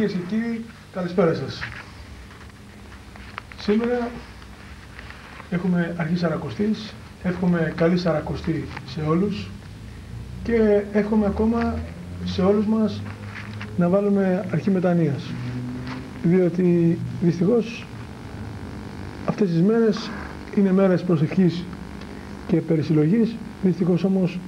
Κυρίες και κύριοι, καλησπέρα σας. Σήμερα έχουμε αρχή Σαρακοστής, εύχομαι καλή Σαρακοστή σε όλους και εύχομαι ακόμα σε όλους μας να βάλουμε αρχή μετανοίας, διότι δυστυχώς αυτές τις μέρες είναι μέρες προσευχής και περισυλλογής. Δυστυχώς όμως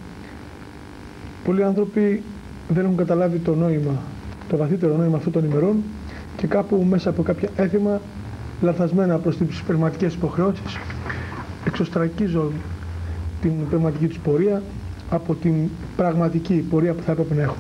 πολλοί άνθρωποι δεν έχουν καταλάβει το νόημα, το βαθύτερο νόημα αυτών των ημερών και κάπου μέσα από κάποια έθιμα λανθασμένα προς τις πνευματικές υποχρεώσεις εξωστρακίζουν την πνευματική τους πορεία από την πραγματική πορεία που θα έπρεπε να έχουν.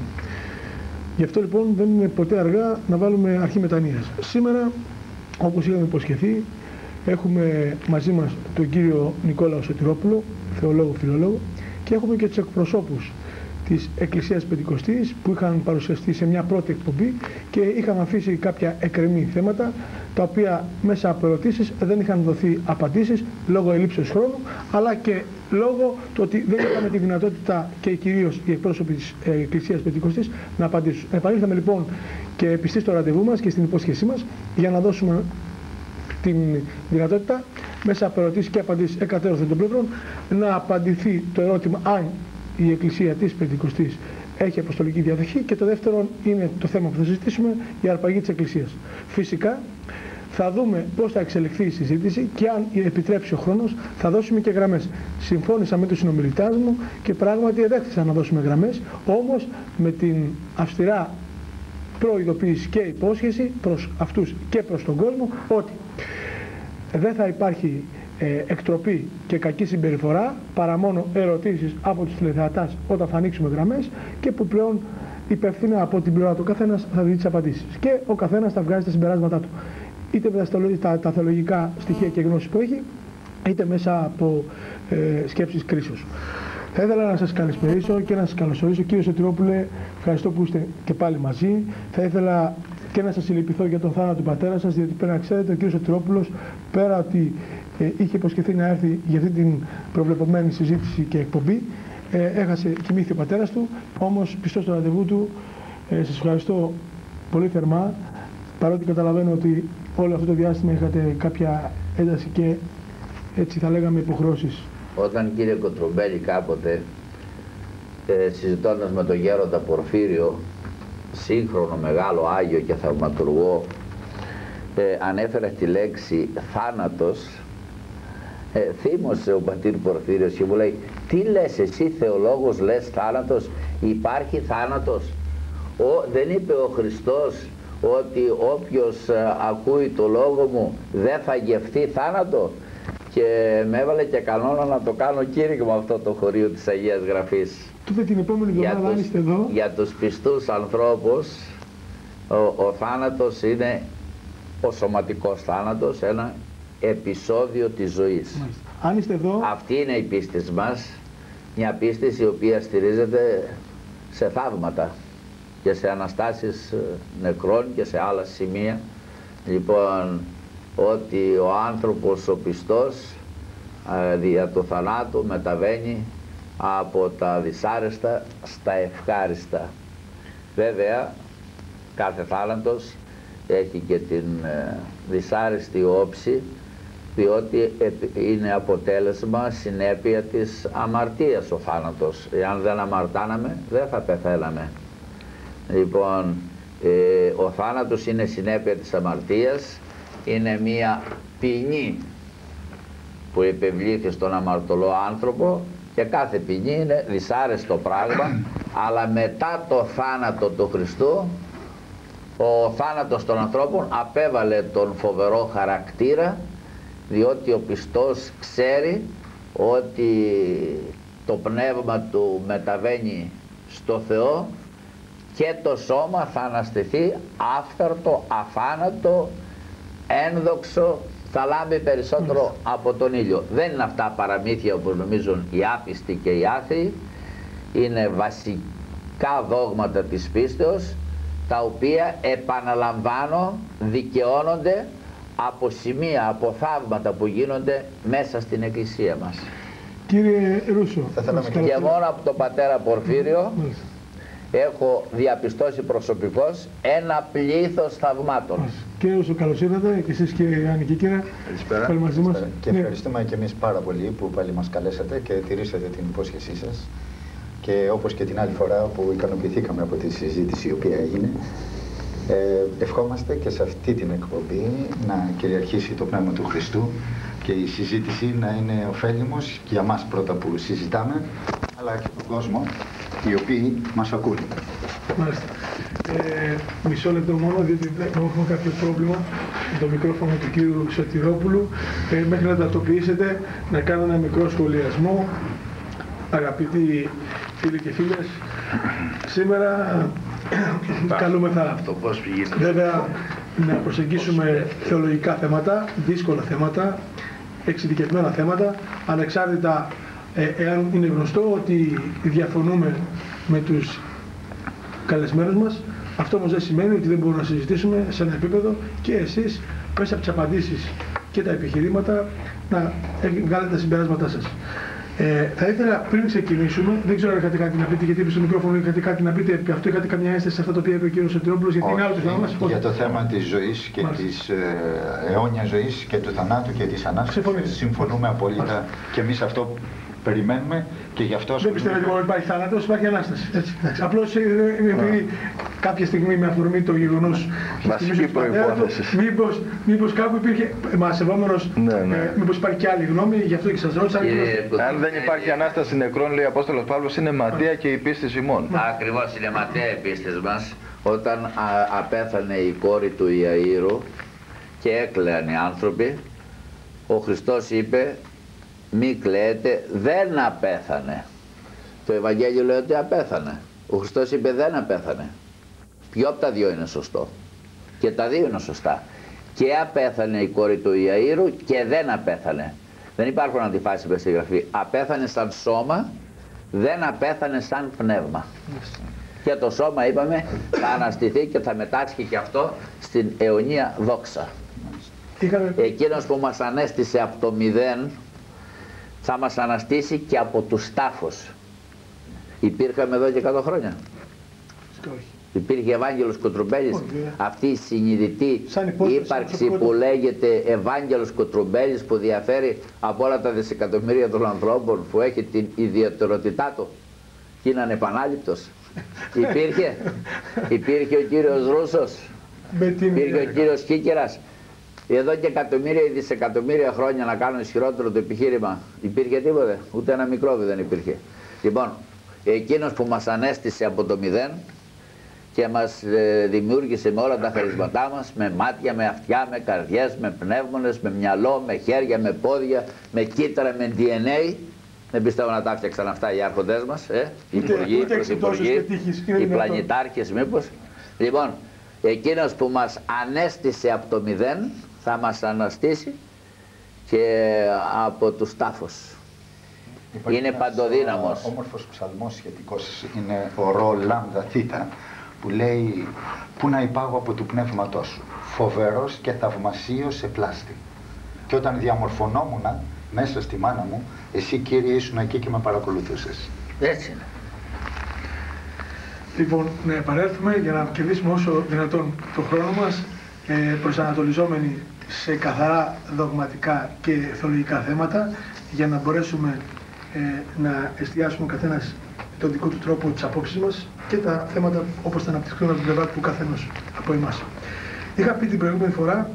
Γι' αυτό λοιπόν δεν είναι ποτέ αργά να βάλουμε αρχή μετανοίας. Σήμερα, όπως είχαμε υποσχεθεί, έχουμε μαζί μας τον κύριο Νικόλαο Σωτηρόπουλο, θεολόγο, φιλολόγο, και έχουμε και τους εκπροσώπους της Εκκλησίας Πεντηκοστής που είχαν παρουσιαστεί σε μια πρώτη εκπομπή και είχαν αφήσει κάποια εκκρεμή θέματα τα οποία μέσα από ερωτήσεις δεν είχαν δοθεί απαντήσεις λόγω ελλείψεως χρόνου, αλλά και λόγω του ότι δεν είχαμε τη δυνατότητα και κυρίως οι εκπρόσωποι της Εκκλησίας Πεντηκοστής να απαντήσουν. Επανήλθαμε λοιπόν και πιστοί στο ραντεβού μας και στην υπόσχεσή μας για να δώσουμε την δυνατότητα μέσα από ερωτήσεις και απαντήσεις εκατέρωθεν των πλευρών να απαντηθεί το ερώτημα αν η Εκκλησία της Πεντηκοστής έχει αποστολική διαδοχή, και το δεύτερο είναι το θέμα που θα συζητήσουμε, η αρπαγή της Εκκλησίας. Φυσικά θα δούμε πώς θα εξελιχθεί η συζήτηση και αν επιτρέψει ο χρόνος θα δώσουμε και γραμμές. Συμφώνησα με τους συνομιλητάς μου και πράγματι εδέχθησα να δώσουμε γραμμές, όμως με την αυστηρά προειδοποίηση και υπόσχεση προς αυτούς και προς τον κόσμο ότι δεν θα υπάρχει εκτροπή και κακή συμπεριφορά παρά μόνο ερωτήσεις από τους τηλεθεατάς όταν θα ανοίξουμε γραμμές, και που πλέον υπεύθυνα από την πλευρά του καθένας θα δει τις απαντήσεις και ο καθένας θα βγάζει τα συμπεράσματά του, είτε με τα θεολογικά στοιχεία και γνώσεις που έχει, είτε μέσα από σκέψεις κρίσεως. Θα ήθελα να σας καλησπερίσω και να σας καλωσορίσω. Κύριε Σωτηρόπουλε, ευχαριστώ που είστε και πάλι μαζί. Θα ήθελα και να σας συλληπιθώ για τον θάνατο του πατέρα σας, διότι πρέπει να ξέρετε ο κύριος Σωτηρόπουλος, πέρα ότι είχε υποσχεθεί να έρθει για αυτή την προβλεπωμένη συζήτηση και εκπομπή, κοιμήθηκε ο πατέρας του, όμως πιστός στο ραντεβού του. Σας ευχαριστώ πολύ θερμά, παρότι καταλαβαίνω ότι όλο αυτό το διάστημα είχατε κάποια ένταση και έτσι θα λέγαμε υποχρεώσεις. Όταν, κύριε Κοτρομπέλη, κάποτε συζητώντας με τον γέροντα Πορφύριο, σύγχρονο μεγάλο Άγιο και θαυματουργό, ανέφερα τη λέξη θάνατος, θύμωσε ο πατήρ Πορφύριος και μου λέει: τι λες εσύ θεολόγος, λες θάνατος? Υπάρχει θάνατος? Δεν είπε ο Χριστός ότι όποιος ακούει το λόγο μου δεν θα γευτεί θάνατο? Και με έβαλε και κανόνα να το κάνω κήρυγμα αυτό το χωρίο της Αγίας Γραφής. Τότε την επόμενη εβδομάδα, αν είστε εδώ, για τους πιστούς ανθρώπους ο θάνατος είναι ο σωματικός θάνατος, ένα επεισόδιο της ζωής. Αν είστε εδώ, αυτή είναι η πίστη μας, μια πίστη η οποία στηρίζεται σε θαύματα και σε αναστάσεις νεκρών και σε άλλα σημεία. Λοιπόν, ότι ο άνθρωπος ο πιστός δια του θανάτου μεταβαίνει από τα δυσάρεστα στα ευχάριστα. Βέβαια κάθε θάνατος έχει και την δυσάρεστη όψη, διότι είναι αποτέλεσμα, συνέπεια της αμαρτίας ο θάνατος. Εάν δεν αμαρτάναμε δεν θα πεθαίναμε. Λοιπόν, ο θάνατος είναι συνέπεια της αμαρτίας, είναι μία ποινή που επευλήθη στον αμαρτωλό άνθρωπο, και κάθε ποινή είναι δυσάρεστο πράγμα, αλλά μετά το θάνατο του Χριστού, ο θάνατος των ανθρώπων απέβαλε τον φοβερό χαρακτήρα, διότι ο πιστός ξέρει ότι το πνεύμα του μεταβαίνει στο Θεό και το σώμα θα αναστηθεί άφθαρτο, αφάνατο, ένδοξο, θα λάμπει περισσότερο από τον ήλιο. Δεν είναι αυτά παραμύθια όπως νομίζουν οι άπιστοι και οι άθεοι. Είναι βασικά δόγματα της πίστεως, τα οποία, επαναλαμβάνω, δικαιώνονται από σημεία, από θαύματα που γίνονται μέσα στην Εκκλησία μας. Κύριε Ρούσο, και μόνο από τον πατέρα Πορφύριο έχω διαπιστώσει προσωπικώς ένα πλήθος θαυμάτων. Κύριε Ρούσο, καλώς ήρθατε και εσείς κύριε Ιωάννη Κίκυρα. Καλησπέρα. Πάλι μαζί μας. Και ευχαριστούμε και εμείς πάρα πολύ που πάλι μας καλέσατε και τηρήσατε την υπόσχεσή σας. Και όπως και την άλλη φορά που ικανοποιηθήκαμε από τη συζήτηση η οποία έγινε, ευχόμαστε και σε αυτή την εκπομπή να κυριαρχήσει το Πνεύμα του Χριστού και η συζήτηση να είναι ωφέλιμος για μας πρώτα που συζητάμε, αλλά και τον κόσμο, οι οποίοι μας ακούν. Μάλιστα. Μισό λεπτό μόνο, διότι έχουμε κάποιο πρόβλημα με το μικρόφωνο του κύριου Σωτηρόπουλου. Μέχρι να τακτοποιήσετε, να κάνω ένα μικρό σχολιασμό. Αγαπητοί φίλοι και φίλες, σήμερα καλούμεθα βέβαια να προσεγγίσουμε θεολογικά θέματα, δύσκολα θέματα, εξειδικευμένα θέματα, ανεξάρτητα εάν είναι γνωστό ότι διαφωνούμε με τους καλεσμένους μας. Αυτό όμως δεν σημαίνει ότι δεν μπορούμε να συζητήσουμε σε ένα επίπεδο και εσείς μέσα από τις απαντήσεις και τα επιχειρήματα να βγάλετε τα συμπεράσματά σας. Θα ήθελα πριν ξεκινήσουμε, δεν ξέρω αν είχατε κάτι να πείτε, γιατί είπε στο μικρόφωνο είχατε κάτι να πείτε, αυτό είχατε καμιά ένσταση σε αυτό το οποίο είπε ο κύριος Σωτηρόπουλος, γιατί είναι άλλο το θέμα μας. Για το θέμα της ζωής και της αιώνιας ζωής και του θανάτου και της Ανάστασης συμφωνούμε απόλυτα και εμείς αυτό περιμένουμε και γι' αυτό δεν πιστεύετε ότι υπάρχει θάνατος, υπάρχει Ανάσταση. Απλώς επειδή κάποια στιγμή με αφορμή το γεγονός βασική προϋπόθεση. Μήπως κάπου υπήρχε μασευόμενος, μήπως υπάρχει και άλλη γνώμη, γι' αυτό και σας ρώτησα. Αν δεν υπάρχει Ανάσταση νεκρών, λέει ο Απόστολος Παύλος, είναι ματία και η πίστη ημών. Ακριβώς, είναι ματία η πίστη μας. Όταν απέθανε η κόρη του Ιαΐρου και έκλαιαν οι άνθρωποι, ο Χριστός είπε: μη κλαίτε, δεν απέθανε. Το Ευαγγέλιο λέει ότι απέθανε. Ο Χριστός είπε δεν απέθανε. Ποιο από τα δύο είναι σωστό? Και τα δύο είναι σωστά. Και απέθανε η κόρη του Ιαΐρου και δεν απέθανε. Δεν υπάρχουν αντιφάσεις με στη Γραφή. Απέθανε σαν σώμα, δεν απέθανε σαν πνεύμα. Και το σώμα, είπαμε, θα αναστηθεί και θα μετάσχει και αυτό στην αιωνία δόξα. Εκείνος που μας ανέστησε από το μηδέν θα μας αναστήσει και από τους τάφους. Υπήρχαμε εδώ και 100 χρόνια. Υπήρχε Ευάγγελος Κοτρουμπέλης. Αυτή η συνειδητή ύπαρξη που λέγεται Ευάγγελος Κοτρουμπέλης, που διαφέρει από όλα τα δισεκατομμύρια των ανθρώπων, που έχει την ιδιαιτερότητά του και είναι ανεπανάληπτος. Υπήρχε ο κύριος Ρούσος, υπήρχε ο κύριος Κίκυρας. Εδώ και εκατομμύρια ή δισεκατομμύρια χρόνια να κάνουν ισχυρότερο το επιχείρημα, υπήρχε τίποτε? Ούτε ένα μικρόβιο δεν υπήρχε. Λοιπόν, εκείνος που μας ανέστησε από το μηδέν και μας δημιούργησε με όλα τα χαρίσματά μας, με μάτια, με αυτιά, με καρδιές, με πνεύμονες, με μυαλό, με χέρια, με πόδια, με κύτταρα, με DNA, δεν πιστεύω να τα έφτιαξαν αυτά οι άρχοντές μας, οι υπουργοί, οι πρωθυπουργοί, οι πλανητάρχες μήπως. Λοιπόν, εκείνος που μας ανέστησε από το μηδέν θα μας αναστήσει και από τους τάφους. Είναι παντοδύναμος. Ο όμορφος ψαλμός σχετικός είναι ο ρο λάμδα θήτα, που λέει «Πού να υπάγω από του πνεύματός σου, φοβερός και θαυμασίος σε πλάστη. Και όταν διαμορφωνόμουν μέσα στη μάνα μου, εσύ Κύριε ήσουν εκεί και με παρακολουθούσες». Έτσι είναι. Λοιπόν, να επανέλθουμε για να κερδίσουμε όσο δυνατόν το χρόνο μας, προσανατολιζόμενοι σε καθαρά δογματικά και θεολογικά θέματα, για να μπορέσουμε να εστιάσουμε ο καθένας τον δικό του τρόπο τις απόψεις μας και τα θέματα όπως θα αναπτυχθούν από την πλευρά του καθένας από εμάς. Είχα πει την προηγούμενη φορά,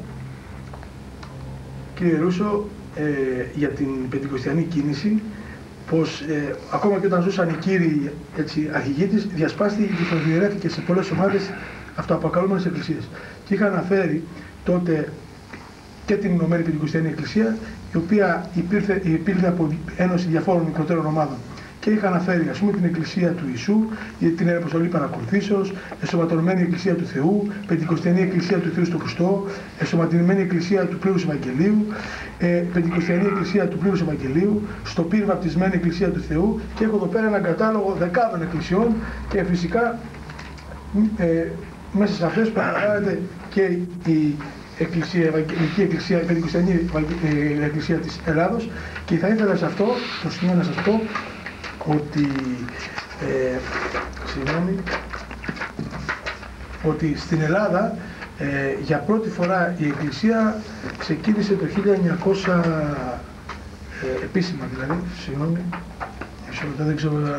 κύριε Ρούσο, για την πεντηκοστιανή κίνηση, πως ακόμα και όταν ζούσαν οι κύριοι αρχηγοί της, διασπάστηκε και προσδιορέθηκε σε πολλές ομάδες αυτοαποκαλούμενες εκκλησίες. Και είχα αναφέρει τότε και την Ηνωμένη Πεντηκοστιανή Εκκλησία, η οποία υπήρχε από ένωση διαφόρων μικρότερων ομάδων. Και είχα αναφέρει, ας πούμε, την Εκκλησία του Ιησού, την Αποστολή Παρακολουθήσεως, Εσωματωμένη Εκκλησία του Θεού, Πεντηκοστιανή Εκκλησία του Θεού στο Χριστό, Εσωματωμένη Εκκλησία του Πλήρους Ευαγγελίου, Πεντηκοστιανή Εκκλησία του Πλήρους Ευαγγελίου, στο Πύρ Βαπτισμένη Εκκλησία του Θεού, και έχω εδώ πέρα έναν κατάλογο δεκάδων εκκλησιών και φυσικά μέσα σε αυτές παραγράφεται και η Ευαγγελική Εκκλησία, η Πεντηκοστιανή Εκκλησία της Ελλάδος, και θα ήθελα σε αυτό το σημείο να σας πω ότι συγγνώμη, ότι στην Ελλάδα για πρώτη φορά η Εκκλησία ξεκίνησε το 1900, επίσημα δηλαδή, συγγνώμη, δεν ξέρω αν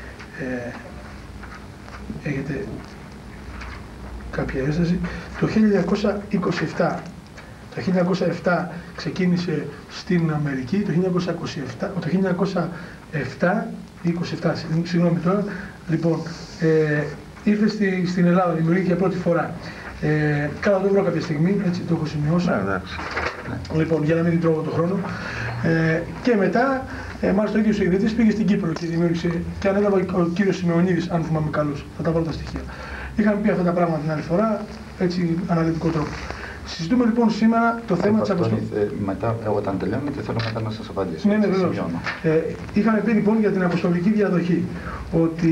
έχετε κάποια ένσταση, το 1927. Το 1907 ξεκίνησε στην Αμερική, το 1927, συγγνώμη τώρα, λοιπόν, ήρθε στην Ελλάδα, δημιουργήθηκε για πρώτη φορά. Καλά το βρω κάποια στιγμή, έτσι το έχω σημειώσει. Λοιπόν, για να μην τρώω το χρόνο. Και μετά, μάλιστα ο ίδιος ο ιδρυτής πήγε στην Κύπρο και δημιούργησε, και ανέλαβε ο κύριος Σιμεωνίδης, αν θυμάμαι καλώς, θα τα βάλω τα στοιχεία. Είχαμε πει αυτά τα πράγματα την άλλη φορά, έτσι αναλυτικό τρόπο. Συζητούμε λοιπόν σήμερα το θέμα της αποστολής. Μετά, όταν τελειώνετε, θέλω μετά να σας απαντήσω. Ναι, βεβαίως. Είχαμε πει λοιπόν για την αποστολική διαδοχή ότι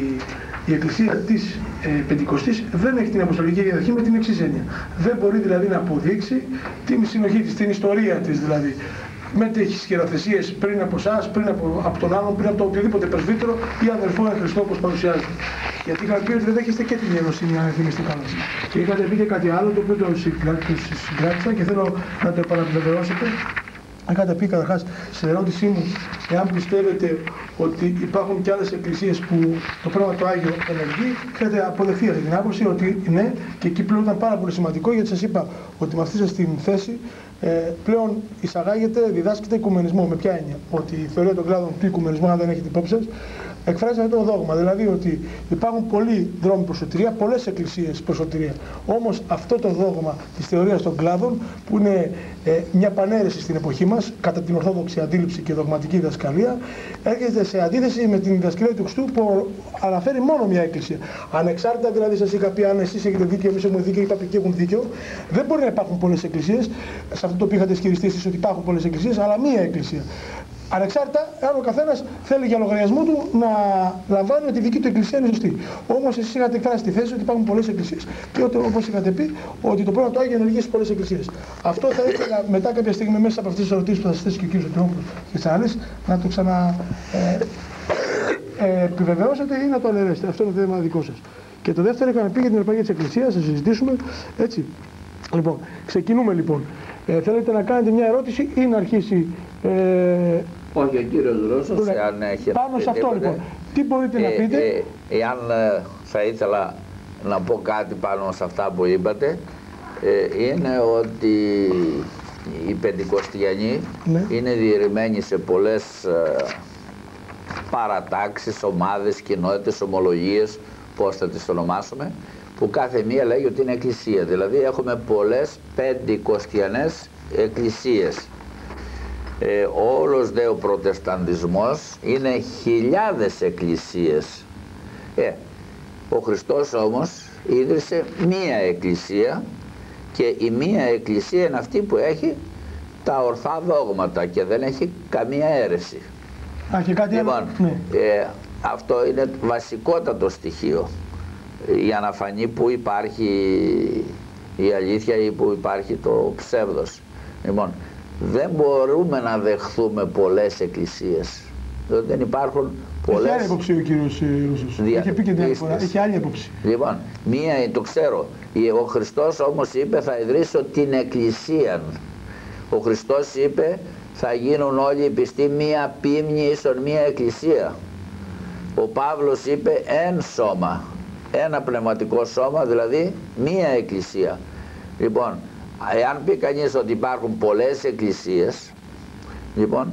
η Εκκλησία της Πεντηκοστής δεν έχει την αποστολική διαδοχή με την εξής έννοια. Δεν μπορεί δηλαδή να αποδείξει την συνοχή της, την ιστορία της δηλαδή. Μετέχει χειροθεσίες πριν από εσάς, πριν από τον άλλον, πριν από το οποιοδήποτε πρεσβύτερο ή αδελφό εν Χριστώ όπως παρουσιάζεται. Γιατί είχα πει ότι δεν δέχεστε και την ιεροσύνη, αν θυμίστε καλά. Και είχατε πει και κάτι άλλο το οποίο το συγκράτησα και θέλω να το επαναβεβαιώσετε. Είχατε πει καταρχάς σε ερώτησή μου, εάν πιστεύετε ότι υπάρχουν και άλλες εκκλησίες που το Πνεύμα το Άγιο ενεργεί, είχατε αποδεχθεί αυτή την άποψη ότι ναι, και εκεί πλέον ήταν πάρα πολύ σημαντικό, γιατί σας είπα ότι με αυτή σας την θέση πλέον εισαγάγεται, διδάσκεται οικουμενισμό. Με ποια έννοια? Ότι η θεωρία των κλάδων του οικουμενισμού, αν δεν έχετε υπόψη σας, εκφράζει αυτό το δόγμα. Δηλαδή ότι υπάρχουν πολλοί δρόμοι προς σωτηρία, πολλές εκκλησίες προς σωτηρία. Όμως αυτό το δόγμα της θεωρίας των κλάδων, που είναι μια παναίρεση στην εποχή μας, κατά την ορθόδοξη αντίληψη και δογματική διδασκαλία, έρχεται σε αντίθεση με την διδασκαλία του Χριστού που αναφέρει μόνο μια εκκλησία. Ανεξάρτητα δηλαδή, σας είχα πει, αν εσείς έχετε δίκιο, εμείς έχουμε δίκιο, οι παπικοί έχουν δίκιο, δεν μπορεί να υπάρχουν πολλές εκκλησίες. Σε αυτό το οποίο είχατε ισχυριστεί εσείς ότι υπάρχουν πολλές εκκλησίες, αλλά μία εκκλησία. Ανεξάρτητα, αν ο καθένας θέλει για λογαριασμό του να λαμβάνει ότι η δική του εκκλησία είναι σωστή. Όμως εσείς είχατε εκφράσει τη θέση ότι υπάρχουν πολλές εκκλησίες. Και όπως είχατε πει, ότι το Πνεύμα του Άγιο ενεργεί σε πολλές εκκλησίες. Αυτό θα ήθελα μετά κάποια στιγμή, μέσα από αυτές τις ερωτήσεις που θα σας θέσει και ο κύριος Τριόπουλος και τις άλλες, να το επιβεβαιώσετε ή να το αναιρέσετε. Αυτό είναι το θέμα δικό σας. Και το δεύτερο, είχαμε πει για την επαγγελία της Εκκλησίας, θα συζητήσουμε. Έτσι. Λοιπόν, ξεκινούμε λοιπόν. Θέλετε να κάνετε μια ερώτηση ή να αρχίσει? Όχι, ο κύριος Ρώσος, αν έχει πάνω σε αυτό λοιπόν, τι μπορείτε να πείτε? Εάν θα ήθελα να πω κάτι πάνω σε αυτά που είπατε, είναι ότι οι Πεντηκοστιανοί είναι διαιρεμένοι σε πολλές παρατάξεις, ομάδες, κοινότητες, ομολογίες, πώς θα τις ονομάσουμε, που κάθε μία λέγει ότι είναι εκκλησία. Δηλαδή έχουμε πολλές πεντηκοστιανές εκκλησίες. Όλος δε ο προτεσταντισμός είναι χιλιάδες εκκλησίες. Ο Χριστός όμως ίδρυσε μία εκκλησία και η μία εκκλησία είναι αυτή που έχει τα ορθά δόγματα και δεν έχει καμία αίρεση. Και κάτι λοιπόν, άλλο. Ναι. Αυτό είναι βασικότατο στοιχείο για να φανεί που υπάρχει η αλήθεια ή που υπάρχει το ψεύδος. Λοιπόν, δεν μπορούμε να δεχθούμε πολλές εκκλησίες, διότι δεν υπάρχουν πολλές. Έχει άλλη έποψη ο κύριος Ρούσος. Είχε πει και την άλλη φορά. Έχει άλλη έποψη. Λοιπόν, μία το ξέρω. Ο Χριστός όμως είπε θα ιδρύσω την εκκλησία. Ο Χριστός είπε θα γίνουν όλοι οι πιστοί μία πίμνη ίσον μία εκκλησία. Ο Παύλος είπε εν σώμα. Ένα πνευματικό σώμα, δηλαδή μία εκκλησία. Λοιπόν, εάν πει κανείς ότι υπάρχουν πολλές εκκλησίες, λοιπόν,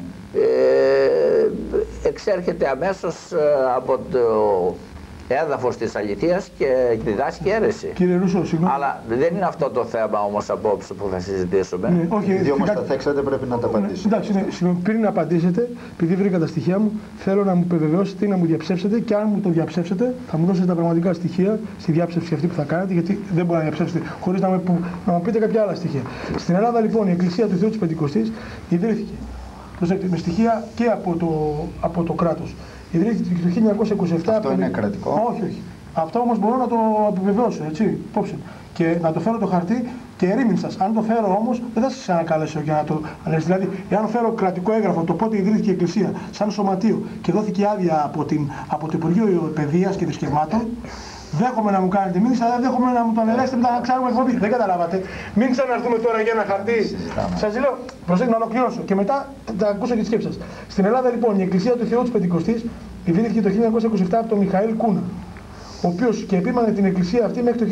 εξέρχεται αμέσως από το έδαφος της αληθείας και διδάσκει αίρεση. Κύριε Ρούσο, συγγνώμη. Αλλά δεν είναι αυτό το θέμα όμως απόψε που θα συζητήσουμε. Ναι, όχι, επειδή όμως τα θέξατε πρέπει να τα απαντήσετε. Εντάξει, ναι, συγγνώμη, πριν να απαντήσετε, επειδή βρήκα τα στοιχεία μου, θέλω να μου επιβεβαιώσετε ή να μου διαψεύσετε, και αν μου το διαψεύσετε, θα μου δώσετε τα πραγματικά στοιχεία στη διάψευση αυτή που θα κάνετε, γιατί δεν μπορεί να διαψεύσετε χωρίς να μου πείτε κάποια άλλα στοιχεία. Στην Ελλάδα λοιπόν η Εκκλησία του Θεού της Πεντηκοστής ιδρύθηκε με στοιχεία και από το κράτος. Ιδρύθηκε το 1927. Αυτό είναι κρατικό? Όχι, όχι. Αυτό όμως μπορώ να το επιβεβαιώσω, έτσι, υπόψη. Και να το φέρω το χαρτί και ερήμην σας. Αν το φέρω όμως, δεν θα σας ανακαλέσω για να το αναλύσω. Δηλαδή, εάν φέρω κρατικό έγγραφο το πότε ιδρύθηκε η Εκκλησία σαν σωματείο και δόθηκε άδεια από το Υπουργείο Παιδείας και Θρησκευμάτων, Δέχομαι να μου κάνετε μήνυση, αλλά δέχομαι να μου το ανελέσετε μετά να ξανάρθουμε εκπομπή. Δεν καταλάβατε. Μην ξαναρθούμε τώρα για ένα χαρτί. Σας λέω, προσέξτε να ολοκληρώσω και μετά θα ακούσω και τη σκέψη σας. Στην Ελλάδα λοιπόν η Εκκλησία του Θεού της Πεντηκοστής ιδρύθηκε το 1927 από τον Μιχαήλ Κούνα, ο οποίος και επίμανε την Εκκλησία αυτή μέχρι το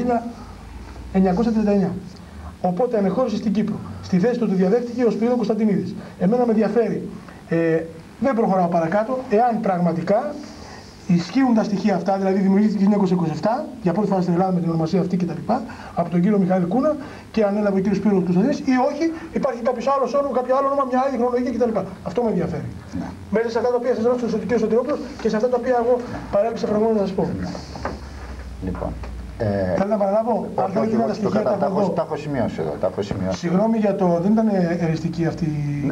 1939. Οπότε ανεχώρησε στην Κύπρο. Στη θέση του διαδέχτηκε ο Σπύρος Κωνσταντινίδης. Εμένα με ενδιαφέρει, δεν προχωράω παρακάτω, εάν πραγματικά ισχύουν τα στοιχεία αυτά, δηλαδή δημιουργήθηκε το 1927 για πρώτη φορά στην Ελλάδα με την ονομασία αυτή κτλ. Από τον κύριο Μιχαήλ Κούνα και ανέλαβε ο κύριος Σπύρος Κωνσταντινίδης, ή όχι, υπάρχει κάποιο άλλο όνομα, κάποιο άλλο όνομα, μια άλλη χρονολογία κτλ. Αυτό με ενδιαφέρει. Ναι. Μέσα σε αυτά τα οποία σας ρώτησε ο κ. Σωτηρόπουλος και σε αυτά τα οποία εγώ παρέλειψα προηγουμένως να σας πω. Ναι. Λοιπόν. Θέλω να παραλάβω. Τα έχω σημειώσει εδώ. Συγγνώμη για το. Δεν ήταν εριστική αυτή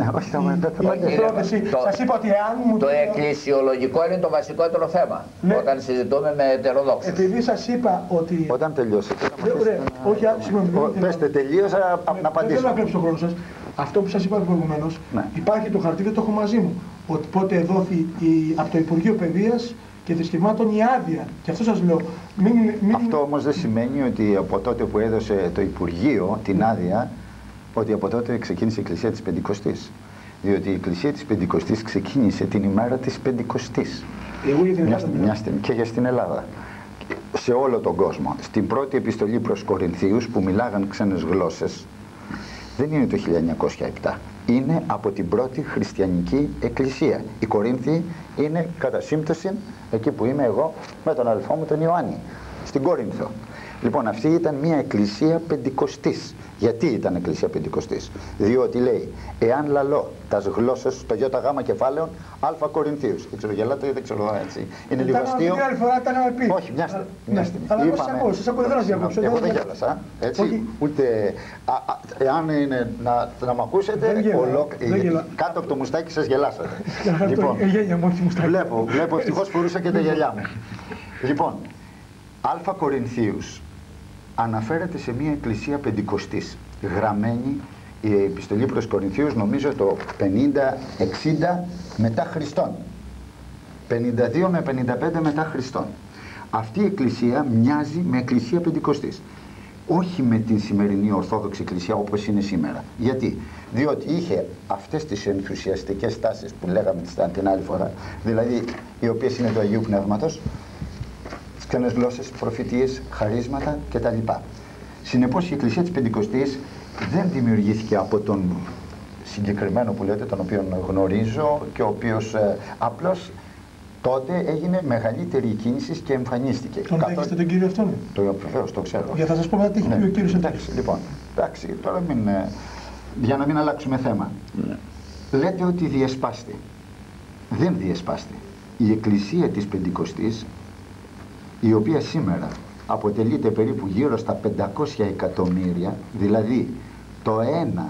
η πρόταση. Σας είπα ότι εάν μου. Το εκκλησιολογικό είναι το βασικότερο θέμα. Όταν συζητούμε με ετεροδόξους. Επειδή σας είπα ότι. Όταν τελειώσετε. Όχι, συγγνώμη. Πέστε τελείωσα να απαντήσω. Δεν θέλω να κλέψω τον χρόνο σας. Αυτό που σας είπα προηγουμένως. Υπάρχει το χαρτί, δεν το έχω μαζί μου. Ότι πότε δόθη από το Υπουργείο Παιδείας και θρησκευμάτων η άδεια. Και αυτό σας λέω. Αυτό όμως δεν σημαίνει ότι από τότε που έδωσε το Υπουργείο την άδεια, ότι από τότε ξεκίνησε η Εκκλησία της Πεντηκοστής. Διότι η Εκκλησία της Πεντηκοστής ξεκίνησε την ημέρα της Πεντηκοστής. Και για στην Ελλάδα. Σε όλο τον κόσμο. Στην πρώτη επιστολή προς Κορινθίους που μιλάγαν ξένες γλώσσες, δεν είναι το 1907. Είναι από την πρώτη χριστιανική εκκλησία. Η Κορίνθη είναι κατά σύμπτωση εκεί που είμαι εγώ με τον αδελφό μου τον Ιωάννη, στην Κόρινθο. Λοιπόν, αυτή ήταν μια εκκλησία πεντηκοστής. Γιατί ήταν εκκλησία πεντηκοστής? Διότι λέει, εάν λαλώ τας γλώσσες, το ΙΓ κεφάλαιον, Α Κορινθίους. Δεν ξέρω, γελάτε ή δεν ξέρω έτσι. Είναι λίγο αστείο. Την άλλη φορά τα είχαμε πει. Όχι, μια στιγμή. Αλλά εγώ σας ακούω, δεν θα σας διακόψω. Εγώ δεν γέλασα, έτσι. Ούτε, εάν είναι να μ' ακούσετε, κάτω από το μουστάκι σας γελάσατε. Λοιπόν, βλέπω ευτυχώς φορούσα και τα γυαλιά μου. Λοιπόν, Α Κορινθίους αναφέρεται σε μια εκκλησία πεντηκοστής, γραμμένη η επιστολή προς Κορινθίους νομίζω το 50-60 μετά Χριστόν, 52 με 55 μετά Χριστόν. Αυτή η εκκλησία μοιάζει με εκκλησία πεντηκοστής, όχι με την σημερινή Ορθόδοξη Εκκλησία όπως είναι σήμερα. Γιατί? Διότι είχε αυτές τις ενθουσιαστικές τάσεις που λέγαμε την άλλη φορά, δηλαδή οι οποίες είναι του Αγίου Πνεύματος, ξένες γλώσσες, προφητείες, χαρίσματα κτλ. Συνεπώς η Εκκλησία της Πεντηκοστής δεν δημιουργήθηκε από τον συγκεκριμένο που λέτε, τον οποίο γνωρίζω και ο οποίος απλώς τότε έγινε μεγαλύτερη κίνηση και εμφανίστηκε. Τον δέχεστε τον κύριο αυτόν? Βεβαίως, το ξέρω. Για θα σας πω μετά τι έχει πει ο κύριος εντάξει, λοιπόν, εντάξει, τώρα για να μην αλλάξουμε θέμα. Λέτε ότι διεσπάστη. Δεν διεσπάστη. Η Εκκλησία της Πεντηκοστής, η οποία σήμερα αποτελείται περίπου γύρω στα 500 εκατομμύρια, δηλαδή το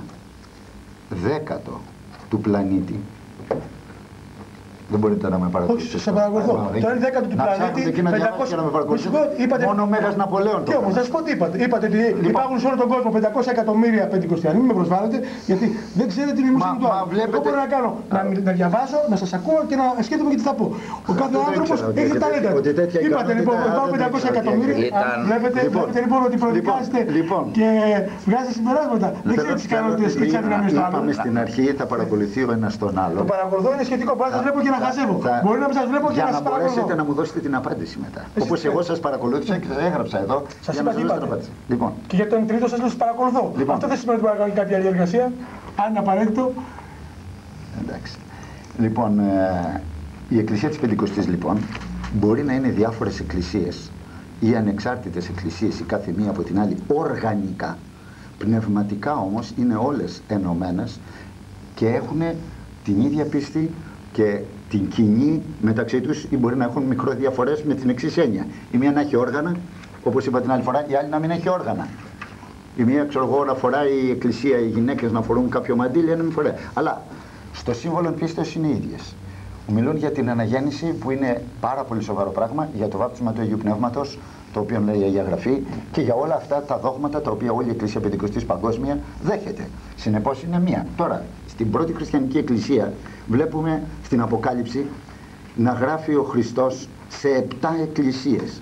1/10 του πλανήτη. Δεν μπορείτε να με παρακολουθήσετε. Όχι, σας παρακολουθώ. Το 1/10 του πλανήτη, 500. Μόνο ο Μέγας Ναπολέον το. Τι όμως, θα σας πω τι είπατε. Είπατε ότι υπάρχουν σε όλο τον κόσμο 500 εκατομμύρια πεντηκοστιανοί. Μην με προσβάλλετε, γιατί δεν ξέρετε την μουσική του άλλου. Εγώ μπορώ να κάνω, να διαβάσω, να σας ακούω και να σκέφτομαι και τι θα πω. Ο κάθε άνθρωπος έχει ταλέντα. Είπατε λοιπόν, υπάρχουν 500 εκατομμύρια. Βλέπετε λοιπόν ότι προδικάζετε και βγάζετε συμπεράσματα. Δεν ξέρετε τις ικανότητες ή τις αδυναμίες του άλλου. Είπαμε στην αρχή, θα παρακολουθεί ο ένας τον άλλο. Το παρακολουθώ είναι σχετικό. Μπορεί να σας βλέπω και να χαζεύω. Μπορεί να μην σας βλέπω και να σας παρακολουθώ. Για να μπορέσετε να μου δώσετε την απάντηση μετά. Όπως εγώ σας παρακολούθησα και σας έγραψα εδώ. Σας για είπα να τι σας είπατε. δώσω λοιπόν. Και για τον τρίτο σας λέω σας παρακολουθώ. Λοιπόν. Αυτό δεν σημαίνει ότι μπορεί να κάνει κάποια άλλη εργασία. Αν είναι απαραίτητο. Εντάξει. Λοιπόν, η Εκκλησία της Πεντηκοστής λοιπόν μπορεί να είναι διάφορες εκκλησίες ή ανεξάρτητες εκκλησίες η κάθε μία από την άλλη οργανικά. Πνευματικά όμως είναι όλες ενωμένες και έχουν την ίδια πίστη και την κοινή μεταξύ τους, ή μπορεί να έχουν μικρό διαφορές με την εξής έννοια. Η μία να έχει όργανα, όπως είπα την άλλη φορά, η άλλη να μην έχει όργανα. Η μία, ξέρω εγώ, να φοράει η εκκλησία, οι γυναίκες να φορούν κάποιο μαντίλι, να μην φοράει. Αλλά στο σύμβολο πίστεως είναι ίδιες. Μιλούν για την αναγέννηση που είναι πάρα πολύ σοβαρό πράγμα, για το βάπτισμα του Αγίου Πνεύματος, το οποίο λέει η Αγία Γραφή, και για όλα αυτά τα δόγματα τα οποία όλη η Εκκλησία Πεντηκοστής παγκόσμια δέχεται. Συνεπώς είναι μία. Τώρα, στην πρώτη χριστιανική εκκλησία βλέπουμε στην Αποκάλυψη να γράφει ο Χριστός σε 7 εκκλησίες.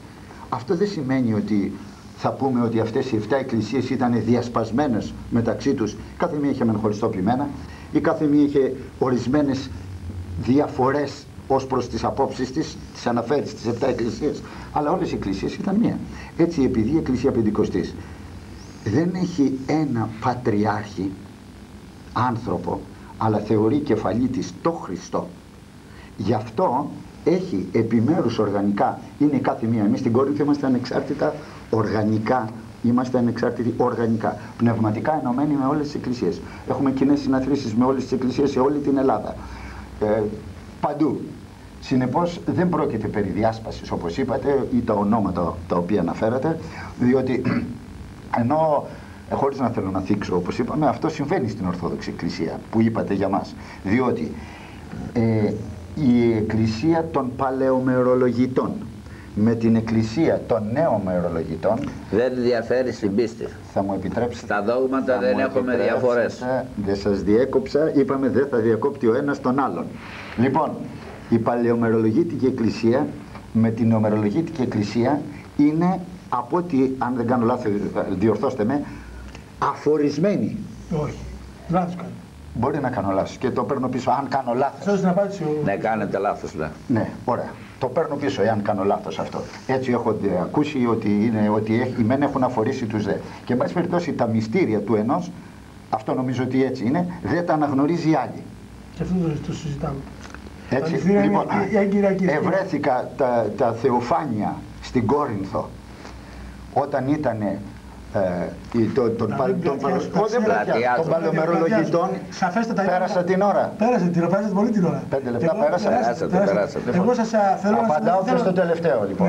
Αυτό δεν σημαίνει ότι θα πούμε ότι αυτές οι 7 εκκλησίες ήταν διασπασμένες μεταξύ τους. Κάθε μία είχε έναν χωριστό πλημμένα ή κάθε μία είχε ορισμένες διαφορές ως προς τις απόψεις της, τις αναφέρει στις 7 εκκλησίες, αλλά όλες οι εκκλησίες ήταν μία. Έτσι, επειδή η Εκκλησία Πεντηκοστής δεν έχει ένα πατριάρχη άνθρωπο, αλλά θεωρεί κεφαλή της το Χριστό, γι' αυτό έχει επιμέρους οργανικά, είναι κάθε μία. Εμείς στην Κόρινθο είμαστε ανεξάρτητα οργανικά, είμαστε ανεξάρτητοι οργανικά, πνευματικά ενωμένοι με όλες τις εκκλησίες. Έχουμε κοινές συναθρήσεις με όλες τις εκκλησίες σε όλη την Ελλάδα, παντού. Συνεπώς δεν πρόκειται περί διάσπασης, όπως είπατε, ή τα ονόματα τα οποία αναφέρατε, διότι ενώ χωρίς να θέλω να θίξω, όπως είπαμε, αυτό συμβαίνει στην Ορθόδοξη Εκκλησία που είπατε για μας, διότι η Εκκλησία των Παλαιομερολογητών με την Εκκλησία των Νεομερολογητών δεν διαφέρει στην πίστη. Θα μου επιτρέψετε. Στα δόγματα δεν έχουμε διαφορές. Δεν σας διέκοψα, είπαμε δεν θα διακόπτει ο ένας τον άλλον. Λοιπόν, η Παλαιομερολογήτικη Εκκλησία με την Νεομερολογήτικη Εκκλησία είναι, από ό,τι, αν δεν κάνω λάθος, διορθώστε με, αφορισμένη. Όχι, λάθος κάνω. Μπορεί να κάνω λάθος και το παίρνω πίσω αν κάνω λάθος. Σας την απάντηση Ναι, κάνετε λάθος, ναι. Ναι, ωραία. Το παίρνω πίσω εάν κάνω λάθος αυτό. Έτσι έχω ακούσει ότι οι μεν έχουν αφορήσει τους δε. Και εν πάση περιπτώσει τα μυστήρια του ενός, αυτό νομίζω ότι έτσι είναι, δεν τα αναγνωρίζει η άλλη. Και αυτό το συζητάμε. Έτσι, λοιπόν, ευρέθηκα τα θεοφάνεια στην Κόρινθο όταν ήταν των παλαιομερολογητών. Πέρασα την ώρα. Πέρασατε πολύ την ώρα. 5 λεπτά πέρασατε. Εγώ σας θέλω να απαντάω και στο τελευταίο, λοιπόν.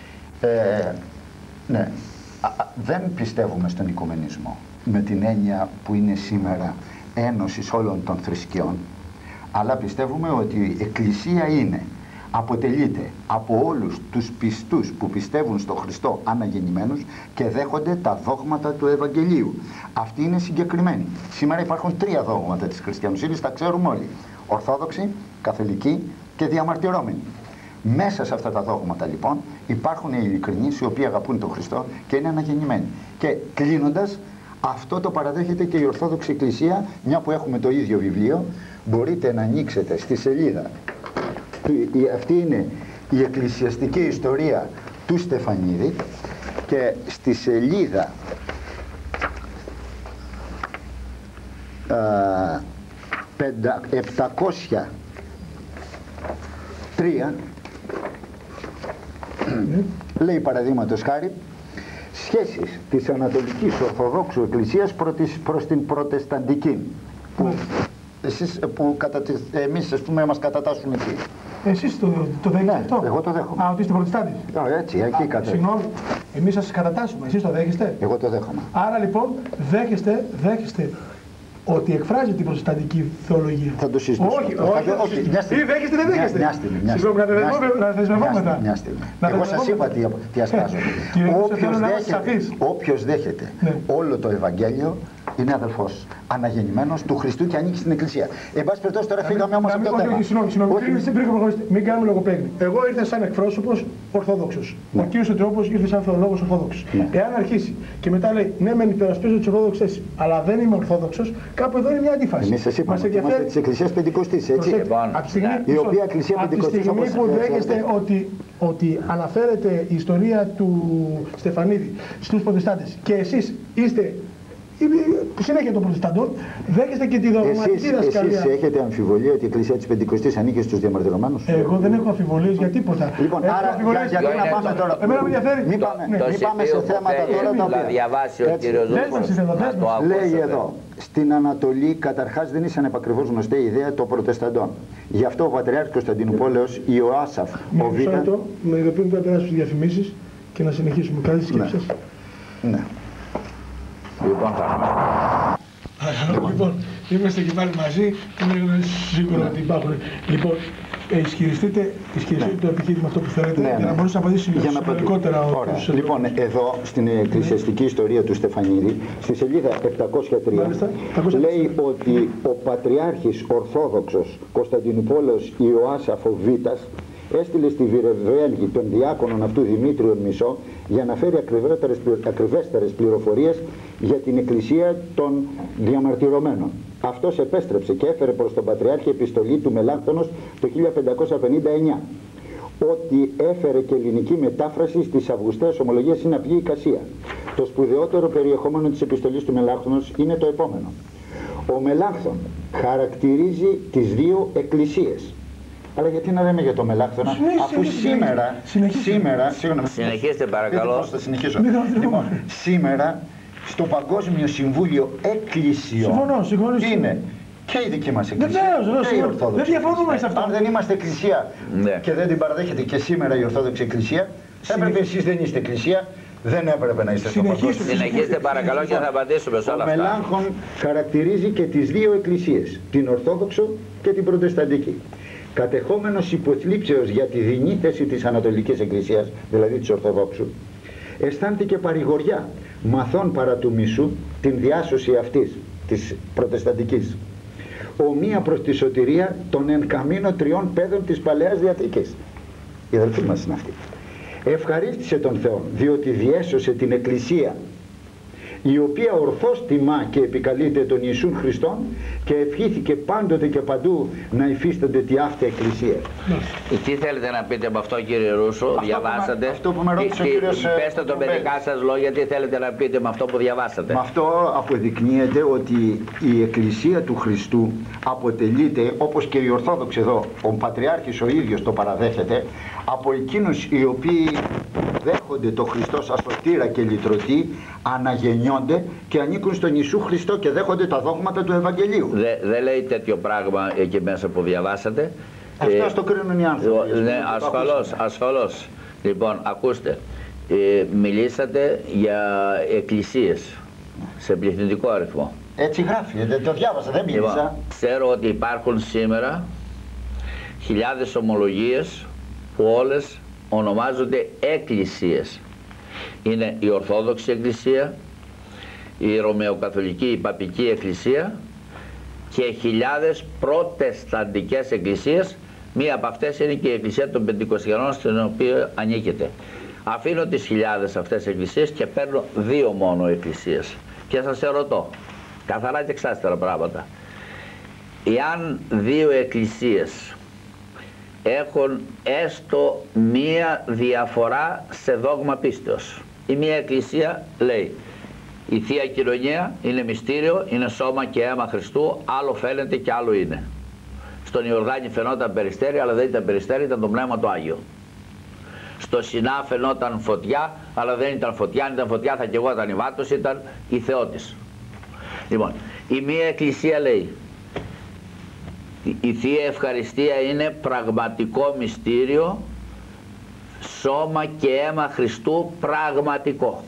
Ναι. Δεν πιστεύουμε στον οικουμενισμό με την έννοια που είναι σήμερα ένωσης όλων των θρησκειών, αλλά πιστεύουμε ότι η Εκκλησία αποτελείται από όλους τους πιστούς που πιστεύουν στο Χριστό αναγεννημένους και δέχονται τα δόγματα του Ευαγγελίου. Αυτή είναι συγκεκριμένη. Σήμερα υπάρχουν 3 δόγματα της χριστιανοσύνης, τα ξέρουμε όλοι. Ορθόδοξοι, καθολικοί και διαμαρτυρόμενοι. Μέσα σε αυτά τα δόγματα λοιπόν υπάρχουν οι ειλικρινείς οι οποίοι αγαπούν τον Χριστό και είναι αναγεννημένοι. Και κλείνοντας, αυτό το παραδέχεται και η Ορθόδοξη Εκκλησία, μια που έχουμε το ίδιο βιβλίο, μπορείτε να ανοίξετε στη σελίδα. Αυτή είναι η εκκλησιαστική ιστορία του Στεφανίδη και στη σελίδα 703 λέει παραδείγματος χάρη σχέσεις της Ανατολικής Ορθοδόξου Εκκλησίας προς την Προτεσταντική εσείς που εμείς ας πούμε μας κατατάσσουν εκεί. Εσείς το δέχεστε αυτό? Εγώ το δέχομαι. Α, ότι είστε προτεστάντης. Έτσι, εκεί κατά. Συγγνώμη, εμείς σας κατατάσσουμε, εσείς το δέχεστε? Εγώ το δέχομαι. Άρα λοιπόν δέχεστε ότι εκφράζει την προτεσταντική θεολογία. Θα το συζητήσω. Όχι, ή δέχεστε ή δεν δέχεστε. Συγγνώμη, να δεσμευόμεθα. Μια στιγμή. Εγώ σας είπα τι ασπάζομαι. Όποιος δέχεται όλο το Ευαγγέλιο είναι αδελφός, αναγεννημένος του Χριστού και ανήκει στην Εκκλησία. Εν πάση περιπτώσει τώρα φύγαμε όμως από το θέμα. Συγγνώμη, μην κάνουμε λογοπαίγνη. Εγώ ήρθα σαν εκπρόσωπος Ορθόδοξος. Ο κύριος Σωτηρόπουλος ήρθε σαν θεολόγος Ορθόδοξος. Εάν αρχίσει και μετά λέει ναι, μεν υπερασπίζω τις Ορθόδοξες, αλλά δεν είμαι Ορθόδοξος, κάπου εδώ είναι μια αντίφαση. Εμείς σας είπαμε ότι είμαστε της Εκκλησίας Πεντηκοστής, έτσι. Η οποία Εκκλησία Πεντηκοστής. Από τη στιγμή που δέχεστε ότι αναφέρεται η ιστορία του Στεφανίδη στους Προτεστάντες και εσείς είστε συνέχεια των Προτεσταντών, δέχεστε και τη δογματική δασκαλία. Εσείς έχετε αμφιβολία ότι η Εκκλησία της Πεντηκοστής ανήκει στους διαμαρτυρωμένους? Εγώ δεν έχω αμφιβολίες για τίποτα. Λοιπόν, άρα γιατί να πάμε τώρα. Εμένα με ενδιαφέρει. Μην πάμε σε θέματα τώρα τα οποία. Διαβάσει ο κύριος Δούκος. Λέει εδώ, στην Ανατολή καταρχάς δεν ήσαν επακριβώς γνωστή η ιδέα των Προτεσταντών. Γι' αυτό ο Πατριάρχης Κωνσταντινουπόλεως Ιωάσαφ, ο Β. Με ειδοποιούν που θα περάσουν στις διαφημίσεις και να συνεχίσουμε. Καλή σκέψη σας. Ναι. Λοιπόν, Λοιπόν, είμαστε και πάλι μαζί και είναι σίγουρο ότι υπάρχουν. Λοιπόν, ισχυριστείτε το επιχείρημα αυτό που θέλετε για να μπορέσει να απαντήσει συνολικότερα ο κ. Λοιπόν, εδώ στην εκκλησιαστική ιστορία του Στεφανίδη, στη σελίδα 703, λέει ότι ο Πατριάρχης Ορθόδοξος Κωνσταντινουπόλεως Ιωάσαφ ο Β έστειλε στη Βιρεβέλγη τον διάκονον αυτού Δημήτριον Μισό για να φέρει ακριβέστερες πληροφορίες για την εκκλησία των διαμαρτυρωμένων. Αυτός επέστρεψε και έφερε προς τον Πατριάρχη επιστολή του Μελάνχθωνος το 1559, ότι έφερε και ελληνική μετάφραση στις Αυγουσταίες Ομολογίες Συναπηγή Οικασία. Το σπουδαιότερο περιεχόμενο της επιστολής του Μελάνχθωνος είναι το επόμενο. Ο Μελάνχθων χαρακτηρίζει τις δύο εκκλησίες. Αλλά γιατί να λέμε για το Μελάνχθωνα, αφού σήμερα, συνεχίστε παρακαλώ. Πώς θα συνεχίσω. Λοιπόν, σήμερα στο Παγκόσμιο Συμβούλιο Εκκλησιών είναι και η δική μας εκκλησία και η Ορθόδοξη. Δεν διαφωνούμε σε αυτό. Αν δεν είμαστε εκκλησία και δεν την παραδέχεται και σήμερα η Ορθόδοξη Εκκλησία, έπρεπε εσείς δεν είστε εκκλησία, δεν έπρεπε να είστε στο Παγκόσμιο. Συνεχίστε παρακαλώ και θα απαντήσουμε σε όλα αυτά. Ο Μελάνχων χαρακτηρίζει και τις δύο εκκλησίες, την Ορθόδοξο και την Προτεσταντική. Κατεχόμενος υποθλίψεως για τη δεινή θέση της Ανατολικής Εκκλησίας, δηλαδή της Ορθοδόξου, αισθάνθηκε παρηγοριά μαθών παρά του μισού την διάσωση αυτής της Προτεσταντικής, ομοία προς τη σωτηρία των εν καμίνο τριών παιδών της Παλαιάς Διαθήκης. Η αδελφή μας είναι αυτή. Ευχαρίστησε τον Θεό διότι διέσωσε την Εκκλησία, η οποία ορθώς τιμά και επικαλείται τον Ιησούν Χριστόν και ευχήθηκε πάντοτε και παντού να υφίστανται τη αυτή εκκλησία. Τι θέλετε να πείτε με αυτό, κύριε Ρούσο? Διαβάσατε. Αυτό που με ρώτησε ο κύριος. Πέστε το με δικά σας λόγια, τι θέλετε να πείτε με αυτό που διαβάσατε. Με αυτό αποδεικνύεται ότι η Εκκλησία του Χριστού αποτελείται, όπως και οι Ορθόδοξοι εδώ, ο Πατριάρχης ο ίδιος το παραδέχεται, από εκείνους οι οποίοι δέχονται το Χριστό σαν σωτήρα και λυτρωτή, αναγεννιόνται και ανήκουν στον Ιησού Χριστό και δέχονται τα δόγματα του Ευαγγελίου. Δεν λέει τέτοιο πράγμα εκεί μέσα που διαβάσατε. Αυτό το κρίνουν οι άνθρωποι. Ναι, ασφαλώς. Λοιπόν, ακούστε, μιλήσατε για εκκλησίες σε πληθυντικό αριθμό. Έτσι γράφει, το διάβασα, δεν μίλησα. Λοιπόν, ξέρω ότι υπάρχουν σήμερα χιλιάδες ομολογίες που όλες ονομάζονται εκκλησίες. Είναι η Ορθόδοξη Εκκλησία, η Ρωμαιοκαθολική, η Παπική Εκκλησία και χιλιάδες προτεσταντικές εκκλησίες. Μία από αυτές είναι και η Εκκλησία των Πεντηκοστιανών, στην οποία ανήκετε. Αφήνω τις χιλιάδες αυτές εκκλησίες και παίρνω δύο μόνο εκκλησίες και σας ερωτώ καθαρά και εξάστερα πράγματα. Εάν δύο εκκλησίες έχουν έστω μία διαφορά σε δόγμα πίστεως, η μία εκκλησία λέει η Θεία Κοινωνία είναι μυστήριο, είναι σώμα και αίμα Χριστού, άλλο φαίνεται και άλλο είναι. Στον Ιορδάνη φαινόταν περιστέρι, αλλά δεν ήταν περιστέρι, ήταν το Πνεύμα το Άγιο. Στο Σινά φαινόταν φωτιά, αλλά δεν ήταν φωτιά, αν ήταν φωτιά θα καιγόταν η βάτος, ήταν η Θεότης. Λοιπόν, η μία εκκλησία λέει η Θεία Ευχαριστία είναι πραγματικό μυστήριο, σώμα και αίμα Χριστού πραγματικό.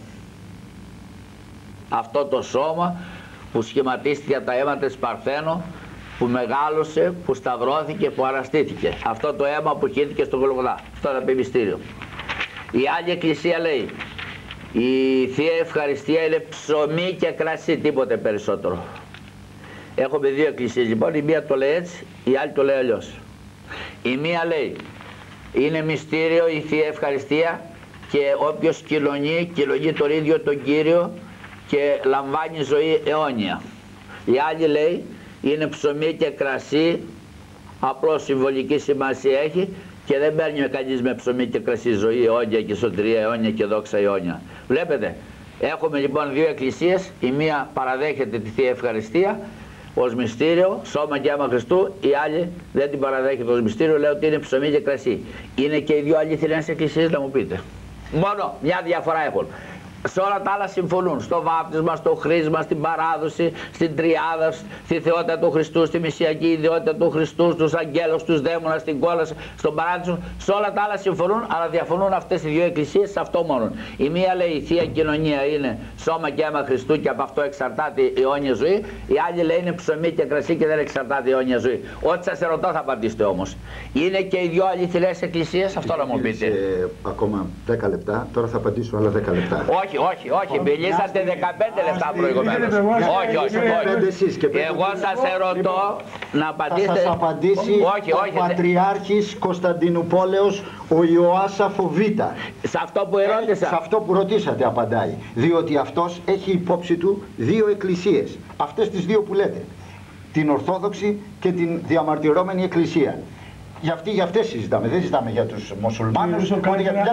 Αυτό το σώμα που σχηματίστηκε από τα αίματα της Παρθένου, που μεγάλωσε, που σταυρώθηκε, που αναστήθηκε. Αυτό το αίμα που χύθηκε στο Γολγοθά. Αυτό θα πει μυστήριο. Η άλλη εκκλησία λέει η Θεία Ευχαριστία είναι ψωμί και κρασί, τίποτε περισσότερο. Έχουμε δύο εκκλησίες λοιπόν, η μία το λέει έτσι, η άλλη το λέει αλλιώς. Η μία λέει είναι μυστήριο η Θεία Ευχαριστία και όποιος κοινωνεί τον ίδιο τον Κύριο και λαμβάνει ζωή αιώνια. Η άλλη λέει είναι ψωμί και κρασί, απλώς συμβολική σημασία έχει και δεν παίρνει κανείς με ψωμί και κρασί ζωή αιώνια και σωτηρία αιώνια και δόξα αιώνια. Βλέπετε, έχουμε λοιπόν δύο εκκλησίες, η μία παραδέχεται τη Θεία Ευχαριστία ως μυστήριο, σώμα και αίμα Χριστού, η άλλη δεν την παραδέχεται ως μυστήριο, λέει ότι είναι ψωμί και κρασί. Είναι και οι δύο αληθινές εκκλησίες, να μου πείτε. Μόνο μια διαφορά έχουν. Σε όλα τα άλλα συμφωνούν. Στο βάπτισμα, στο χρήσμα, στην παράδοση, στην τριάδα, στη θεότητα του Χριστού, στη μυσιακή ιδιότητα του Χριστού, στους αγγέλους, στους δαίμονας, στην κόλαση, στον παράδεισο. Σε όλα τα άλλα συμφωνούν, αλλά διαφωνούν αυτές οι δύο εκκλησίες σε αυτό μόνο. Η μία λέει η Θεία Κοινωνία είναι σώμα και αίμα Χριστού και από αυτό εξαρτάται η αιώνια ζωή. Οι άλλοι λέει είναι ψωμί και κρασί και δεν εξαρτάται η αιώνια ζωή. Ό,τι σας ερωτώ θα απαντήσετε όμως. Είναι και οι δυο αληθινές εκκλησίες, αυτό να μου πείτε. Ακόμα 10 λεπτά, τώρα θα απαντήσω άλλα 10 λεπτά. Όχι, μιλήσατε 15 λεπτά προηγουμένως. Όχι. Εγώ σας ερωτώ να απαντήσετε. Θα σας απαντήσει ο Πατριάρχης Κωνσταντινουπόλεως, ο Ιωάσαφο Β. Σε αυτό που ερώτησα. Σε αυτό που ρωτήσατε απαντάει. Διότι αυτός έχει υπόψη του δύο εκκλησίες. Αυτές τις δύο που λέτε. Την Ορθόδοξη και την διαμαρτυρώμενη εκκλησία. Για αυτές συζητάμε, δεν συζητάμε για τους μουσουλμάνους. Ο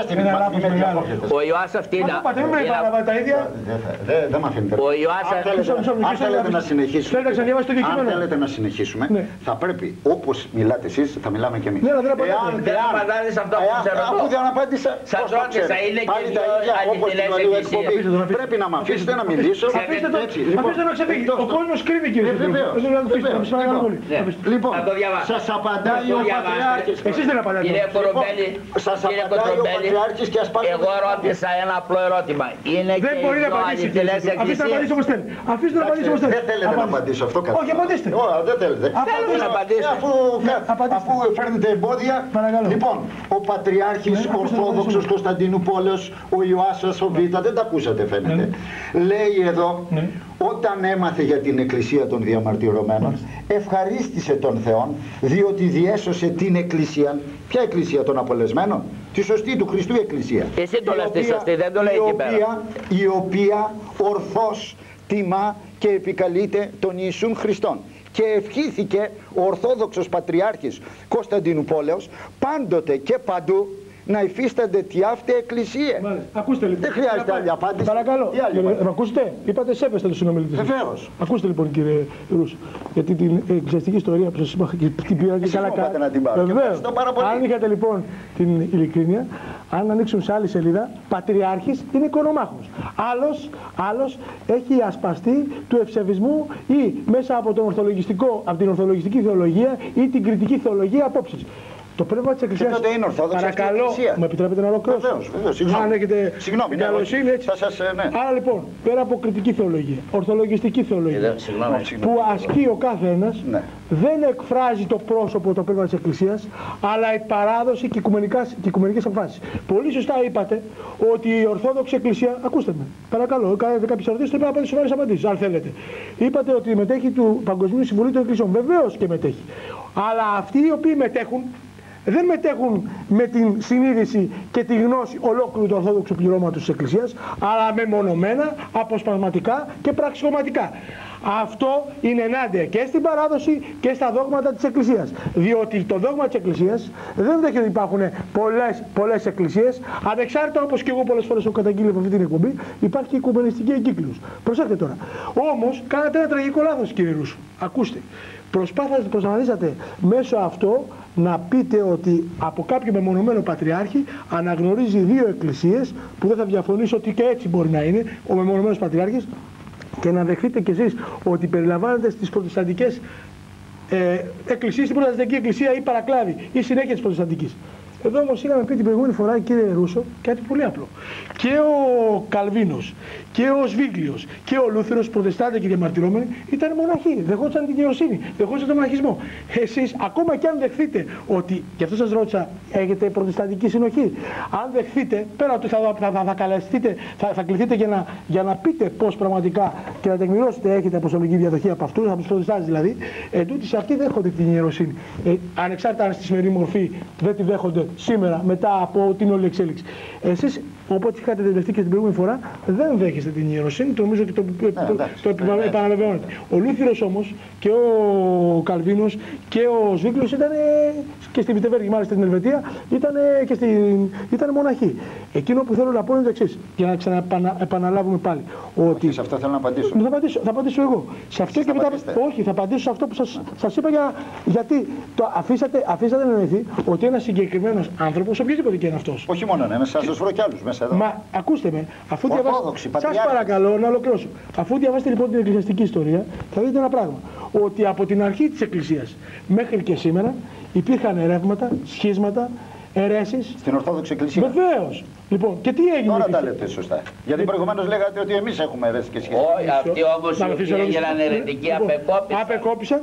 Ιωάσαφ τι είναι. Δεν μ' αφήνετε. Αν θέλετε να συνεχίσουμε, αν συνεχίσουμε, θα πρέπει όπως μιλάτε εσείς, θα μιλάμε και εμείς. Δεν απαντάτε σε αυτό που σας ρωτώ. Αφού δεν απάντησα, σας ρώτησα, είναι και δύο αληθινές εκκλησίες. Πρέπει να μ' αφήσετε να μιλήσω. Αφήστε να ξεφύγει. Ο κόσμος κρύβει, κύριε. Λοιπόν, σας απαντάει ο Πατριάρχης. Εσείς δεν απαντάτε. Κύριε Κορομπέλη, εγώ ρώτησα ένα απλό ερώτημα. Είναι και οι δυο αληθινές εκκλησίες. Αφήστε να απαντήσω όπως θέλει. Αφήστε να απαντήσω όπως θέλει. Δεν θέλετε να απαντήσω αυτό κάτι. Όχι, απαντήστε. Δεν θέλετε. Θέλω να απαντήσω. Αφού φέρνετε εμπόδια. Λοιπόν, ο Πατριάρχης Ορθόδοξος Κωνσταντινουπόλεως, ο Ιωάσαφ Β, δεν τα ακούσατε φαίνεται. Λέει εδώ, όταν έμαθε για την εκκλησία των διαμαρτυρωμένων, ευχαρίστησε τον Θεόν, διότι διέσωσε την εκκλησία. Ποια εκκλησία των απολεσμένων? Τη σωστή του Χριστού εκκλησία. Εσύ το λες τη σωστή, δεν το λέει εκεί πέρα. Η οποία ορθώς τιμά και επικαλείται τον Ιησούν Χριστόν. Και ευχήθηκε ο Ορθόδοξος Πατριάρχης Κωνσταντινουπόλεως πάντοτε και παντού να υφίστανται τι αυτή εκκλησία. Ακούστε λοιπόν. Δεν χρειάζεται άλλη απάντηση. Παρακαλώ. Ακούσετε, είπατε σέβεστε τους συνομιλητές. Βεβαίως. Ακούστε λοιπόν κύριε Ρούσο, γιατί την εκκλησιαστική ιστορία που σας είπα και την πήρα και καλά κάνετε. Βεβαίως. Αν είχατε λοιπόν την ειλικρίνεια, αν ανοίξουν σε άλλη σελίδα, Πατριάρχης είναι οικονομάχος. Άλλος έχει ασπαστεί του ευσεβισμού ή μέσα από την ορθολογιστική θεολογία ή την κριτική θεολογία απόψεις. Το πνεύμα της Εκκλησίας. Και τότε είναι Ορθόδοξη εκκλησία. Μου επιτρέπετε να ολοκληρώσω? Βεβαίως. Αν έχετε καλοσύνη, έτσι. Ναι. Άρα λοιπόν, πέρα από κριτική θεολογία, ορθολογιστική θεολογία, που ασκεί ο κάθε ένας, δεν εκφράζει το πρόσωπο, το πνεύμα της Εκκλησίας, αλλά η παράδοση και οι οικουμενικές αποφάσεις. Πολύ σωστά είπατε ότι η Ορθόδοξη Εκκλησία, ακούστε με, παρακαλώ, κάνετε κάποιες ερωτήσεις, πρέπει να απαντήσω σοβαρές απαντήσεις, αν θέλετε. Είπατε ότι μετέχει του Παγκοσμίου Συμβουλίου των Εκκλησιών. Βεβαίως και μετέχει. Αλλά αυτοί οι οποίοι μετέχουν, δεν μετέχουν με την συνείδηση και τη γνώση ολόκληρου του Ορθόδοξου πληρώματος της Εκκλησίας, αλλά μεμονωμένα, αποσπασματικά και πραξικοματικά. Αυτό είναι ενάντια και στην παράδοση και στα δόγματα της Εκκλησίας. Διότι το δόγμα της Εκκλησίας δεν δέχεται ότι υπάρχουν πολλές εκκλησίες, ανεξάρτητα, όπως και εγώ πολλές φορές έχω καταγγείλει από αυτή την εκπομπή, υπάρχει και η οικουμενιστική εγκύκλειος. Προσέξτε τώρα. Όμως, κάνατε ένα τραγικό λάθος, κύριε Ρούσο. Ακούστε. Προσπαθήσατε μέσω αυτό να πείτε ότι από κάποιο μεμονωμένο πατριάρχη αναγνωρίζει δύο εκκλησίες, που δεν θα διαφωνήσω ότι και έτσι μπορεί να είναι ο μεμονωμένος πατριάρχης, και να δεχτείτε κι εσείς ότι περιλαμβάνεται στις προτεσταντικές εκκλησίες, στην προτεσταντική εκκλησία ή παρακλάδι ή συνέχεια της προτεσταντικής. Εδώ όμως είχαμε πει την προηγούμενη φορά, κύριε Ρούσο, κάτι πολύ απλό. Και ο Καλβίνος και ο Σβίγγλιος και ο Λούθερος, προτεστάντε και διαμαρτυρόμενοι, ήταν μοναχοί. Δεχόντουσαν την ιεροσύνη, δεχόντουσαν τον μοναχισμό. Εσείς, ακόμα και αν δεχθείτε ότι, και αυτό σας ρώτησα, έχετε προτεσταντική συνοχή. Αν δεχθείτε, πέρα ότι θα καλεστείτε, θα κληθείτε για να πείτε πώς πραγματικά και να τεκμηρώσετε έχετε αποστολική διαδοχή από αυτούς, από τους προτεστάντες δηλαδή, εντούτοις αυτοί δέχονται την ιεροσύνη. Ανεξάρτητα αν στη σημερινή μορφή δεν τη δέχονται σήμερα, μετά από την όλη εξέλιξη. Εσείς, όπως είχατε δεσμευτεί και την προηγούμενη φορά, δεν δέχεστε την ιεροσύνη, το νομίζω και το επαναλαμβάνετε. Ο Λούθυρος όμως και ο Καλβίνος και ο Σβίγγλιος ήταν και στη Βιτεβέργη, μάλιστα στην Ελβετία, ήταν μοναχοί. Εκείνο που θέλω να πω είναι το εξής, για να ξαναεπαναλάβουμε πάλι. Ότι σε αυτό θέλω να απαντήσω. Θα απαντήσω εγώ. Σε αυτό και μετά, όχι, θα απαντήσω σε αυτό που σας είπα, γιατί το αφήσατε να εννοηθεί ότι ένας συγκεκριμένος άνθρωπος, οποιοδήποτε και είναι αυτός. Όχι μόνο ένας, σας βρω κι άλλους μέσα εδώ. Μα ακούστε με, αφού διαβάσετε. Σας παρακαλώ να ολοκληρώσω. Αφού διαβάσετε λοιπόν την εκκλησιαστική ιστορία, θα δείτε ένα πράγμα. Ότι από την αρχή της Εκκλησίας μέχρι και σήμερα υπήρχαν ρεύματα, σχίσματα, αιρέσεις. Στην Ορθόδοξη Εκκλησία. Βεβαίως. Λοιπόν, και τι έγινε? Τώρα τα λέτε σωστά. Γιατί προηγουμένως λέγατε ότι εμείς έχουμε αιρέσεις και σχέσεις. Όχι, αυτοί όμως οι οποίοι έγιναν αιρετικοί απεκόπησαν,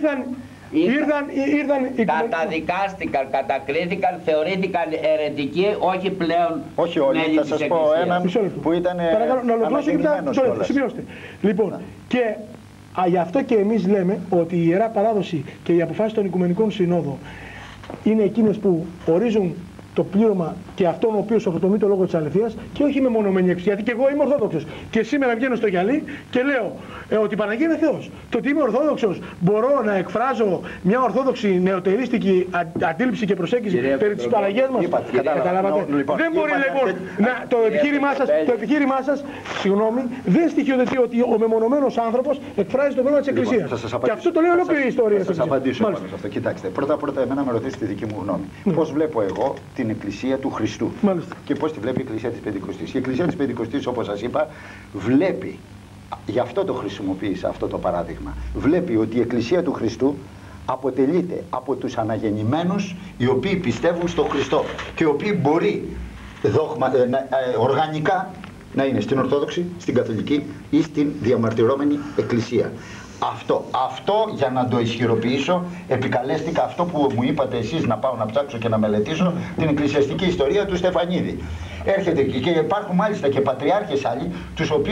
ήρθαν καταδικάστηκαν, κατακρίθηκαν, θεωρήθηκαν αιρετικοί, όχι πλέον. Όχι όλοι, θα σας πω έναν που ήταν αναγεννημένος κιόλας. Σημειώστε. Λοιπόν, και γι' αυτό και εμείς λέμε ότι η Ιερά Παράδοση και οι αποφάσεις των Οικουμενικών Συνόδων είναι εκείνες που ορίζουν το πλήρωμα και αυτόν ο οποίος ορθοτομεί το λόγο της αληθείας και όχι μεμονωμένη εξουσία. Γιατί και εγώ είμαι Ορθόδοξος και σήμερα βγαίνω στο γυαλί και λέω ότι η Παναγία είναι Θεός. Το ότι είμαι Ορθόδοξος μπορώ να εκφράζω μια ορθόδοξη νεοτερίστικη αντίληψη και προσέγγιση περί της Παναγίας μας. Καταλάβατε. Δεν μπορεί λοιπόν το επιχείρημά σας, συγγνώμη, δεν στοιχειοδετεί ότι ο μεμονωμένος άνθρωπος εκφράζει το πνεύμα της Εκκλησίας. Και αυτό το λέει ολόκληρη η ιστορία. Θα σας απαντήσω πάνω σε αυτό. Κοιτάξτε, πρώτα εμένα με ρωτήσετε τη δική μου γνώμη. Πώς βλέπω εγώ την Εκκλησία του Χριστού. Μάλιστα. Και πώς τη βλέπει η Εκκλησία της Πεντηκοστής. Η Εκκλησία της Πεντηκοστής, όπως σας είπα, βλέπει, γι' αυτό το χρησιμοποίησα αυτό το παράδειγμα, βλέπει ότι η Εκκλησία του Χριστού αποτελείται από τους αναγεννημένους οι οποίοι πιστεύουν στον Χριστό και οι οποίοι μπορεί οργανικά να είναι στην Ορθόδοξη, στην Καθολική ή στην διαμαρτυρόμενη Εκκλησία. Αυτό για να το ισχυροποιήσω επικαλέστηκα αυτό που μου είπατε εσείς να πάω να ψάξω και να μελετήσω, την εκκλησιαστική ιστορία του Στεφανίδη. Έρχεται εκεί και υπάρχουν μάλιστα και πατριάρχες άλλοι, τους οποίους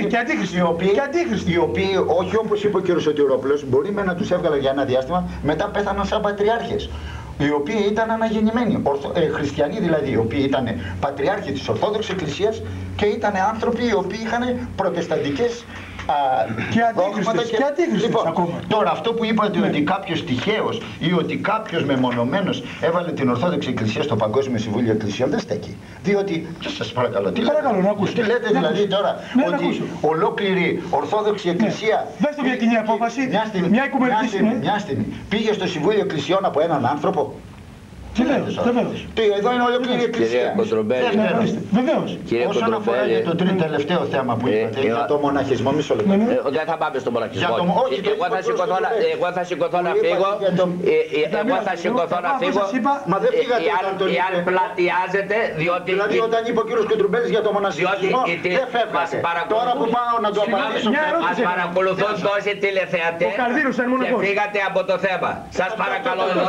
οι οποίοι όχι όπως είπε ο κ. Σωτηρόπουλος, μπορεί να τους έβγαλα για ένα διάστημα, μετά πέθαναν σαν πατριάρχες. Οι οποίοι ήταν αναγεννημένοι, χριστιανοί δηλαδή, οι οποίοι ήταν πατριάρχοι της Ορθόδοξης Εκκλησίας και ήταν άνθρωποι οι οποίοι είχαν προτεσταντικές και αντίχριστες λοιπόν, ακόμα. Τώρα αυτό που είπατε ότι κάποιος τυχαίος ή ότι κάποιος μεμονωμένος έβαλε την Ορθόδοξη Εκκλησία στο Παγκόσμιο Συμβούλιο Εκκλησιών δεν στέκει. Διότι, και σας παρακαλώ, τι λέτε δηλαδή τώρα, ότι ολόκληρη Ορθόδοξη Εκκλησία δέστε μια κοινή απόφαση, μια οικουμενική μια στιγμή πήγε στο Συμβούλιο Εκκλησιών από έναν άνθρωπο. Εδώ είναι ολόκληρη η Εκκλησία. Βεβαίως. Όσον αφορά για το τελευταίο θέμα που είπατε, για το μοναχισμό, μισό λεπτό. Δεν θα πάμε στο μοναχισμό. Εγώ θα σηκωθώ να φύγω. Μα δεν πήγατε εάν πλατιάζετε, διότι... Δηλαδή όταν είπε ο κύριος Κουτρουμπέλης για το μοναχισμό, δεν φεύγατε. Τώρα που πάω να το απαντήσω... Μας παρακολουθούν τόσοι τηλεθεατές και φύγατε από το θέμα. Σας παρακαλώ εδώ.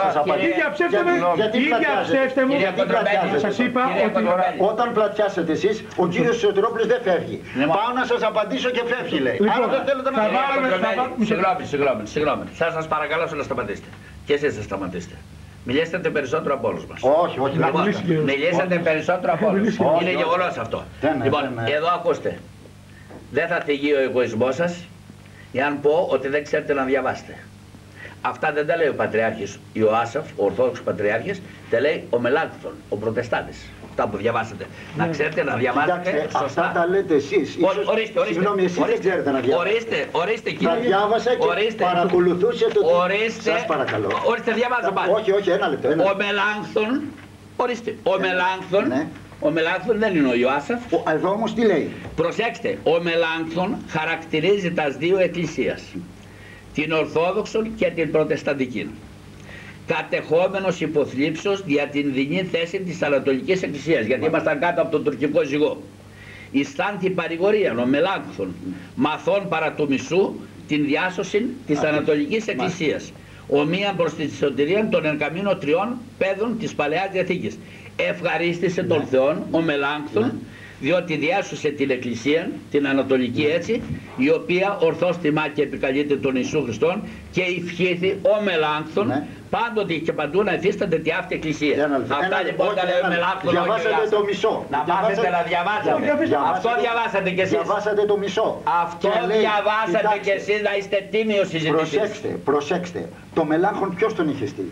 Σας είπα ότι όταν πλατιάσετε εσείς, ο κύριος Σωτηρόπουλος δεν φεύγει. Πάω να σας απαντήσω και φεύγει, λέει. Λοιπόν, δεν θέλετε να Συγγνώμη. Σας παρακαλώ να σταματήσετε. Και εσείς θα σταματήσετε. Μιλήσατε περισσότερο από όλους μας. Όχι. Μιλήσατε περισσότερο από όλους. Είναι γεγονός αυτό. Λοιπόν, εδώ ακούστε. Δεν θα θυγεί ο εγωισμός σας εάν πω ότι δεν ξέρετε να διαβάσετε. Αυτά δεν τα λέει ο Πατριάρχης Ιωάσαφ, ο Ορθόδοξος Πατριάρχης, τα λέει ο Μελάνχθον, ο Προτεστάντης. Αυτά που διαβάσατε. Να ξέρετε να διαβάσετε σωστά. Αυτά τα λέτε εσείς. Ορίστε. Συγγνώμη, εσείς δεν ξέρετε να διαβάσετε. Ορίστε κύριε. Τα διάβασα και παρακολουθούσε το τι... Σας παρακαλώ. Ορίστε, διαβάζω πάλι. Όχι, ένα λεπτό. Ο Μελάνχθον, ορίστε, ο Μελάνχθον δεν είναι ο Ιωάσαφ. Εδώ όμως τι λέει. Προσέξτε, ο Μελάνχθον χαρακτηρίζει τα δύο εκκλησίας. Την Ορθόδοξο και την Προτεσταντική. Κατεχόμενος υποθλίψεως για την δεινή θέση της Ανατολικής Εκκλησίας, γιατί ήμασταν κάτω από τον τουρκικό ζυγό. Ιστάνθη παρηγορία, ο Μελάνχθον, μαθών παρά του μισού, την διάσωση της Ανατολικής Εκκλησίας. Ομοίαν προς τη σωτηρία των ενκαμίνων τριών παιδών της Παλαιάς Διαθήκης. Ευχαρίστησε τον Θεόν ο Μελάνχθον, διότι διάσωσε την Εκκλησία, την Ανατολική έτσι, η οποία ορθώς τιμά και επικαλείται τον Ιησού Χριστόν και ευχήθη ο Μελάνχθον πάντοτε και παντού να υφίσταται τη αυτή Εκκλησία. Αυτά λοιπόν τα λέει ο Μελάνχθον. Διαβάσατε το μισό. Να μάθετε να διαβάσετε. Αυτό διαβάσατε κι εσείς. Διαβάσατε το μισό. Αυτό διαβάσατε κι εσείς, να είστε τίμιος συζητητής. Προσέξτε. Το Μελάνχθον ποιος τον είχε στείλει.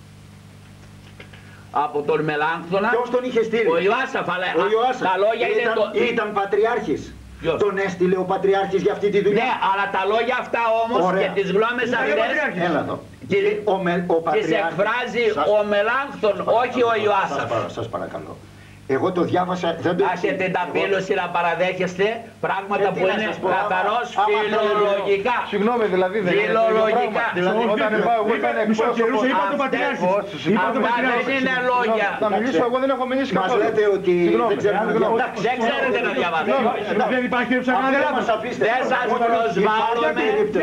Από τον Μελάνχθονα. Ποιος τον είχε στείλει. Ο Ιωάσαφ, αλλά τα λόγια ήταν πατριάρχης. Τον έστειλε ο πατριάρχης για αυτή τη δουλειά. Ναι, αλλά τα λόγια αυτά όμως και τις γνώμες αυτές τις εκφράζει ο Μελάνχθον, όχι ο Ιωάσαφ. Σας παρακαλώ. Εγώ το διάβασα, δεν το Έχετε ταπείνωση να παραδέχεστε πράγματα που είναι καθαρώς φιλολογικά. Συγγνώμη, δηλαδή δεν είναι φιλολογικά. Δηλαδή, όταν πάω εγώ ήταν εκπρόσωπος. Αυτά δεν είναι λόγια. Να μιλήσω, εγώ δεν έχω μιλήσει καθόλου. Μας λέτε ότι δεν ξέρετε να διαβάσετε. Δεν ξέρετε να διαβάσετε. Δεν υπάρχει περίπτωση να Δεν σας προσβάλλουμε.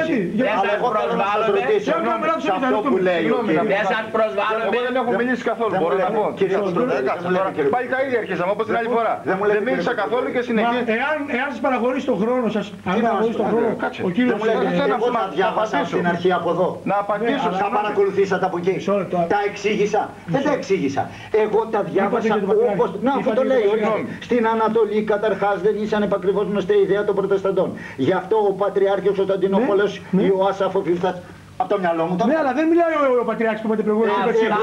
Δεν σας προσβάλλουμε. Εγώ δεν έχω μιλήσει καθόλου. Μπορώ να πω. Πάλι τα ίδια αρχίσαμε όπως την άλλη φορά. Δεν μίλησα καθόλου και συνεχίζω. Εάν σας παραχωρήσει τον χρόνο σας, αν παραχωρήσει τον χρόνο, ο κύριος... Εγώ τα διάβασα στην αρχή από εδώ. Να απαντήσω. Τα παρακολουθήσατε από εκεί. Τα εξήγησα. Δεν τα εξήγησα. Εγώ τα διάβασα όπως... Να, αυτό το λέει. Στην Ανατολή καταρχάς δεν ήσαν επακριβώς γνωστή η ιδέα των Προτεσταντών. Γι' αυτό ο Πατριάρχης Κωνσταντινόπολος, Ιωάσαφ ο Φιφθάς, από το μυαλό μου το. Ναι, αλλά δεν μιλάει ο Πατριάρχης που είπατε προηγούμενα.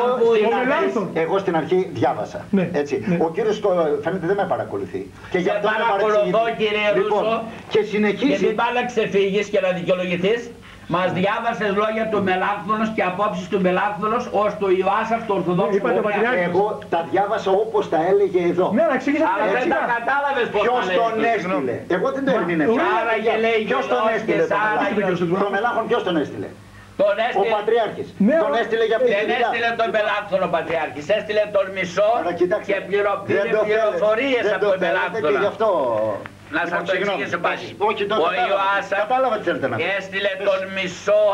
Εγώ στην αρχή διάβασα. Έτσι. Ο κύριος φαίνεται δεν με παρακολουθεί. Και για αυτό παρακολουθώ, κύριε Ρούσο. Και συνεχίζει. Και μην πάλι να ξεφύγεις και να δικαιολογηθείς. Μας διάβασες λόγια του Μελάνθωνος και απόψεις του Μελάνθωνος ως του Ιωάσαφ του Ορθοδόξου. Εγώ τα διάβασα όπως τα έλεγε εδώ. Ναι, αλλά εξήγησα. Αλλά δεν τα κατάλαβες πώς ποιος τον έστειλε. Εγώ δεν το ερμηνεύσα. Ποιος τον έστειλε τον Μελάνθωνο, ποιος τον έστειλε. Ο Πατριάρχης. Τον έστειλε για δεν έστειλε τον Μελάνθωνο ο Πατριάρχης, έστειλε τον μισό και πήρε πληροφορίες από τον Μελάνθωνο. Να σας το εξηγήσω πάλι. Ο Ιωάσαφ έστειλε τον μισό,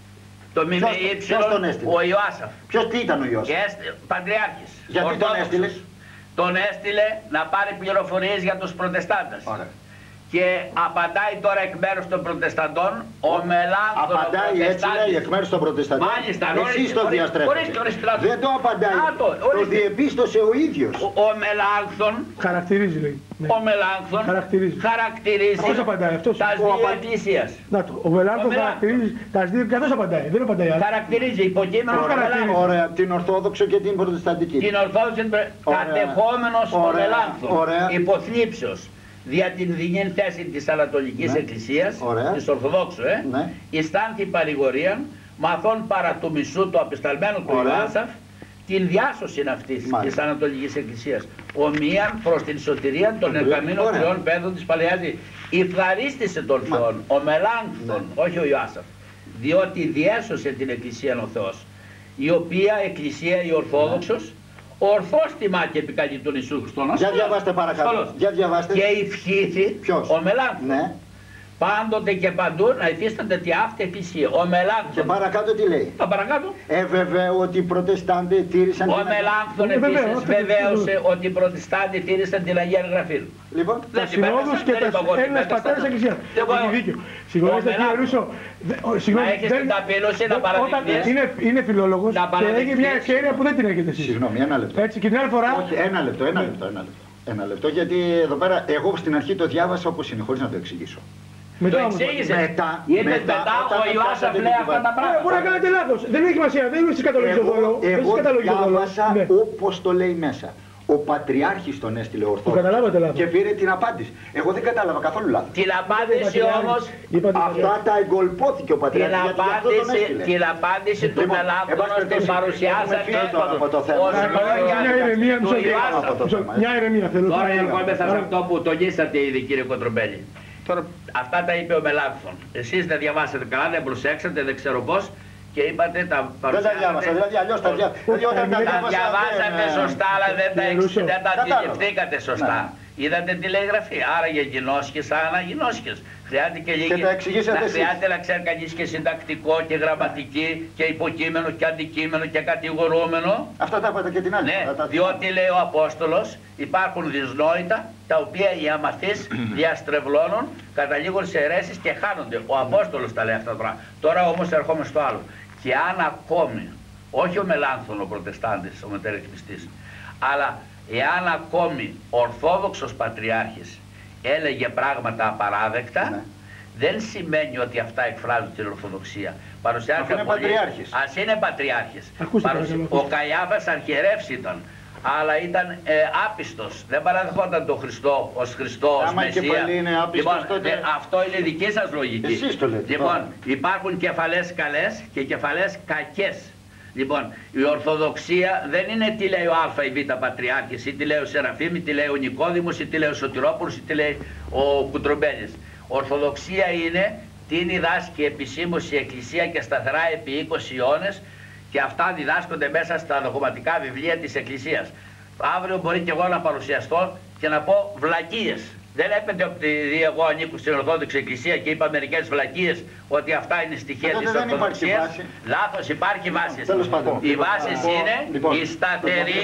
το ΜΜΕ, ο Ιωάσαφ. Ποιος τι ήταν ο Ιωάσαφ? Πατριάρχης. Γιατί τον έστειλε? Τον έστειλε να πάρει πληροφορίες για τους Προτεστάντες. Και απαντάει τώρα εκ μέρους των Προτεσταντών ο Μελάνθωνος. Απαντάει έτσι λέει εκ μέρους των Προτεσταντών. Μάλιστα, εσείς το διαστρέφετε. Δεν το απαντάει. Το διεπίστωσε ο ίδιος. Ο Μελάνθων. Χαρακτηρίζει λέει. Ο Μελάνθων χαρακτηρίζει αυτός απαντάει, αυτός. τα δύο εκκλησίας. Ο Μελάνθων χαρακτηρίζει τα δύο και αυτός απαντάει. Δεν απαντάει άλλο. Χαρακτηρίζει υποκείμενο. Ωραία, την Ορθόδοξο και την Προτεσταντική. Την Ορθόδοξο κατεχόμενος ο Μελάνθων. Υποθλίψεως. Δια την δεινήν θέση της Ανατολικής Εκκλησίας, της Ορθοδόξου, αισθάνθη παρηγορία, μαθών παρά του μισού του απεσταλμένου του Ιωάσαφ, την διάσωση αυτής της Ανατολικής Εκκλησίας, ομοίαν προς την σωτηρία των εργαμίνων τριών παιδών της Παλαιάς. Ιφθαρίστησε τον Θεόν, ο Μελάνθων, όχι ο Ιωάσαφ, διότι διέσωσε την Εκκλησία ο Θεός, η οποία Εκκλησία η Ορθόδοξος ορθώς τιμά και επικαλεί τον Ιησού Χριστόν. Για διαβάστε παρακάτω. Για διαβάστε. Και ευχήθη ο Μελάνθων. Ναι. Πάντοτε και παντού να υφίστανται τη αυτή εκκλησία. Ο Μελάνθων. Και παρακάτω τι λέει. Παρακάτω. Βέβαιο ότι οι Προτεστάντες τήρησαν την Αγία Γραφή. Ο Μελάνθων επίσης βεβαίωσε ότι οι Προτεστάντες τήρησαν την Αγία Γραφή. Λοιπόν, τα συνόδους και τα Έλληνες πατέρες εκκλησίας. Έχει δίκιο. Συγγνώμη, κύριε Ρούσο. Να έχεις την ταπείνωση να παραδειχθείς. Είναι φιλόλογος και έχει μια ευκαιρία που δεν την έχετε εσείς. Συγγνώμη, ένα λεπτό. Έτσι και την άλλη φορά. Όχι, ένα λεπτό, γιατί εδώ πέρα εγώ στην αρχή το διάβασα όπως είναι, χωρίς να το εξηγήσω. Το εξήγησε. Μετά ο Ιωάσαφ λέει αυτά τα πράγματα. Μπορεί να κάνετε λάθος. Δεν έχει σημασία. Δεν είναι καταλογικό δόλο. Εγώ διάβασα όπως το λέει μέσα. Ο Πατριάρχης τον έστειλε Ορθόδοξο και πήρε την απάντηση. Εγώ δεν κατάλαβα καθόλου λάθος. Την απάντηση όμως. Αυτά τα εγκολπώθηκε ο Πατριάρχης. Την απάντηση του Μελάνθωνος την παρουσιάσατε ως λόγια του Ιωάσαφ. Μια ηρεμία θέλω. Τώρα ερχόμεθα σε αυτό που τονίσατε ήδη, κύριε Κοντρομπέλη. Αυτά τα είπε ο Μελάνθων. Εσείς δεν διαβάσατε καλά, δεν προσέξατε, δεν ξέρω πώς. Και είπατε τα παρουσιάσατε. Δεν τα διάβασα, δηλαδή αλλιώς τα διαβάσατε σωστά, αλλά δεν τα αντιληφθήκατε σωστά. Είδατε τη λέει γραφή. Άρα για γινώσχες, αναγινώσχες. Χρειάζεται και λίγη. Χρειάζεται να ξέρει κανείς και συντακτικό και γραμματική και υποκείμενο και αντικείμενο και κατηγορούμενο. Αυτά τα είπατε και την άλλη. Ναι, διότι λέει ο Απόστολος υπάρχουν δυσνόητα τα οποία οι αμαθείς διαστρεβλώνουν, καταλήγουν σε αιρέσεις και χάνονται. Ο Απόστολος τα λέει αυτά τώρα. Τώρα όμως ερχόμαι στο άλλο. Και αν ακόμη, όχι ο Μελάνθων ο Προτεστάντης, ο μεταρρυθμιστής, αλλά εάν ακόμη Ορθόδοξος Πατριάρχης έλεγε πράγματα απαράδεκτα, δεν σημαίνει ότι αυτά εκφράζουν την Ορθοδοξία. Παρουσιάζεται πολύ. Ας είναι Πατριάρχης. Ο Καϊάφας αρχιερεύς ήταν, αλλά ήταν άπιστος. Δεν παραδεχόταν τον Χριστό ως Χριστό, ως Μεσσία. Λοιπόν, αυτό είναι δική σας λογική. Εσείς το λέτε. Λοιπόν, υπάρχουν κεφαλές καλές και κεφαλές κακές. Λοιπόν, η Ορθοδοξία δεν είναι τι λέει ο Α ή Β Πατριάρχης ή τι λέει ο Σεραφείμ, τι λέει ο Νικόδημος ή τι λέει ο Σωτηρόπουλος ή τι λέει ο Κουτρομπέλης. Ορθοδοξία είναι τι διδάσκει επισήμως η Εκκλησία και σταθερά επί 20 αιώνες, και αυτά διδάσκονται μέσα στα δογματικά βιβλία της Εκκλησίας. Αύριο μπορεί και εγώ να παρουσιαστώ και να πω βλακίες. Δεν έπεται ότι εγώ ανήκω στην Ορθόδοξη Εκκλησία και είπα μερικές βλακίες ότι αυτά είναι στοιχεία της Ορθοδοξίας. Λάθος, υπάρχει βάση. Οι βάσεις είναι η σταθερή,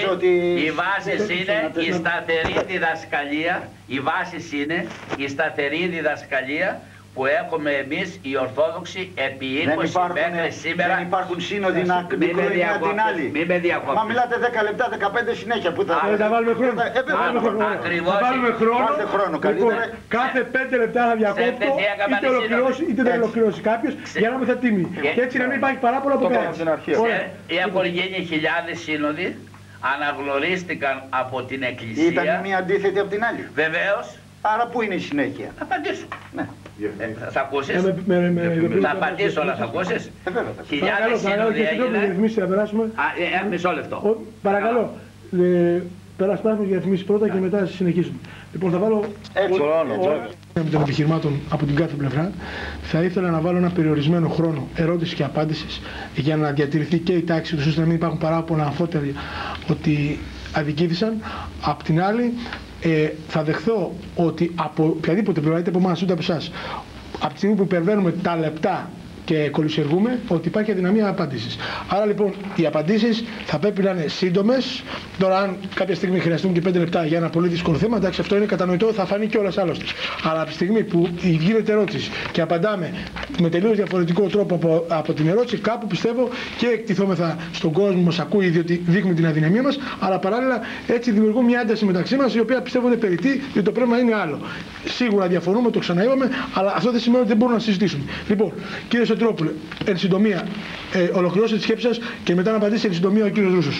η σταθερή διδασκαλία. Οι βάσεις είναι η σταθερή διδασκαλία που έχουμε εμείς οι Ορθόδοξοι επί 20 μέχρι σήμερα. Δεν υπάρχουν σύνοδοι να κρίνουν την άλλη. Μην με διακόπτεις. Μα μιλάτε 10 λεπτά, 15 συνέχεια. Πού θα βάλουμε χρόνο. Ακριβώς. Θα βάλουμε χρόνο. Κάθε 5 λεπτά θα διακόπτω, είτε ολοκληρώσει είτε δεν ολοκληρώσει κάποιος, για να είμαστε τίμοι. Και έτσι να μην υπάρχει παράπονο από κανέναν. Έχουν γίνει χιλιάδες σύνοδοι, αναγνωρίστηκαν από την Εκκλησία. Ήταν μία αντίθετη από την άλλη. Βεβαίως. Άρα πού είναι η συνέχεια? Θα απαντήσω. Ναι. Θα ακούσεις. Θα απαντήσω, αλλά θα ακούσεις. Χιλιάδες σύνοδοι έγιναν. Μισό λεπτό. Παρακαλώ. Περάσουμε για ρυθμίσεις πρώτα και μετά συνεχίσουμε. Λοιπόν, θα βάλω των επιχειρημάτων από την κάθε πλευρά. Θα ήθελα να βάλω ένα περιορισμένο χρόνο ερώτηση και απάντηση για να διατηρηθεί και η τάξη του, ώστε να μην υπάρχουν παράπονα αμφότεροι ότι αδικήθησαν. Απ' την άλλη, θα δεχθώ ότι από οποιαδήποτε πλευρά, είτε από εμάς είτε από εσάς, από τη στιγμή που υπερβαίνουμε τα λεπτά και κολυσιεργούμε, ότι υπάρχει αδυναμία απάντησης. Άρα λοιπόν οι απαντήσεις θα πρέπει να είναι σύντομες. Τώρα, αν κάποια στιγμή χρειαστούν και 5 λεπτά για ένα πολύ δύσκολο θέμα, εντάξει, αυτό είναι κατανοητό, θα φανεί κιόλας άλλωστε. Αλλά από τη στιγμή που γίνεται ερώτηση και απαντάμε με τελείως διαφορετικό τρόπο από την ερώτηση, κάπου πιστεύω και εκτιθόμεθα στον κόσμο που μας ακούει, διότι δείχνουμε την αδυναμία μας, αλλά παράλληλα έτσι δημιουργούμε μια ένταση μεταξύ μας, η οποία πιστεύω είναι περιττή, διότι το πράγμα είναι άλλο. Σίγουρα διαφωνούμε, το ξαναείπαμε, αλλά αυτό δεν σημαίνει ότι δεν μπορούμε να συζητήσουμε. Λοιπόν, κύριε Σωτηρόπουλε, εν συντομία, ολοκληρώστε τη σκέψη σας και μετά να απαντήσει εν συντομία ο κύριος Ρούσος.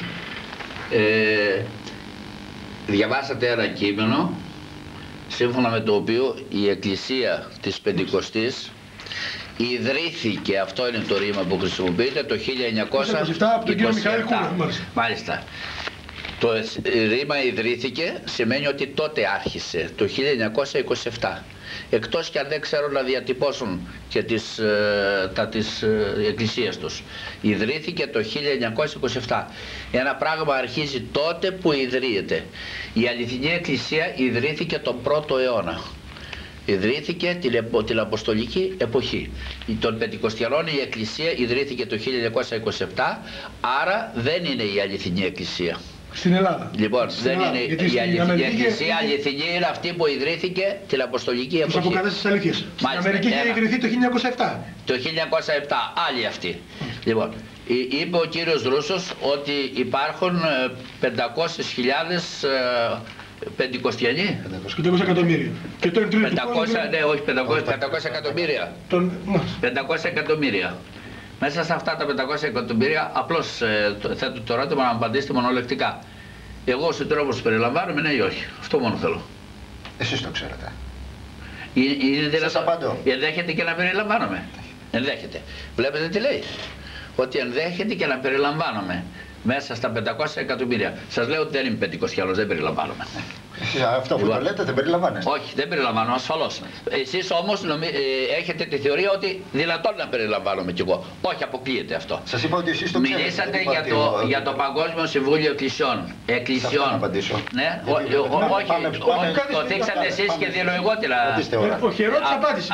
Διαβάσατε ένα κείμενο σύμφωνα με το οποίο η Εκκλησία της Πεντηκοστής ιδρύθηκε, αυτό είναι το ρήμα που χρησιμοποιείται, το 1927. Μάλιστα. Το ρήμα ιδρύθηκε σημαίνει ότι τότε άρχισε, το 1927. Εκτός και αν δεν ξέρουν να διατυπώσουν και τις εκκλησίες τους. Ιδρύθηκε το 1927. Ένα πράγμα αρχίζει τότε που ιδρύεται. Η αληθινή εκκλησία ιδρύθηκε τον 1ο αιώνα. Ιδρύθηκε την Αποστολική εποχή. Των Πεντηκοστιανών η εκκλησία ιδρύθηκε το 1927, άρα δεν είναι η αληθινή εκκλησία. Στην Ελλάδα. Λοιπόν, δεν είναι η αληθινή εκκλησία. Η αληθινή είναι αυτή που ιδρύθηκε την Αποστολική εποχή. Τους αποκατάστασης της αλήθειας. Στην Αμερική είχε ιδρυθεί το 1907. Το 1907, άλλη αυτή. Λοιπόν, είπε ο κύριος Ρούσος ότι υπάρχουν 500.000 Πεντηκοστιανοί. 500 εκατομμύρια. Και το 500, ναι, όχι 500 εκατομμύρια. 500 εκατομμύρια. Μέσα σε αυτά τα 500 εκατομμύρια, απλώς θέτω το ερώτημα να απαντήσετε μονολεκτικά. Εγώ στον τρόπο που περιλαμβάνομαι, ναι ή όχι. Αυτό μόνο θέλω. Εσείς το ξέρετε. Είναι σας απαντώ. Ενδέχεται και να περιλαμβάνομαι. Ενδέχεται. Βλέπετε τι λέει. Ότι ενδέχεται και να περιλαμβάνομαι μέσα στα 500 εκατομμύρια. Σας λέω ότι δεν είμαι πεντηκοστιανός, δεν περιλαμβάνομαι. Εσείς αυτό που το λέτε δεν περιλαμβάνεστε. Όχι, δεν περιλαμβάνω, ασφαλώς. Εσείς όμως έχετε τη θεωρία ότι δυνατόν να περιλαμβάνομαι κι εγώ. Όχι, αποκλείεται αυτό. Σας είπα ότι εσείς το ξέρετε. Μιλήσατε για το Παγκόσμιο Συμβούλιο Εκκλησιών. Εκκλησιών. Να απαντήσω. Ναι, όχι, το θίξατε εσείς και δίνω εγώ την όχι, ερώτηση απάντηση.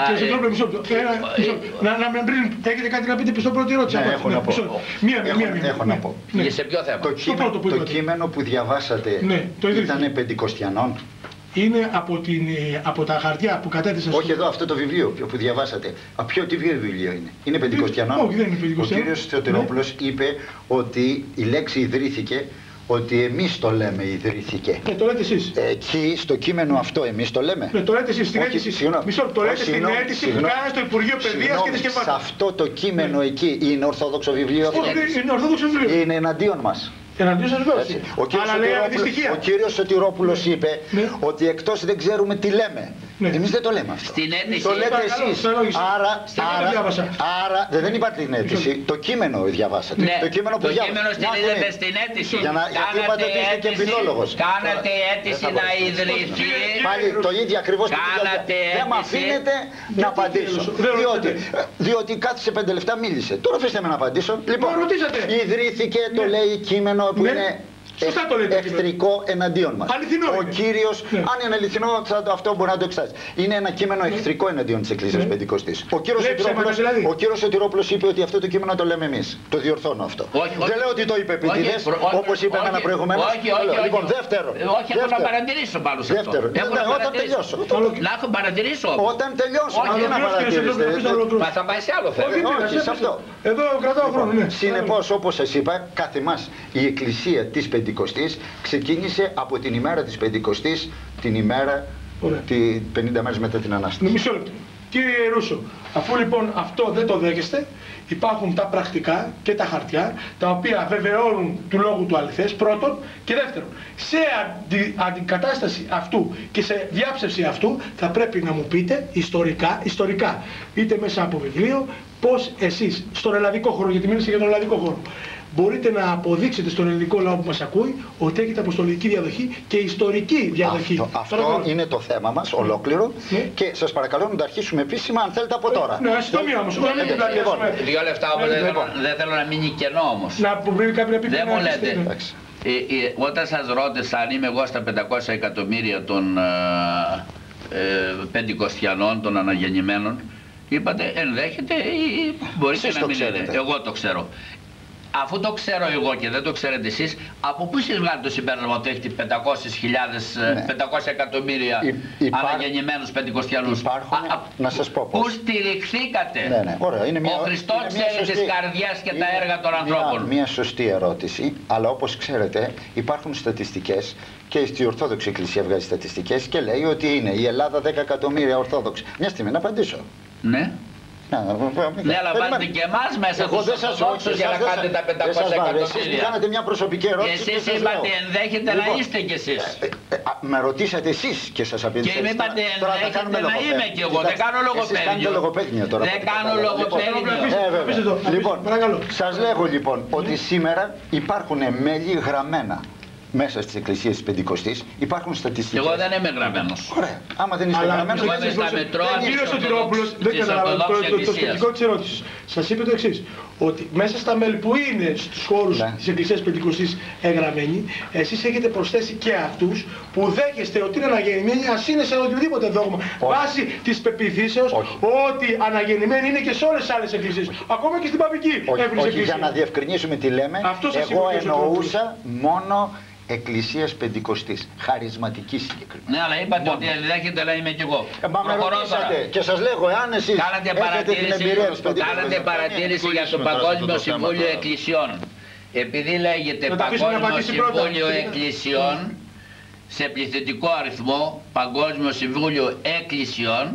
Να μην πριν έχετε κάτι να πείτε στο πρώτο ερώτηση. Έχω να πω. Σε ποιο θέμα? Το κείμενο που διαβάσατε ήταν πεντηκοστιανών. Είναι από τα χαρτιά που κατέθεσα. Όχι εδώ, αυτό το βιβλίο που διαβάσατε. Τι βιβλίο είναι? Είναι πεντηκοστιανών? Όχι, δεν είναι πεντηκοστιανών. Ο κύριος Σωτηρόπουλος είπε ότι η λέξη ιδρύθηκε, ότι εμείς το λέμε ιδρύθηκε. Το λέτε εσείς. Εκεί στο κείμενο αυτό εμείς το λέμε. Το λέτε εσείς στην αίτηση. Το λέτε στην αίτηση που κάνετε στο Υπουργείο Παιδείας και Δισκευάσεων. Σε αυτό το κείμενο εκεί είναι ορθόδοξο βιβλίο αυτό? Είναι ορθόδοξο βιβλίο. Είναι εναντίον μας. Εναντίον σας βέβαια. Ο κύριος Σωτηρόπουλος είπε ότι εκτός δεν ξέρουμε τι λέμε. Εμείς δεν το λέμε αυτό. Στην αίτηση. Το λέτε εσείς. Άρα δεν είπατε την αίτηση. Το κείμενο διαβάσατε. Ναι, το κείμενο που διάβασατε. Το κείμενο στηρίζεται στην αίτηση. Γιατί είπατε ότι είστε και φιλόλογος. Κάνατε αίτηση να ιδρυθεί. Πάλι το ίδιο ακριβώς που δεν με αφήνετε να απαντήσω. Διότι κάθισε 5 λεπτά μίλησε. Τώρα αφήστε με να απαντήσω. Λοιπόν, ιδρύθηκε, το λέει κείμενο που είναι εχθρικό εναντίον μας. Ο κύριος, αν είναι αληθινό, αυτό μπορεί να το εξετάσει. Είναι ένα κείμενο εχθρικό εναντίον της Εκκλησίας Πεντηκοστής. Ο κύριος Σωτηρόπουλος είπε ότι αυτό το κείμενο το λέμε εμείς. Το διορθώνω αυτό. Δεν λέω ότι το είπε επίτηδες, όπως είπε ένα προηγουμένως. Λοιπόν, δεύτερο. Όχι, έχω να παρατηρήσω πάνω σε αυτό. Όταν τελειώσω. Να έχω παρατηρήσω. Όταν τελειώσω. Μα θα πάει σε άλλο θέμα. Όχι, σε αυτό. Εδώ κρατάω χρόνο. Συνεπώς, όπως σας είπα, κάθε μας η Εκκλησία της Πεντηκοστής ξεκίνησε από την ημέρα της Πεντηκοστής, την ημέρα 50 μέρες μετά την Ανάσταση. Μισό λεπτό. Κύριε Ρούσο, αφού λοιπόν αυτό δεν το δέχεστε, υπάρχουν τα πρακτικά και τα χαρτιά, τα οποία βεβαιώνουν του λόγου του αληθές, πρώτον, και δεύτερον, σε αντικατάσταση αυτού και σε διάψευση αυτού θα πρέπει να μου πείτε ιστορικά, είτε μέσα από βιβλίο, πώς εσείς στον ελλαδικό χώρο, γιατί μίλησε για τον ελλαδικό χώρο, μπορείτε να αποδείξετε στον ελληνικό λαό που μας ακούει ότι έχετε αποστολική διαδοχή και ιστορική διαδοχή. Αυτό είναι το θέμα μας ολόκληρο και σας παρακαλώ να το αρχίσουμε επίσημα αν θέλετε από τώρα. Ναι, συντομία όμως. 2 λεπτά όμως δεν θέλω να μείνει κενό όμως. Δεν μου λέτε. Όταν σας ρώτησα αν είμαι εγώ στα 500 εκατομμύρια των πεντηκοστιανών, των αναγεννημένων, είπατε ενδέχεται ή μπορείτε να μην είναι. Εγώ το ξέρω. Αφού το ξέρω εγώ και δεν το ξέρετε εσείς, από πού εσείς βγάλετε το συμπέρασμα ότι έχετε 500 εκατομμύρια αναγεννημένους πεντηκοστιανούς? Να σας πω πώς. Πού στηριχθήκατε? Ναι, ωραία. Ο Χριστός ξέρει τις καρδιές και τα έργα των ανθρώπων. Μια σωστή ερώτηση, αλλά όπως ξέρετε υπάρχουν στατιστικές και η Ορθόδοξη Εκκλησία βγάζει στατιστικές και λέει ότι είναι η Ελλάδα 10 εκατομμύρια Ορθόδοξοι. Μια στιγμή να απαντήσω. Ναι. Ναι, αλλά βάλτε και εμάς μέσα τους Ορθοδόξους για να κάνετε τα 500 εκατομμύρια. Εσείς κάνατε μια προσωπική ερώτηση. Και εσείς είπατε ενδέχεται να είστε κι εσείς. Με ρωτήσατε εσείς και σας απαντήσατε. Και είπατε ενδέχεται να είμαι κι εγώ. Δεν κάνω λογοπαίγνιο. Εσείς κάνετε λογοπαίγνιο τώρα. Δεν κάνω λογοπαίγνιο. Λοιπόν, σας λέγω λοιπόν ότι σήμερα υπάρχουν μέλη γραμμένα. Μέσα στις εκκλησίες της Πεντηκοστής υπάρχουν στατιστικές. Εγώ δεν είμαι γραμμένος. Ωραία. Άμα δεν είστε γραμμένος, εγώ είμαι στα μετρώα δεν καταλαβαίνω το σκεπτικό της ερώτησης. Σας είπε το εξής, ότι μέσα στα μέλη που είναι στους χώρους της εκκλησίας Πεντηκοστής εγγραμμένοι, εσείς έχετε προσθέσει και αυτούς που δέχεστε ότι είναι αναγεννημένοι, ας είναι σε οτιδήποτε δόγμα. Βάσει της πεποιθήσεως ότι αναγεννημένοι είναι και σε όλες τις άλλες εκκλησίες. Ακόμα και στην παπική. Όχι, για να διευκρινίσουμε τι λέμε, εγώ εννοούσα μόνο Εκκλησίας Πεντηκοστής, χαρισματική συγκεκριμένα. Ναι, αλλά είπατε ότι ενδέχεται να είμαι κι εγώ. Μα με ρωτήσατε και σας λέγω, εάν εσείς έχετε την εμπειρία της Πεντηκοστής. Κάνατε παρατήρηση για το Παγκόσμιο Συμβούλιο Εκκλησιών. Επειδή λέγεται Παγκόσμιο Συμβούλιο Εκκλησιών, σε πληθυντικό αριθμό, Παγκόσμιο Συμβούλιο Εκκλησιών,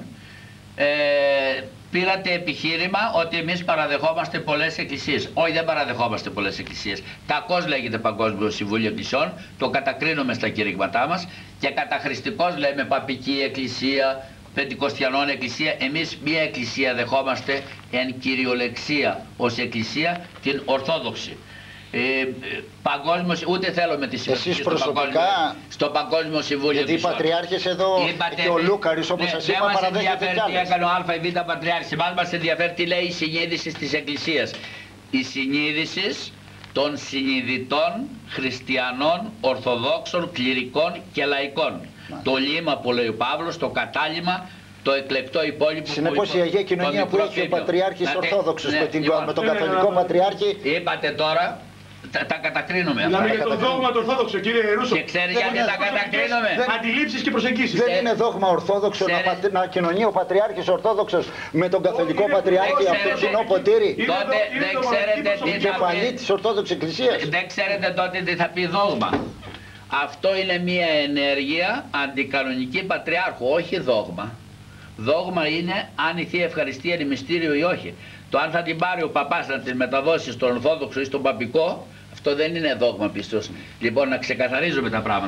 πήρατε επιχείρημα ότι εμείς παραδεχόμαστε πολλές εκκλησίες. Όχι, δεν παραδεχόμαστε πολλές εκκλησίες. Κακώς λέγεται Παγκόσμιο Συμβούλιο Εκκλησιών, το κατακρίνουμε στα κηρύγματά μας και καταχρηστικώς λέμε παπική εκκλησία, πεντηκοστιανών εκκλησία. Εμείς μία εκκλησία δεχόμαστε εν κυριολεξία ως εκκλησία, την Ορθόδοξη. Παγκόσμιος, ούτε θέλουμε τη συμμετοχή στο Παγκόσμιο Συμβούλιο. Γιατί οι πατριάρχες εδώ και ο Λούκαρης, όπως σας είπα, παραδέχεται κι άλλες. Τι έκανε ο Α ή Β πατριάρχης. Εμάς μας ενδιαφέρει τι λέει η συνείδηση της Εκκλησίας. Η συνείδηση των συνειδητών χριστιανών, ορθοδόξων, κληρικών και λαϊκών. Το λίμα που λέει ο Παύλος, το κατάλημα, το εκλεκτό υπόλοιπο. Συνεπώς η Αγία Κοινωνία που έχει ο Πατριάρχης Ορθόδοξος με τον Καθολικό Πατριάρχη. Είπατε τώρα, τα κατακρίνουμε. Μιλάμε για το δόγμα του Ορθόδοξου, κύριε Ρούσο. Και ξέρει γιατί τα κατακρίνουμε. Αντιλήψεις και προσεγγίσεις. Δεν είναι δόγμα Ορθόδοξο να κοινωνεί ο Πατριάρχης Ορθόδοξος με τον Καθολικό Πατριάρχη από το κοινό ποτήρι. Τότε δεν ξέρετε τι θα κεφαλή της Ορθόδοξης Εκκλησίας. Δεν ξέρετε τότε τι θα πει δόγμα. Αυτό είναι μια ενέργεια αντικανονική πατριάρχου, όχι δόγμα. Δόγμα είναι αν η Θεία Ευχαριστία είναι μυστήριο ή όχι. Το αν θα την πάρει ο παπάς να την μεταδώσει στον Ορθόδοξο ή στον Παπικό, αυτό δεν είναι δόγμα πιστός. Λοιπόν, να ξεκαθαρίζουμε τα πράγματα.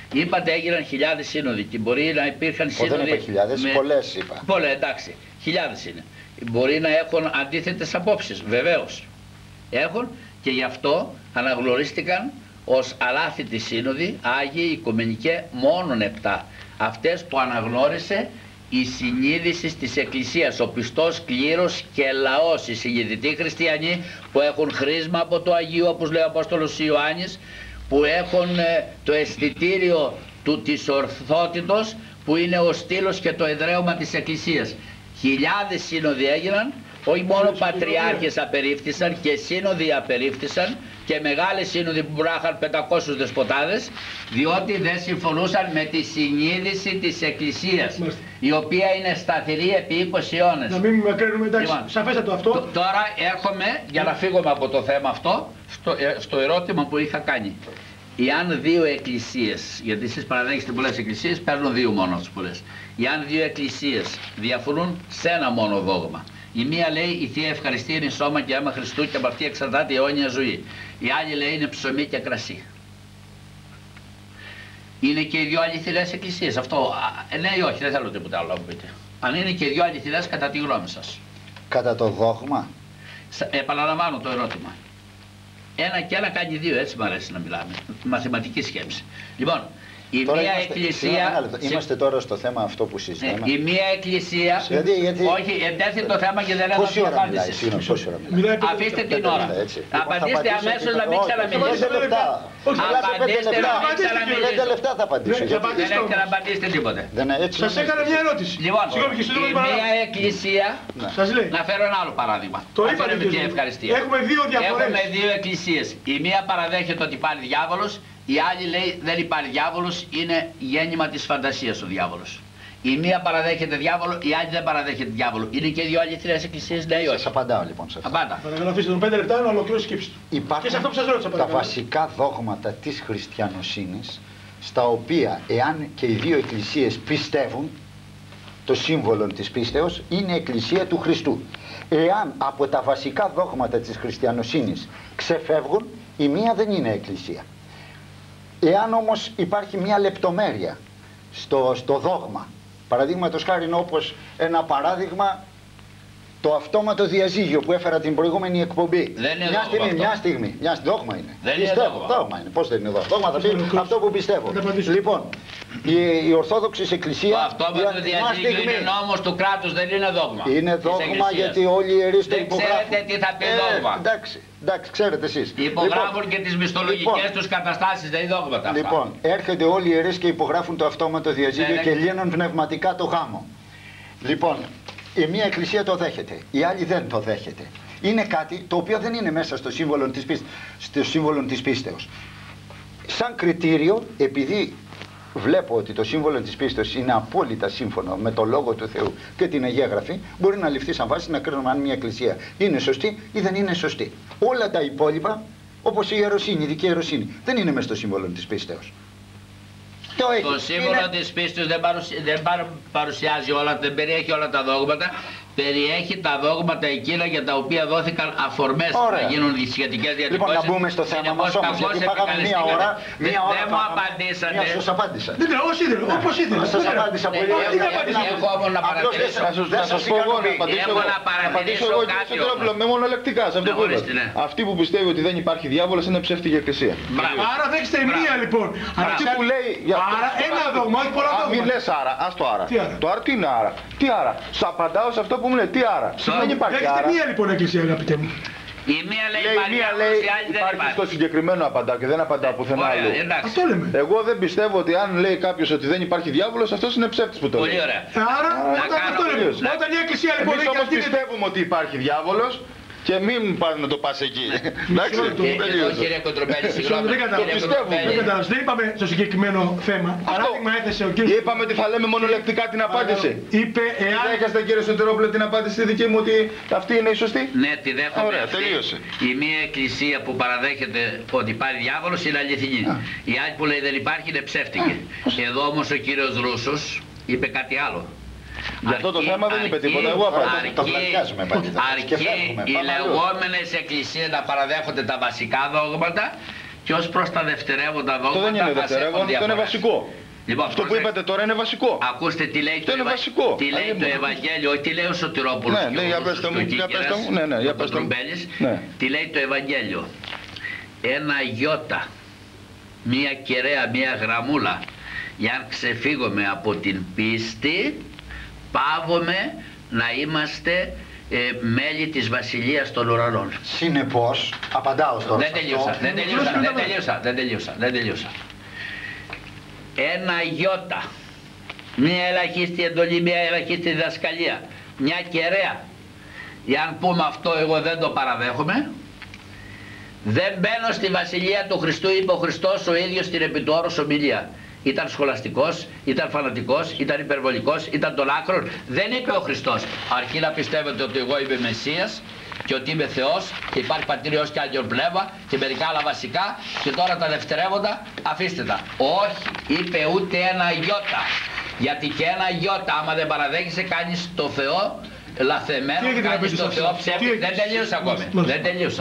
Είπατε έγιναν χιλιάδες σύνοδοι και μπορεί να υπήρχαν σύνοδοι. Δεν είπα χιλιάδες, πολλές είπα. Πολλές, εντάξει, χιλιάδες είναι. Μπορεί να έχουν αντίθετες απόψεις, βεβαίως. Έχουν και γι' αυτό αναγνωρίστηκαν ως αλάθητοι σύνοδοι, Άγιοι, Οικουμενικέ, μόνον 7. Αυτές που αναγνώρισε η συνείδηση της Εκκλησίας, ο πιστός κλήρος και λαός, οι συνειδητοί χριστιανοί που έχουν χρήσμα από το Αγίο, όπως λέει ο Απόστολος Ιωάννης, που έχουν το αισθητήριο της ορθότητος, που είναι ο στήλος και το εδραίωμα της Εκκλησίας. Χιλιάδες σύνοδοι έγιναν, όχι μόνο πατριάρχες απερίφθησαν και σύνοδοι απερίφθησαν και μεγάλες σύνοδοι που μπράχαν 500 δεσποτάδες, διότι δεν συμφωνούσαν με τη συνείδηση της Εκκλησίας, η οποία είναι σταθερή επί 20 αιώνες. Να μην με κρίνουμε, εντάξει, σαφέστατο αυτό. Τώρα έρχομαι, για να φύγουμε από το θέμα αυτό, στο ερώτημα που είχα κάνει. Εάν δύο εκκλησίες, γιατί εσείς παραδέχεστε πολλές εκκλησίες, παίρνουν δύο μόνο τις πολλές. Εάν δύο εκκλησίες διαφωνούν σε ένα μόνο δόγμα, η μία λέει η Θεία Ευχαριστία είναι σώμα και αίμα Χριστού και από αυτή εξαρτάται η αιώνια ζωή. Η άλλη λέει είναι ψωμί και κρασί. Είναι και οι δυο αληθινές εκκλησίες. Αυτό, ναι ή όχι, δεν θέλω τίποτα άλλο να μου πείτε. Αν είναι και οι δυο αληθινές, κατά τη γνώμη σας. Κατά το δόγμα. Επαναλαμβάνω το ερώτημα. Ένα και ένα κάνει δύο, έτσι μου αρέσει να μιλάμε. Μαθηματική σκέψη. Λοιπόν, η τώρα μία εκκλησία. Είμαστε τώρα στο θέμα αυτό που συζητάμε. Η μία εκκλησία. Όχι, εντέθη το θέμα και δεν έχω απάντηση. Αφήστε την ώρα. Απαντήστε αμέσως να μην ξαναμιλήσετε. 5 λεπτά. Απαντήστε να μην ξαναμιλήσετε. 5 λεπτά θα απαντήσω. Δεν έχετε να απαντήσετε τίποτε. Σας έκανα μια ερώτηση. Λοιπόν, η μία εκκλησία. Να φέρω ένα άλλο παράδειγμα. Το είπατε και ευχαριστία. Έχουμε δύο διαφορές. Έχουμε δύο εκκλησίες. Η μία παραδέχεται ότι υπάρχει διάβολος. Η άλλη λέει δεν υπάρχει διάβολος, είναι γέννημα της φαντασίας ο διάβολος. Η μία παραδέχεται διάβολο, η άλλη δεν παραδέχεται διάβολο. Είναι και δύο αληθινές εκκλησίες, ναι ή όχι? Σας απαντάω λοιπόν σε αυτό. Απάντα. Παρακαλώ, αφήστε τον 5 λεπτά να ολοκληρώσει σκέψη του. Υπάρχουν και σε αυτό που σας ρώτησα, τα βασικά δόγματα της χριστιανοσύνης, στα οποία εάν και οι δύο εκκλησίες πιστεύουν, το σύμβολο της πίστεως είναι η Εκκλησία του Χριστού. Εάν από τα βασικά δόγματα της χριστιανοσύνης ξεφεύγουν, η μία δεν είναι εκκλησία. Εάν όμως υπάρχει μια λεπτομέρεια στο δόγμα, παραδείγματος χάρη όπως ένα παράδειγμα το αυτόματο διαζύγιο που έφερα την προηγούμενη εκπομπή. Δεν είναι μια στιγμή, δόγμα είναι. Δεν πιστεύω, είναι δόγμα είναι. Πώς δεν είναι δόγμα? Δόγμα θα πει αυτό που πιστεύω. Λοιπόν, η Ορθόδοξη Εκκλησία. Το αυτόματο διαζύγιο είναι νόμος του κράτους, δεν είναι δόγμα. Είναι δόγμα γιατί όλοι οι ιερείς το υπογράφουν. Δεν ξέρετε τι θα πει δόγμα. Εντάξει, ξέρετε εσείς. Υπογράφουν και τις μυστολογικές τους καταστάσεις, δεν είναι δόγματα. Λοιπόν, έρχονται όλοι οι ιερείς και υπογράφουν το αυτόματο διαζύγιο και λύνουν πνευματικά το γάμο. Λοιπόν, η μία εκκλησία το δέχεται, η άλλη δεν το δέχεται. Είναι κάτι το οποίο δεν είναι μέσα στο σύμβολο της πίστεως. Σαν κριτήριο, επειδή βλέπω ότι το σύμβολο της πίστεως είναι απόλυτα σύμφωνο με το Λόγο του Θεού και την Αγία Γραφή, μπορεί να ληφθεί σαν βάση να κρίνουμε αν μια εκκλησία είναι σωστή ή δεν είναι σωστή. Όλα τα υπόλοιπα, όπως η ιεροσύνη, η δική ιεροσύνη, δεν είναι μέσα στο σύμβολο της πίστεως. Το σύμβολο της πίστης δεν παρουσιάζει όλα, δεν περιέχει όλα τα δόγματα, περιέχει τα δόγματα εκείνα για τα οποία δόθηκαν αφορμές να γίνουν οι σχετικές διατυπώσεις. Λοιπόν, να μπούμε στο θέμα μας όμως, γιατί πάγαμε μία ώρα. Δεν μου απαντήσατε. Σας απάντησα. Όπως ήθελε. Σας απάντησα πολύ. Έχω όμως να παρατηρήσω. Να σας πω εγώ να απαντήσω εγώ και με μονολεκτικά σε αυτό που είπατε. Αυτή που πιστεύει ότι δεν υπάρχει διάβολος είναι ψεύτικη εκκλησία. Άρα δέχεστε μία λοιπόν. Αυτή που λέει. Άρα ένα δόγμα, όχι πολλά δόγματα. Μην λες άρα, ας το άρα. Το άρα τι είναι άρα? Τι άρα? Σ' απαντάω σε αυτό που μου λέει, τι άρα? Δεν υπάρχει άρα. Δέχεστε μία λοιπόν εκκλησία, αγαπητέ μου. Η μία λέει υπάρχει στο συγκεκριμένο απαντάω και δεν απαντάω πουθενά αλλού. Αυτό λέμε. Εγώ δεν πιστεύω ότι αν λέει κάποιος ότι δεν υπάρχει διάβολος, αυτός είναι ψεύτης που το λέει. Πολύ ωραία. Άρα αυτό λέμε. Όταν μια εκκλησία λοιπόν. Εμείς όμως πιστεύουμε ότι υπάρχει διάβολος. Και μην πάνε να το πας εκεί. Εντάξει, κύριε Κοντρομπέλη, συγγνώμη. Δεν είπαμε στο συγκεκριμένο θέμα. Παράδειγμα έθεσε ο κύριος. Είπαμε ότι θα λέμε μονολεκτικά την απάντηση. Είπε εάν. Δέχεστε κύριε Σωτηρόπουλε την απάντηση στη δική μου ότι αυτή είναι η σωστή? Ναι, τη δέχομαι. Ωραία, τελείωσε. Η μία εκκλησία που παραδέχεται ότι υπάρχει διάβολος είναι αληθινή. Η άλλη που λέει δεν υπάρχει είναι ψεύτικη. Εδώ όμως ο κύριος Ρούσος είπε κάτι άλλο. Γι' αυτό το θέμα δεν είπε τίποτα. Εγώ αρκεί οι λεγόμενες εκκλησίες να παραδέχονται τα βασικά δόγματα Και ως προς τα δευτερεύοντα δόγματα. Αυτό δεν είναι δευτερεύοντα, αυτό είναι βασικό. Λοιπόν, αυτό που είπατε τώρα είναι βασικό. Ακούστε τι λέει το Ευαγγέλιο, όχι τι λέει ο Σωτηρόπουλος και ο Τρουμπέλης. Τι λέει το Ευαγγέλιο. Ένα γιώτα, μία κεραία, μία γραμμούλα, για αν ξεφύγουμε από την πίστη, πάβουμε να είμαστε μέλη της Βασιλείας των Ουρανών. Συνεπώς, απαντάω στο Δεν τελείωσα. Ένα γιώτα, μια ελαχίστη εντολή, μια ελαχίστη διδασκαλία, μια κεραία. Εάν πούμε αυτό, εγώ δεν το παραδέχομαι. Δεν μπαίνω στη Βασιλεία του Χριστού, είπε ο Χριστός ο ίδιος στην επί του όρους ομιλία. Ήταν σχολαστικός, ήταν φανατικός, ήταν υπερβολικός, ήταν των άκρων. Δεν είπε ο Χριστός, αρκεί να πιστεύετε ότι εγώ είμαι Μεσσίας και ότι είμαι Θεός και υπάρχει πατήριο και Άγιον Πνεύμα και μερικά άλλα βασικά, και τώρα τα δευτερεύοντα αφήστε τα. Όχι, είπε ούτε ένα γιώτα. Γιατί και ένα γιώτα, άμα δεν παραδέχεσαι, κάνεις το Θεό λαθεμένο, κάνεις το Θεό ψεύτη. Δεν τελείωσα ακόμη. Δεν τελείωσα.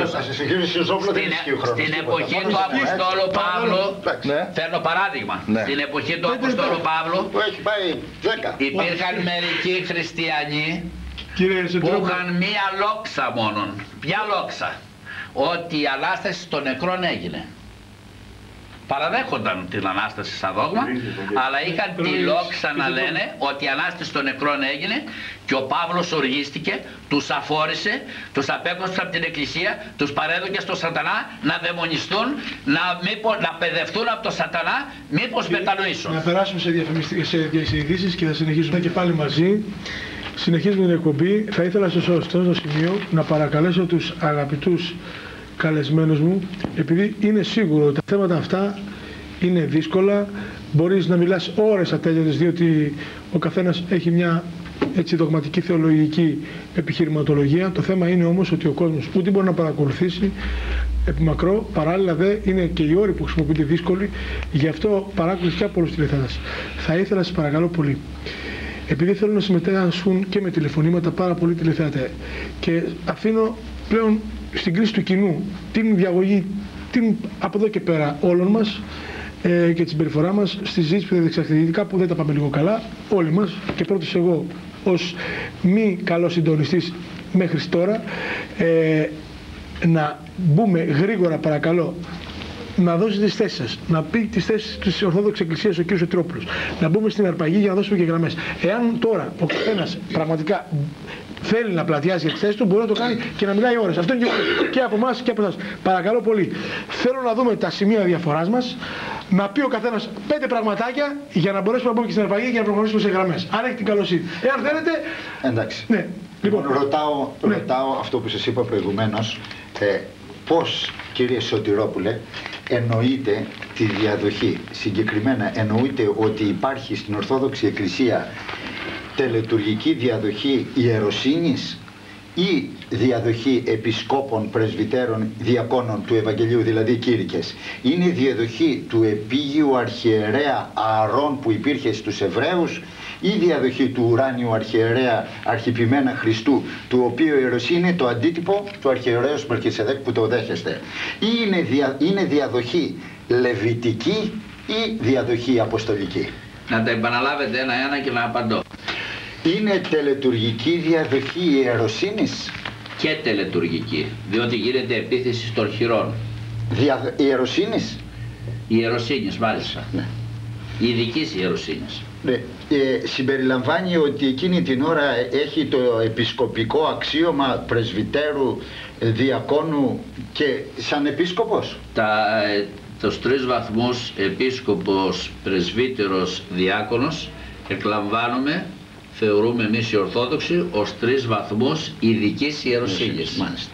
Στην εποχή του Αποστόλου Παύλου, φέρνω παράδειγμα. Στην εποχή του Αποστόλου Παύλου υπήρχαν μερικοί χριστιανοί που είχαν μία λόξα μόνον. Ποια λόξα? Ότι η Ανάσταση των νεκρών έγινε. Παραδέχονταν την Ανάσταση σαν δόγμα, αλλά είχαν τη λόξα να λένε ότι η Ανάσταση των νεκρών έγινε και ο Παύλος οργίστηκε, τους αφόρησε, τους απέκοψε από την Εκκλησία, τους παρέδωκε στο σατανά να δαιμονιστούν, να παιδευτούν από το σατανά, μήπως μετανοήσουν. Να περάσουμε σε ειδήσεις και θα συνεχίσουμε και πάλι μαζί. Συνεχίζουμε την εκπομπή. Θα ήθελα στο σωστό σημείο να παρακαλέσω τους αγαπητούς καλεσμένους μου, επειδή είναι σίγουρο ότι τα θέματα αυτά είναι δύσκολα, μπορείς να μιλάς ώρες ατέλειωτες, διότι ο καθένας έχει μια έτσι δογματική θεολογική επιχειρηματολογία. Το θέμα είναι όμως ότι ο κόσμος ούτε μπορεί να παρακολουθήσει επιμακρό, παράλληλα δε είναι και οι όροι που χρησιμοποιούνται δύσκολοι, γι' αυτό παράκολουθήσει και από όλους τηλεθέατες. Θα ήθελα, σας παρακαλώ πολύ, επειδή θέλω να συμμετέχουν και με τηλεφωνήματα πάρα πολλοί τηλεθεατές και αφήνω πλέον στην κρίση του κοινού την διαγωγή από εδώ και πέρα όλων μας και την συμπεριφορά μας στη συζήτηση που θα διεξαχθεί, που δεν τα πάμε λίγο καλά όλοι μας, και πρώτος εγώ ως μη καλός συντονιστής μέχρι τώρα, να μπούμε γρήγορα παρακαλώ, να δώσετε τις θέσεις σας, να πει τις θέσεις της Ορθόδοξης Εκκλησίας ο κ. Σωτηρόπουλος, να μπούμε στην αρπαγή για να δώσουμε και γραμμές. Εάν τώρα ο καθένας πραγματικά θέλει να πλατιάσει για τις θέσεις του, μπορεί να το κάνει και να μιλάει ώρες. Αυτό είναι και από εμάς και από εσάς. Παρακαλώ πολύ. Θέλω να δούμε τα σημεία διαφοράς μας, να πει ο καθένας 5 πραγματάκια για να μπορέσουμε να μπούμε και στην αρπαγή και να προχωρήσουμε σε γραμμές. Αν έχει την καλοσύνη. Εάν θέλετε. Εντάξει. Ναι. Λοιπόν, ρωτάω αυτό που σας είπα προηγουμένως. Πώς, κύριε Σωτηρόπουλε, εννοείται τη διαδοχή? Συγκεκριμένα εννοείται ότι υπάρχει στην Ορθόδοξη Εκκλησία τελετουργική διαδοχή ιεροσύνης ή διαδοχή επισκόπων, πρεσβυτέρων, διακόνων του Ευαγγελίου, δηλαδή κήρυκες? Είναι διαδοχή του επίγειου αρχιερέα Ααρών που υπήρχε στους Εβραίους, ή διαδοχή του ουράνιου αρχιερέα Αρχιπημένα Χριστού, του οποίου η ιεροσύνη είναι το αντίτυπο του αρχιερέως Μελχισεδέκ που το δέχεστε? Ή είναι διαδοχή λεβιτική ή διαδοχή αποστολική? Να τα επαναλάβετε ένα-ένα και να απαντώ. Είναι τελετουργική διαδοχή ιεροσύνης? Και τελετουργική, διότι γίνεται επίθεση των χειρών. Ιεροσύνης? Ιεροσύνης, μάλιστα. Ναι. Ειδικής ιεροσύνης. Ναι. Συμπεριλαμβάνει ότι εκείνη την ώρα έχει το επισκοπικό αξίωμα πρεσβυτέρου, διακόνου και σαν επίσκοπος? Τους 3 βαθμούς επίσκοπος, πρεσβύτερος, διάκονος εκλαμβάνουμε, θεωρούμε εμείς οι Ορθόδοξοι, ως 3 βαθμούς ειδικής ιεροσύνης. Μάλιστα.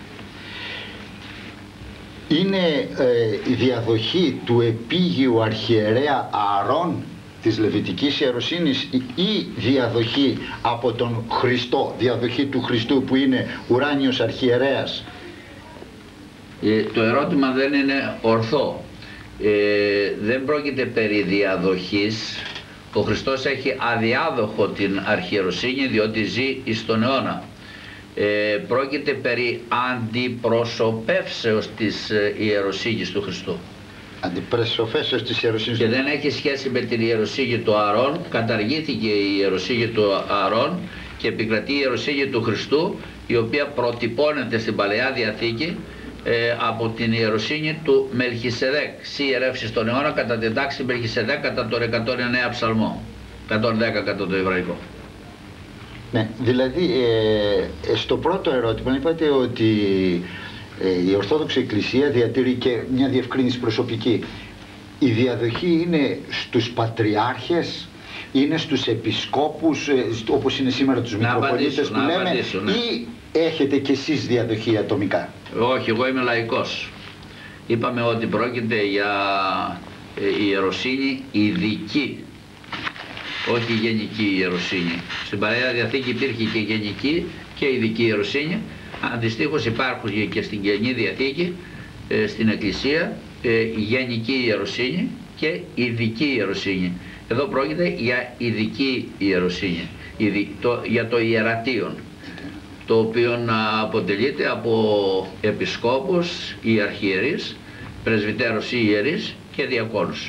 Είναι η διαδοχή του επίγειου αρχιερέα Ααρών της Λεβιτικής ιεροσύνης ή διαδοχή από τον Χριστό, διαδοχή του Χριστού που είναι ουράνιος αρχιερέας? Το ερώτημα δεν είναι ορθό. Δεν πρόκειται περί διαδοχής. Ο Χριστός έχει αδιάδοχο την αρχιεροσύνη, διότι ζει εις τον αιώνα. πρόκειται περί αντιπροσωπεύσεως της ιεροσύνης του Χριστού. Αντιπροσωπεύσεως της ιεροσύνης. Και δεν έχει σχέση με την ιεροσύνη του Ααρών. Καταργήθηκε η ιεροσύνη του Ααρών και επικρατεί η ιεροσύνη του Χριστού, η οποία προτυπώνεται στην Παλαιά Διαθήκη από την ιεροσύνη του Μελχισεδέκ. Ιερεύσεις στον αιώνα κατά την τάξη Μελχισεδέκ κατά τον 109 ψαλμό. 110 κατά το εβραϊκό. Ναι, δηλαδή στο πρώτο ερώτημα είπατε ότι η Ορθόδοξη Εκκλησία διατηρεί και μια διευκρίνηση προσωπική. Η διαδοχή είναι στους πατριάρχες, είναι στους επισκόπους, όπως είναι σήμερα τους Μητροπολίτες που λέμε, ναι. Ή έχετε κι εσείς διαδοχή ατομικά? Όχι, εγώ είμαι λαϊκός. Είπαμε ότι πρόκειται για ιεροσύνη ειδική, όχι γενική ιεροσύνη. Στην Παλαιά Διαθήκη υπήρχε και γενική και ειδική ιεροσύνη. Αντιστοίχως υπάρχουν και στην Καινή Διαθήκη, στην Εκκλησία, γενική ιεροσύνη και ειδική ιεροσύνη. Εδώ πρόκειται για ειδική ιεροσύνη, για το ιερατείον, το οποίο αποτελείται από επισκόπους ή αρχιερείς, πρεσβυτέρους ή ιερείς και διακόνους.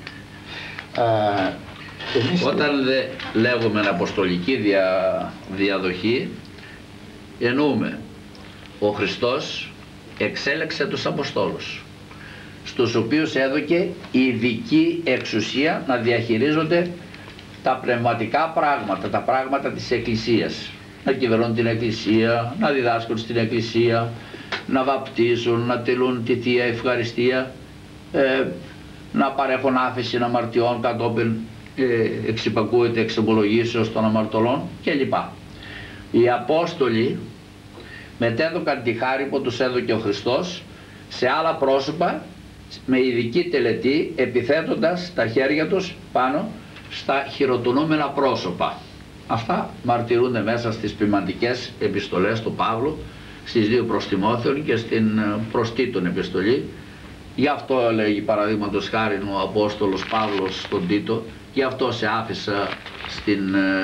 Όταν λέγουμε αποστολική διαδοχή, εννοούμε ο Χριστός εξέλεξε τους Αποστόλους, στους οποίους έδωκε ειδική εξουσία να διαχειρίζονται τα πνευματικά πράγματα, τα πράγματα της Εκκλησίας. Να κυβερνούν την Εκκλησία, να διδάσκουν στην Εκκλησία, να βαπτίζουν, να τελούν τη Θεία Ευχαριστία, να παρέχουν άφεση αμαρτιών κατόπιν εξυπακούεται εξομολογήσεως των αμαρτωλών κλπ. Οι Απόστολοι μετέδωκαν τη χάρη που τους έδωκε ο Χριστός σε άλλα πρόσωπα με ειδική τελετή, επιθέτοντας τα χέρια τους πάνω στα χειροτονούμενα πρόσωπα. Αυτά μαρτυρούνται μέσα στις ποιμαντικές επιστολές του Παύλου, στις 2 προς Τιμόθεον και στην προς Τίτον επιστολή. Γι' αυτό λέγει παραδείγματος χάρη ο Απόστολος Παύλος στον Τίτο, γι' αυτό σε άφησα στην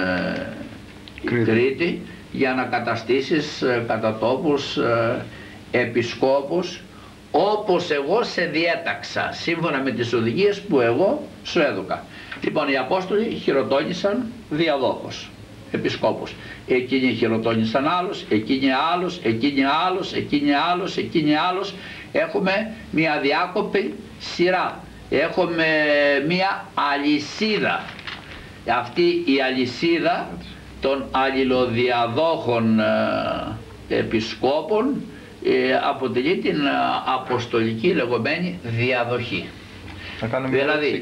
Κρήτη για να καταστήσεις κατά τόπους επισκόπους όπως εγώ σε διέταξα, σύμφωνα με τις οδηγίες που εγώ σου έδωκα. Λοιπόν, οι Απόστολοι χειροτώνησαν διαδόχως επισκόπους. Εκείνοι χειροτώνησαν άλλους, εκείνοι άλλους, εκείνοι άλλους, εκείνοι άλλους, εκείνοι άλλους. Έχουμε μια διάκοπη σειρά. Έχουμε μια αλυσίδα. Αυτή η αλυσίδα των αλληλοδιαδόχων επισκόπων αποτελεί την αποστολική λεγόμενη διαδοχή. Δηλαδή,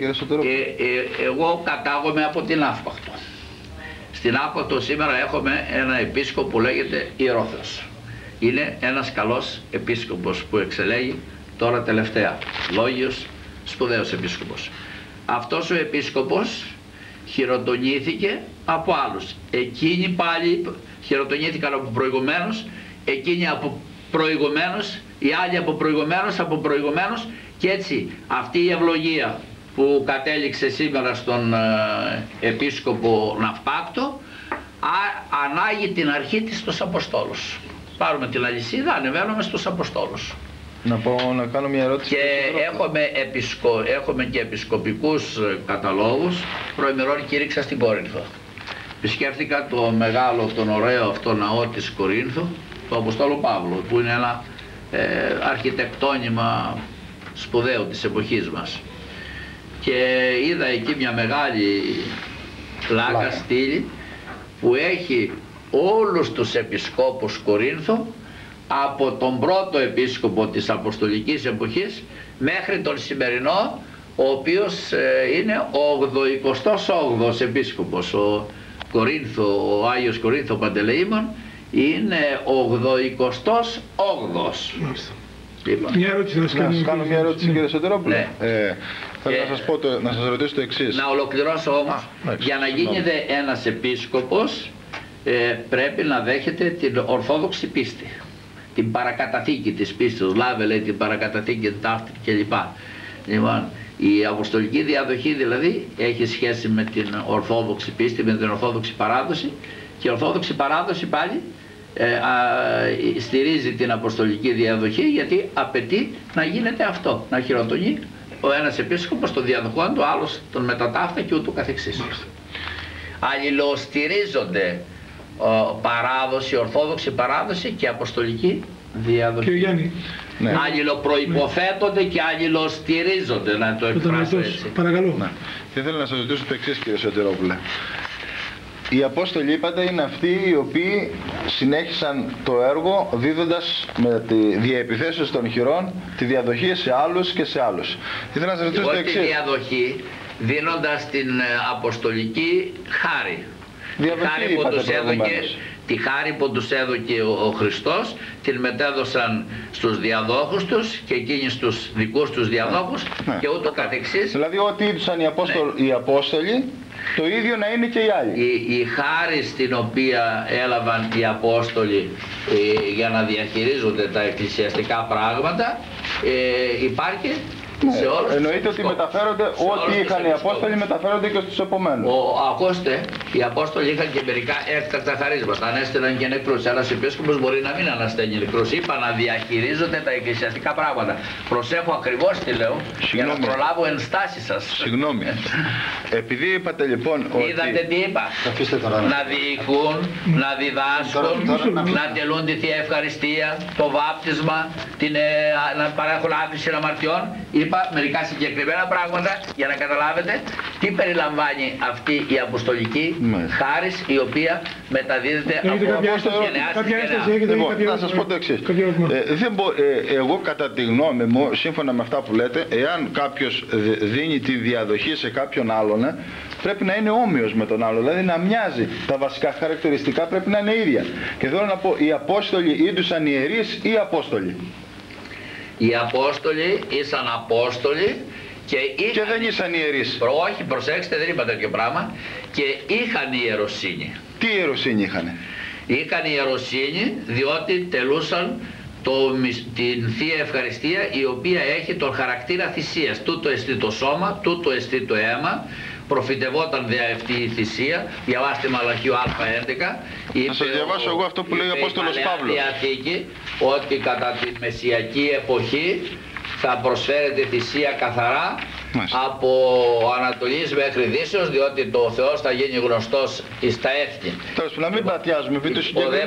εγώ κατάγομαι από την Αύπακτο. Στην Αύπακτο σήμερα έχουμε ένα επίσκοπο που λέγεται Ιερόθεος. Είναι ένας καλός επίσκοπος που εξελέγει τώρα τελευταία. Λόγιος, σπουδαίος επίσκοπος. Αυτός ο επίσκοπος χειροτονήθηκε από άλλους. Εκείνοι πάλι χειροτονήθηκαν από προηγουμένως, εκείνοι από προηγουμένως, οι άλλοι από προηγουμένως και έτσι αυτή η ευλογία που κατέληξε σήμερα στον επίσκοπο Ναυπάκτο ανάγει την αρχή της στους Αποστόλους. Πάρουμε την αλυσίδα, ανεβαίνουμε στους Αποστόλους. Να κάνω μια ερώτηση. Και έχουμε και επισκοπικούς καταλόγους. Προημερών κήρυξα στην Κόρινθο. Επισκέφθηκα το μεγάλο, τον ωραίο αυτό ναό της Κορίνθου, του Αποστόλου Παύλου, που είναι ένα αρχιτεκτόνημα σπουδαίο της εποχής μας. Και είδα εκεί μια μεγάλη πλάκα στήλη που έχει όλους τους επισκόπους Κορίνθου, από τον πρώτο επίσκοπο της Αποστολικής εποχής μέχρι τον σημερινό, ο οποίος είναι ο 88ος επίσκοπος. Ο Άγιος Κορίνθο Παντελεήμων είναι ο 88ος. Μια ερώτηση θα σας κάνω μια ερώτηση, κύριε Σωτηρόπουλε. Ναι. Θέλω να σας ρωτήσω το εξής. Να ολοκληρώσω όμως. Για να γίνεται ένας επίσκοπος πρέπει να δέχεται την ορθόδοξη πίστη, την παρακαταθήκη της πίστης, λάβε λέει την παρακαταθήκη ταύτη κλπ. Λοιπόν, η αποστολική διαδοχή δηλαδή έχει σχέση με την ορθόδοξη πίστη, με την ορθόδοξη παράδοση, και η ορθόδοξη παράδοση πάλι στηρίζει την αποστολική διαδοχή, γιατί απαιτεί να γίνεται αυτό, να χειροτονεί ο ένας επίσκοπος τον διαδοχόν, ο άλλος τον μετατάφτα και ούτω καθεξής. Αλληλοστηρίζονται παράδοση, ορθόδοξη παράδοση και αποστολική διαδοχή. Κύριε Γιάννη, ναι. Αλληλοπροϋποθέτονται και αλληλοστηρίζονται, να το εκφράσω έτσι. Παρακαλώ. Ναι. Θα ήθελα να σας ρωτήσω το εξής, κύριε Σωτηρόπουλε. Οι Απόστολοι, είπατε, είναι αυτοί οι οποίοι συνέχισαν το έργο δίδοντας με τη διαεπιθέσεις των χειρών τη διαδοχή σε άλλους και σε άλλους. Ήθελα να σας ρωτήσω το εξής. Τη διαδοχή δίνοντας την αποστολική χάρη. Τη χάρη που τους έδωκε ο Χριστός, την μετέδωσαν στους διαδόχους τους και εκείνοι στους δικούς τους διαδόχους, ναι. Και ούτω καθεξής. Δηλαδή ό,τι είδουσαν οι Απόστολοι, το ίδιο να είναι και οι άλλοι. Η χάρη στην οποία έλαβαν οι Απόστολοι για να διαχειρίζονται τα εκκλησιαστικά πράγματα υπάρχει. Ναι, εννοείται ότι μεταφέρονται ό,τι είχαν οι Απόστολοι, μεταφέρονται και στους επομένους. Ακούστε, οι Απόστολοι είχαν και μερικά έκτακτα χαρίσματα. Αν έστειλαν και νεκρούς, ένας επίσκοπος μπορεί να μην αναστέλνει νεκρούς. Είπα να διαχειρίζονται τα εκκλησιαστικά πράγματα. Προσέχω ακριβώς τι λέω, για να προλάβω ενστάσεις σας. Συγγνώμη. Επειδή είπατε λοιπόν ότι... Είδατε τι είπα. Να διοικούν, να διδάσκουν, να τελούν τη Θεία Ευχαριστία, το βάπτισμα, να παρέχουν άφηση αμαρτιών. Είπα μερικά συγκεκριμένα πράγματα για να καταλάβετε τι περιλαμβάνει αυτή η αποστολική χάρις, η οποία μεταδίδεται από Απόστολους και νεάς. Λοιπόν, να σας πω το εξής. Εγώ κατά τη γνώμη μου, σύμφωνα με αυτά που λέτε, εάν κάποιος δίνει τη διαδοχή σε κάποιον άλλον, πρέπει να είναι όμοιος με τον άλλο, δηλαδή να μοιάζει. Τα βασικά χαρακτηριστικά πρέπει να είναι ίδια. Και θέλω να πω, οι Απόστολοι ήτουσαν ιερείς ή Απόστολοι? Οι Απόστολοι ήσαν Απόστολοι και δεν ήσαν ιερείς. Όχι, προσέξτε, δεν είπα τέτοιο πράγμα. Και είχαν ιεροσύνη. Τι ιεροσύνη είχαν? Είχαν ιεροσύνη διότι τελούσαν την Θεία Ευχαριστία, η οποία έχει τον χαρακτήρα θυσίας. Τούτο εστί το σώμα, τούτο εστί το αίμα. Προφητευόταν δια αυτή η θυσία. Διαβάστε Μαλαχίου Α11. Να σας διαβάσω εγώ αυτό που λέει ο Απόστολος Παύλος. Διαθήκη, ότι κατά τη μεσσιακή εποχή θα προσφέρεται θυσία καθαρά από Ανατολής μέχρι Δύσεως, διότι το Θεός θα γίνει γνωστός εις τα έθνη. Τέλος, να μην πατιάζουμε, πει το συγκεκριμένο.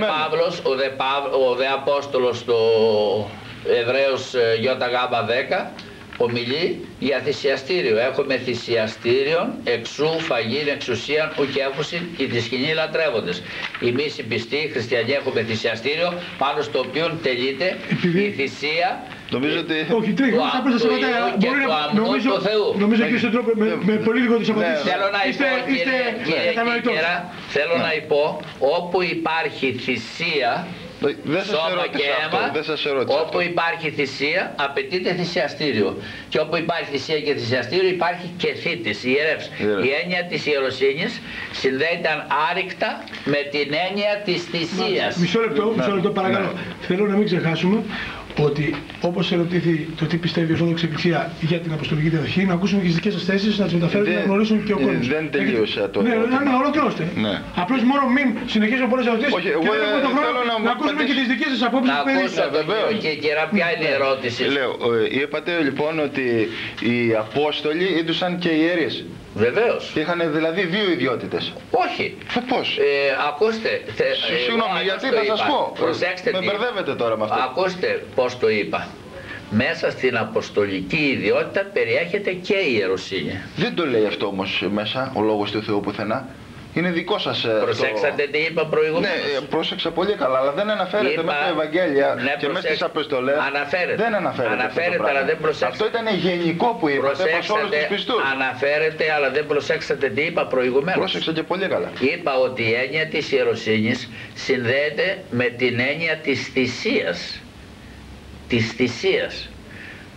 Ο δε Απόστολος του Εβραίους ΙΓ10 ομιλεί για θυσιαστήριο. Έχουμε θυσιαστήριον, εξού φαγήν εξουσίαν ουκέφουσιν οι τη σκηνή λατρεύοντες. Εμείς οι πιστοί χριστιανοί έχουμε θυσιαστήριο, πάνω στο οποίο τελείται η θυσία. Νομίζω ότι... Όχι, τρέχει, θα πρέπει να σταματάει. Και του αμνού του Θεού. Νομίζω και στον τρόπο, με πολύ λίγο τις απαντήσεις. Θέλω να πω, κύριε Κίκερα, θέλω να πω, όπου υπάρχει θυσία, σώμα και αίμα, όπου υπάρχει θυσία απαιτείται θυσιαστήριο, και όπου υπάρχει θυσία και θυσιαστήριο υπάρχει και θήτης, ιερεύς. Η έννοια της ιεροσύνης συνδέεται άρρηκτα με την έννοια της θυσίας. Μισό λεπτό παρακαλώ. Θέλω να μην ξεχάσουμε ότι όπως ερωτήθη το τι πιστεύει η Ορθόδοξη Εκκλησία για την αποστολική διαδοχή, να ακούσουμε και τις δικές σας θέσεις, να τις μεταφέρετε, να γνωρίσουν και ο κόσμος. Δεν τελείωσα το. Ναι, ολοκληρώστε. Απλώς μόνο μην συνεχίσουμε πολλές ερωτήσεις. Όχι, εγώ θέλω να ακούσουμε και τις δικές σας απόψεις. Να ακούσω και ποια είναι η ερώτηση. Λέω, είπατε λοιπόν ότι οι Απόστολοι ήτουσαν και ιερείς. Βεβαίως. Είχαν δηλαδή δύο ιδιότητες. Όχι. Πώς? Ακούστε. Συγγνώμη, γιατί θα σας πω. Προσέξτε. Με μπερδεύετε τώρα με αυτό. Ακούστε πώς το είπα. Μέσα στην αποστολική ιδιότητα περιέχεται και η ιεροσύνη. Δεν το λέει αυτό όμως μέσα ο Λόγος του Θεού πουθενά. Είναι δικό σας. Προσέξατε τι είπα προηγουμένως. Ναι, πρόσεξα πολύ καλά, αλλά δεν αναφέρεται μέσα στα Ευαγγέλια και μέσα στις Αποστολές. Αναφέρεται. Δεν αναφέρεται, αλλά δεν προσέξατε. Αυτό ήταν γενικό που είπατε προς όλους τους πιστούς. Αναφέρεται, αλλά δεν προσέξατε τι είπα προηγουμένως. Πρόσεξα και πολύ καλά. Είπα ότι η έννοια της ιεροσύνης συνδέεται με την έννοια της θυσίας. Της θυσίας.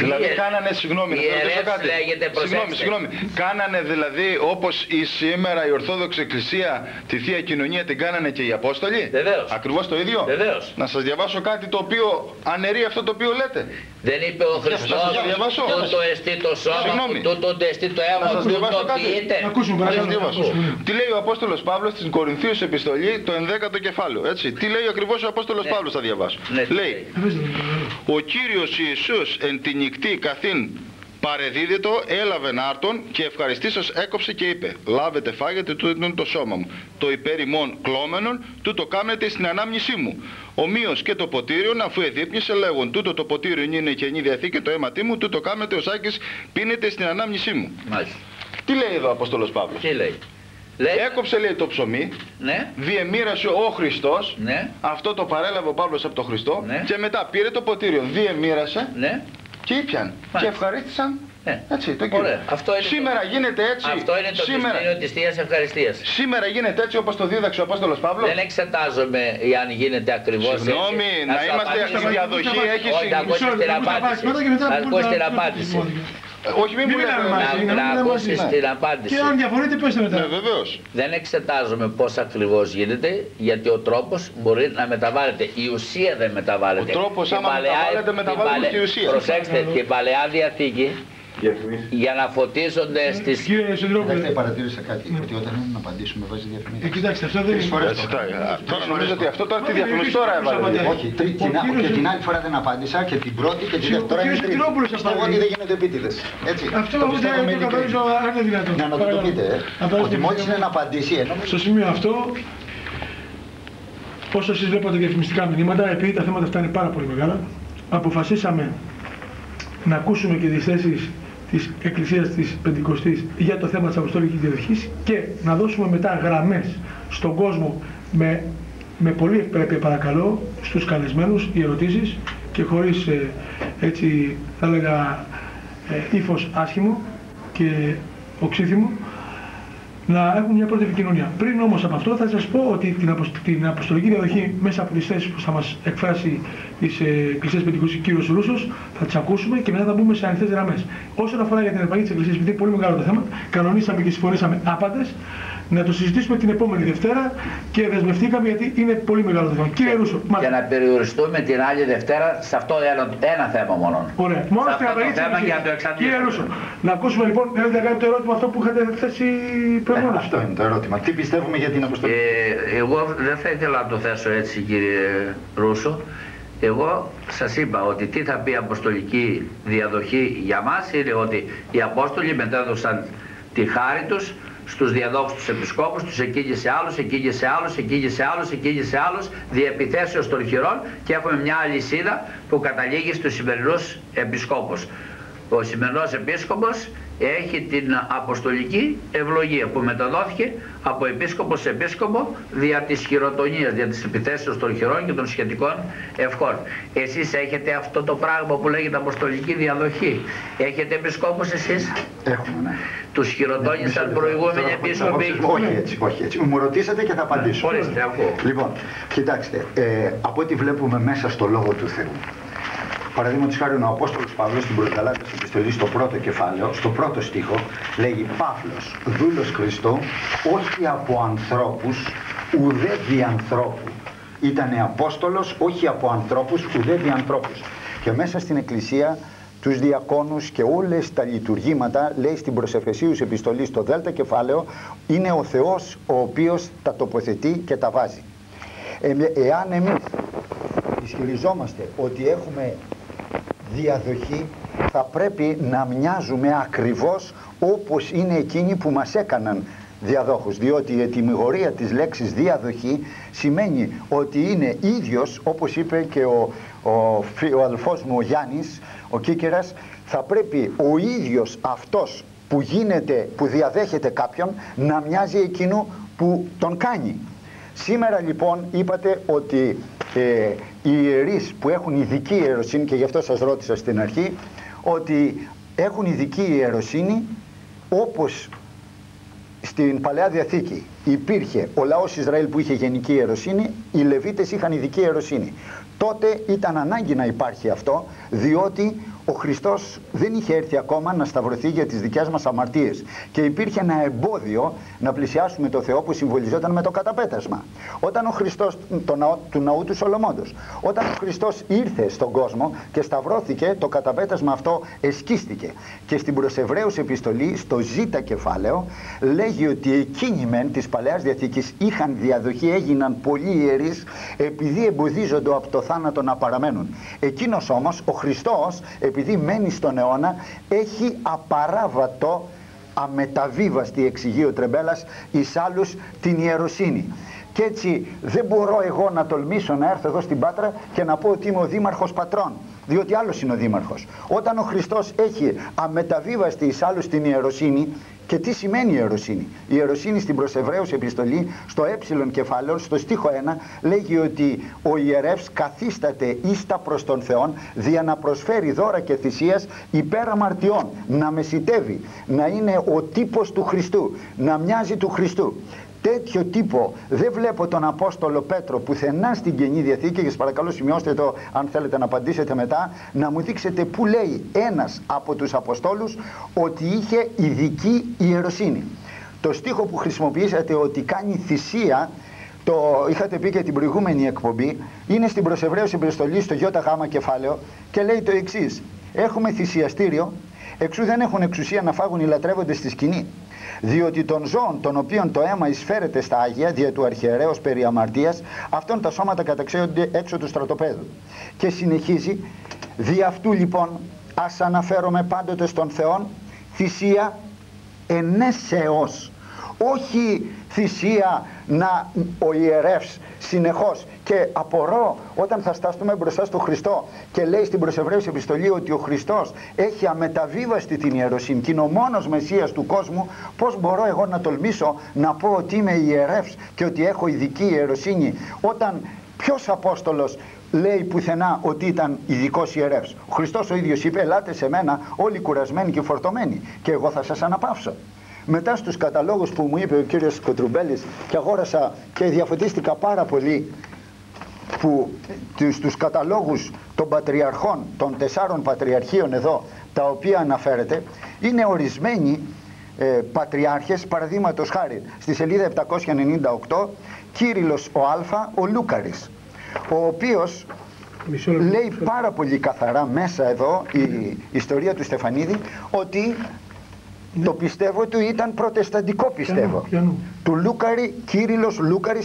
Δηλαδή κάνανε, συγγνώμη, να ρωτήσω κάτι. Συγγνώμη. Κάνανε δηλαδή όπως σήμερα η Ορθόδοξη Εκκλησία τη Θεία Κοινωνία την κάνανε και οι Απόστολοι. Βεβαίως. Ακριβώς το ίδιο. Βεβαίως. Να σας διαβάσω κάτι το οποίο αναιρεί αυτό το οποίο λέτε. Δεν είπε ο Χριστός τούτο εστί το σώμα μου, τούτο εστί το αίμα μου, τούτο ποιείτε. Τι λέει ο Απόστολος Παύλος στην Κορινθίους επιστολή, το 11ο κεφάλαιο. Έτσι. Τι λέει ακριβώς ο Απόστολος Παύλος, θα διαβάσω. Λέει, ο Κύριος Ιησούς εν τη νυκτή καθήν παρεδίδετο έλαβεν άρτον και ευχαριστήσεως έκοψε και είπε, λάβετε φάγετε, τούτο είναι το σώμα μου, το υπέρ ημών κλώμενον, τούτο κάμνετε στην ανάμνησή μου. Ομοίως και το ποτήριον, αφού εδείπνησε, λέγον, τούτο το ποτήριον είναι η Καινή Διαθήκη, το αίματί μου, τούτο κάμνετε ως άκης πίνετε στην ανάμνησή μου. Μάλιστα. Τι λέει εδώ ο Απόστολος Παύλος? Τι λέει? Έκοψε, λέει, το ψωμί, ναι. Διεμοίρασε ο Χριστός, ναι. Αυτό το παρέλαβε ο Παύλος από τον Χριστό, ναι. Και μετά πήρε το ποτήριο, διεμοίρασε, ναι. Και ήπιαν και ευχαρίστησαν. Ναι. Έτσι, το Κύριο. Σήμερα γίνεται έτσι. Αυτό είναι το μυστήριο της Θείας Ευχαριστίας. Σήμερα γίνεται έτσι όπως το δίδαξε ο Απόστολος Παύλος. Δεν εξετάζομαι αν γίνεται ακριβώς έτσι. Συγγνώμη, να είμαστε στη διαδοχή έχει να ακούσεις την απάντηση. Όχι, μην λέτε να ακούσεις την απάντηση. Και αν διαφωνείτε, πέστε μετά. Βεβαίως. Δεν εξετάζομαι πώς ακριβώς γίνεται, γιατί ο τρόπος μπορεί να μεταβάλλεται. Η ουσία δεν μεταβάλλεται. Ο τρόπος, άμα μεταβάλλεται και η ουσία. Προσέξτε, την Παλαιά Διαθήκη, για να φωτίζονται στις... Κύριε Σιδηρόπουλε, παρατήρησα κάτι, ότι όταν είναι να απαντήσουμε βάζει διαφημίσεις. Κοιτάξτε, αυτό δεν είναι... Τώρα νομίζω ότι αυτό τώρα τη διαφημίσεις τώρα έβαλε. Όχι, και την άλλη φορά δεν απάντησα και την πρώτη και την δεύτερη. Τώρα είναι τρίτη. Πιστεύω ότι δεν γίνονται επίτηδες. Αυτό το καθορίζω αν είναι δυνατόν. Να το πείτε, ότι μόλις είναι να απαντήσει. Στο σημείο αυτό, όσο εσείς βλέπατε διαφημιστικά μηνύματα, επειδή τα θέματα αυτά είναι πάρα πολύ μεγάλα, αποφασίσαμε να ακούσουμε και τις θέσεις της Εκκλησίας της Πεντηκοστής για το θέμα της Αποστολικής Διαδοχής και να δώσουμε μετά γραμμές στον κόσμο με πολύ ευπρέπεια, παρακαλώ, στους καλεσμένους οι ερωτήσεις και χωρίς έτσι θα έλεγα ύφος άσχημο και οξύθυμο, να έχουν μια πρώτη επικοινωνία. Πριν όμως από αυτό θα σας πω ότι την Αποστολική Διαδοχή μέσα από τις θέσεις που θα μας εκφράσει της Εκκλησίας Πεντηκοστής κύριος Ρούσος θα τις ακούσουμε και μετά θα μπούμε σε ανοιχτές γραμμές. Όσον αφορά για την αρπαγή της Εκκλησίας, επειδή είναι πολύ μεγάλο το θέμα, κανονίσαμε και συμφωνήσαμε άπαντες να το συζητήσουμε την επόμενη Δευτέρα και δεσμευτήκαμε γιατί είναι πολύ μεγάλο το θέμα. Κύριε Ρούσο, και να περιοριστούμε την άλλη Δευτέρα σε αυτό ένα θέμα μόνο. Ωραία. Μόνο στην αρπαγή της Εκκλησίας. Κύριε Ρούσο, να ακούσουμε λοιπόν, θέλετε να κάνετε το ερώτημα αυτό που είχατε θέσει προηγούμενο. Αυτό είναι το ερώτημα. Τι πιστεύουμε για την Αποστολή? Εγώ δεν θα ήθελα να το θέσω έτσι, κύριε Ρούσο. Εγώ σας είπα ότι τι θα πει Αποστολική Διαδοχή για μας είναι ότι οι Απόστολοι μετέδωσαν τη χάρη τους στους διαδόχους τους επισκόπους, τους εκήγησε άλλους, εκήγησε άλλους, εκήγησε άλλους, εκήγησε άλλους, διεπιθέσεως των χειρών και έχουμε μια αλυσίδα που καταλήγει στους σημερινούς επισκόπους. Ο σημερινός επίσκοπος έχει την αποστολική ευλογία που μεταδόθηκε από επίσκοπο σε επίσκοπο δια της χειροτονίας, δια της επιθέσεως των χειρών και των σχετικών ευχών. Εσείς έχετε αυτό το πράγμα που λέγεται αποστολική διαδοχή? Έχετε επισκόπους εσείς? Έχουμε, ναι. Τους χειροτώνησαν προηγούμενοι επίσκοποι? Όχι έτσι. Μου ρωτήσατε και θα απαντήσω. Ορίστε, ακούω. Λοιπόν, κοιτάξτε, από ό,τι βλέπουμε μέσα στο Λόγο του Θεού, παραδείγματος χάρη ο Απόστολος Παύλος στην Προκαλάτας επιστολή στο πρώτο κεφάλαιο, στο πρώτο στίχο, λέγει Παύλος, δούλος Χριστό, όχι από ανθρώπους, ουδέ δι' ανθρώπου. Ήτανε Απόστολος, όχι από ανθρώπους, ουδέ δι' ανθρώπους. Και μέσα στην Εκκλησία, τους διακόνους και όλες τα λειτουργήματα, λέει στην προς Εφεσίους επιστολή στο δέλτα κεφάλαιο, είναι ο Θεός ο οποίος τα τοποθετεί και τα βάζει. Εάν εμείς ισχυριζόμαστε ότι έχουμε διαδοχή, θα πρέπει να μοιάζουμε ακριβώς όπως είναι εκείνοι που μας έκαναν διαδόχους, διότι η ετυμηγορία της λέξης διαδοχή σημαίνει ότι είναι ίδιος, όπως είπε και ο αδελφός μου ο Γιάννης, ο Κίκερας, θα πρέπει ο ίδιος αυτός που διαδέχεται κάποιον να μοιάζει εκείνο που τον κάνει. Σήμερα λοιπόν είπατε ότι οι ιερείς που έχουν ειδική ιεροσύνη, και γι' αυτό σας ρώτησα στην αρχή, ότι έχουν ειδική ιεροσύνη, όπως στην Παλαιά Διαθήκη υπήρχε ο λαός Ισραήλ που είχε γενική ιεροσύνη, οι Λεβίτες είχαν ειδική ιεροσύνη. Τότε ήταν ανάγκη να υπάρχει αυτό, διότι ο Χριστός δεν είχε έρθει ακόμα να σταυρωθεί για τις δικές μας αμαρτίες και υπήρχε ένα εμπόδιο να πλησιάσουμε το Θεό που συμβολιζόταν με το καταπέτασμα. Όταν ο Χριστός, του ναού του Σολομώντος, όταν ο Χριστός ήρθε στον κόσμο και σταυρώθηκε, το καταπέτασμα αυτό εσκίστηκε. Και στην προς Εβραίους επιστολή, στο Ζ κεφάλαιο, λέγει ότι εκείνοι μεν της Παλαιάς Διαθήκης είχαν διαδοχή, έγιναν πολύ ιερείς, επειδή εμποδίζονται από το θάνατο να παραμένουν. Εκείνος όμως, ο Χριστός, επειδή μένει στον αιώνα, έχει απαράβατο, αμεταβίβαστη, εξηγεί ο Τρεμπέλας, εις άλλους την ιεροσύνη. Και έτσι δεν μπορώ εγώ να τολμήσω να έρθω εδώ στην Πάτρα και να πω ότι είμαι ο δήμαρχος πατρών, διότι άλλος είναι ο δήμαρχος. Όταν ο Χριστός έχει αμεταβίβαστη εις άλλους την ιεροσύνη, και τι σημαίνει ιεροσύνη? Η ιεροσύνη στην προς Εβραίους επιστολή, στο κεφάλαιο, στο στίχο 1, λέγει ότι ο ιερεύς καθίσταται ίστα προς τον Θεόν, δια να προσφέρει δώρα και θυσίας υπέρ αμαρτιών, να μεσιτεύει, να είναι ο τύπος του Χριστού, να μοιάζει του Χριστού. Τέτοιο τύπο δεν βλέπω τον Απόστολο Πέτρο πουθενά στην Καινή Διαθήκη, και σας παρακαλώ σημειώστε το αν θέλετε να απαντήσετε μετά, να μου δείξετε που λέει ένας από τους Αποστόλους ότι είχε ειδική ιεροσύνη. Το στίχο που χρησιμοποιήσατε ότι κάνει θυσία, το είχατε πει και την προηγούμενη εκπομπή, είναι στην προς Εβραίους επιστολή στο ΙΓ κεφάλαιο και λέει το εξής: έχουμε θυσιαστήριο, εξού δεν έχουν εξουσία να φάγουν οι λατρεύοντες στη σκηνή. Διότι των ζώων των οποίων το αίμα εισφέρεται στα Άγια δια του αρχιερέως περί αμαρτίας, αυτών τα σώματα καταξέονται έξω του στρατοπέδου. Και συνεχίζει: δι' αυτού λοιπόν ας αναφέρομαι πάντοτε στον Θεόν θυσία ενέσεως, όχι θυσία να ο ιερεύς συνεχώς. Και απορώ όταν θα στάσουμε μπροστά στο Χριστό και λέει στην προς Εβραίους επιστολή ότι ο Χριστός έχει αμεταβίβαστη την ιεροσύνη και είναι ο μόνος Μεσσίας του κόσμου, πώς μπορώ εγώ να τολμήσω να πω ότι είμαι ιερεύς και ότι έχω ειδική ιεροσύνη, όταν ποιος Απόστολος λέει πουθενά ότι ήταν ειδικός ιερεύς? Ο Χριστός ο ίδιος είπε: ελάτε σε μένα όλοι κουρασμένοι και φορτωμένοι και εγώ θα σας αναπαύσω. Μετά στους καταλόγους που μου είπε ο κύριος Κοτρουμπέλης, και αγόρασα και διαφωτίστηκα πάρα πολύ, που στους καταλόγους των πατριαρχών, των 4 πατριαρχείων εδώ, τα οποία αναφέρεται, είναι ορισμένοι πατριάρχες, παραδείγματος χάρη στη σελίδα 798, Κύριλλος ο Α, ο Λούκαρης, ο οποίος λέει πάρα πολύ καθαρά μέσα εδώ η ιστορία του Στεφανίδη ότι το πιστεύω του ήταν προτεσταντικό πιστεύω. Του Λούκαρη, Κύριλλος Λούκαρης,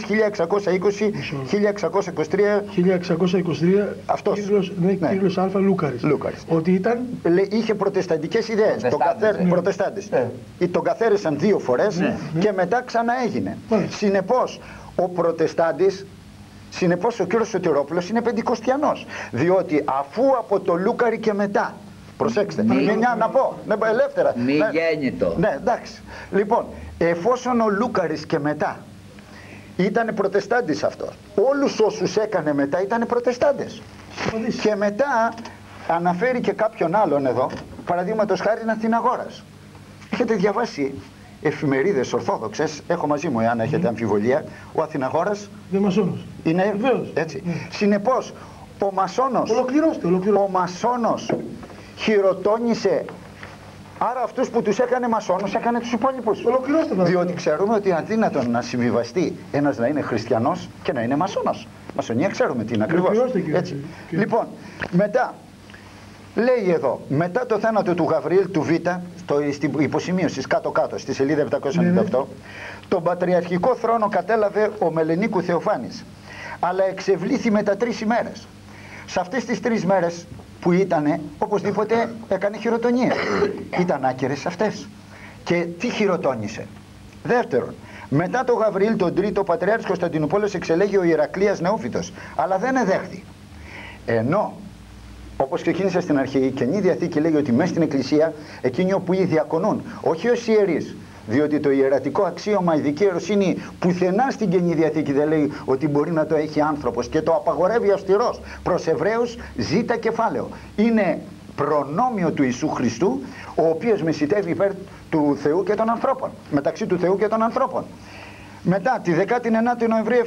1620-1623. 1623, αυτός. Κύριλλος Α Λούκαρης. Ότι ήταν... είχε προτεσταντικές ιδέες. Προτεστάντες. Τον καθαίρεσαν 2 φορές και μετά ξαναέγινε. Συνεπώς, ο προτεστάντης, συνεπώς ο κύριος Σωτηρόπουλος είναι πεντηκοστιανός. Διότι αφού από το Λούκαρη και μετά, προσέξτε, να πω, ελεύθερα. Μη γέννητο. Ναι, εντάξει. Λοιπόν, εφόσον ο Λούκαρης και μετά ήταν προτεστάντης αυτός, όλους όσους έκανε μετά ήταν προτεστάντες. Και μετά αναφέρει και κάποιον άλλον εδώ, παραδείγματος χάρη Αθηναγόρας. Έχετε διαβάσει εφημερίδες ορθόδοξες, έχω μαζί μου εάν έχετε αμφιβολία, ο Αθηναγόρας είναι έτσι. Συνεπώς, ο Μασόνος, ο Μασόνος χειροτώνησε, άρα αυτούς που τους έκανε μασόνους έκανε τους υπόλοιπους. Διότι ξέρουμε ότι είναι αδύνατο να συμβιβαστεί ένας να είναι χριστιανός και να είναι μασόνος. Μασονία ξέρουμε τι είναι ακριβώς. Έτσι. Λοιπόν, μετά λέει εδώ, μετά το θάνατο του Γαβριήλ του Β, στην υποσημείωση κάτω-κάτω στη σελίδα 798, τον πατριαρχικό θρόνο κατέλαβε ο Μελενίκου Θεοφάνης, αλλά εξευλήθη μετά 3 ημέρες. Σε αυτές τις 3 μέρες που ήτανε, οπωσδήποτε έκανε χειροτονία. Ήταν άκερες αυτές. Και τι χειροτώνησε? Δεύτερον, μετά το Γαβριήλ τον Τρίτο, ο πατριάρχης Κωνσταντινούπολης εξελέγει ο Ηρακλείας Νεόφυτος, αλλά δεν εδέχθη. Ενώ, όπως ξεκίνησα στην αρχή, η Καινή Διαθήκη λέει ότι μέσα στην Εκκλησία εκείνοι όπου διακονούν, όχι ως ιερείς, διότι το ιερατικό αξίωμα, ειδική ιεροσύνη, πουθενά στην Καινή Διαθήκη δεν λέει ότι μπορεί να το έχει άνθρωπος και το απαγορεύει αυστηρός. Προς Εβραίους Ζ κεφάλαιο. Είναι προνόμιο του Ιησού Χριστού, ο οποίος μεσιτεύει υπέρ του Θεού και των ανθρώπων, μεταξύ του Θεού και των ανθρώπων. Μετά τη 19η Νοεμβρίου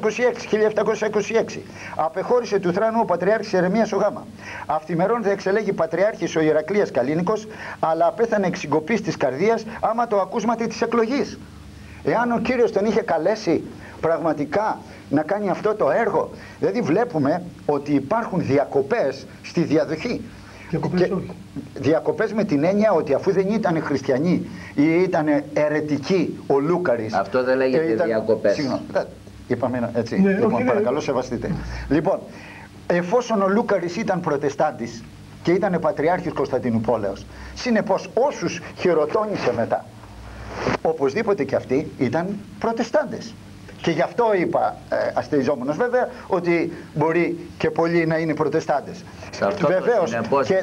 1726, απεχώρησε του θράνου ο Πατριάρχης Ερεμίας ο Γάμα. Αυτημερών θα εξελέγει Πατριάρχης ο Ηρακλείας Καλίνικος, αλλά απέθανε εξ συγκοπής της καρδίας άμα το ακούσματι της εκλογής. Εάν ο Κύριος τον είχε καλέσει πραγματικά να κάνει αυτό το έργο, δηλαδή βλέπουμε ότι υπάρχουν διακοπές στη διαδοχή. Διακοπές με την έννοια ότι αφού δεν ήταν χριστιανοί ή ήταν αιρετικοί ο Λούκαρης. Αυτό δεν λέγεται διακοπές. Συγγνώμη, είπαμε έτσι. Ναι, λοιπόν, παρακαλώ σεβαστείτε. Λοιπόν, εφόσον ο Λούκαρης ήταν προτεστάντης και ήταν πατριάρχης Κωνσταντινουπόλεως, συνεπώς όσους χειροτώνησε μετά, οπωσδήποτε και αυτοί ήταν προτεστάντες. Και γι' αυτό είπα, αστεϊζόμενος βέβαια, ότι μπορεί και πολλοί να είναι προτεστάντες. Βεβαίως και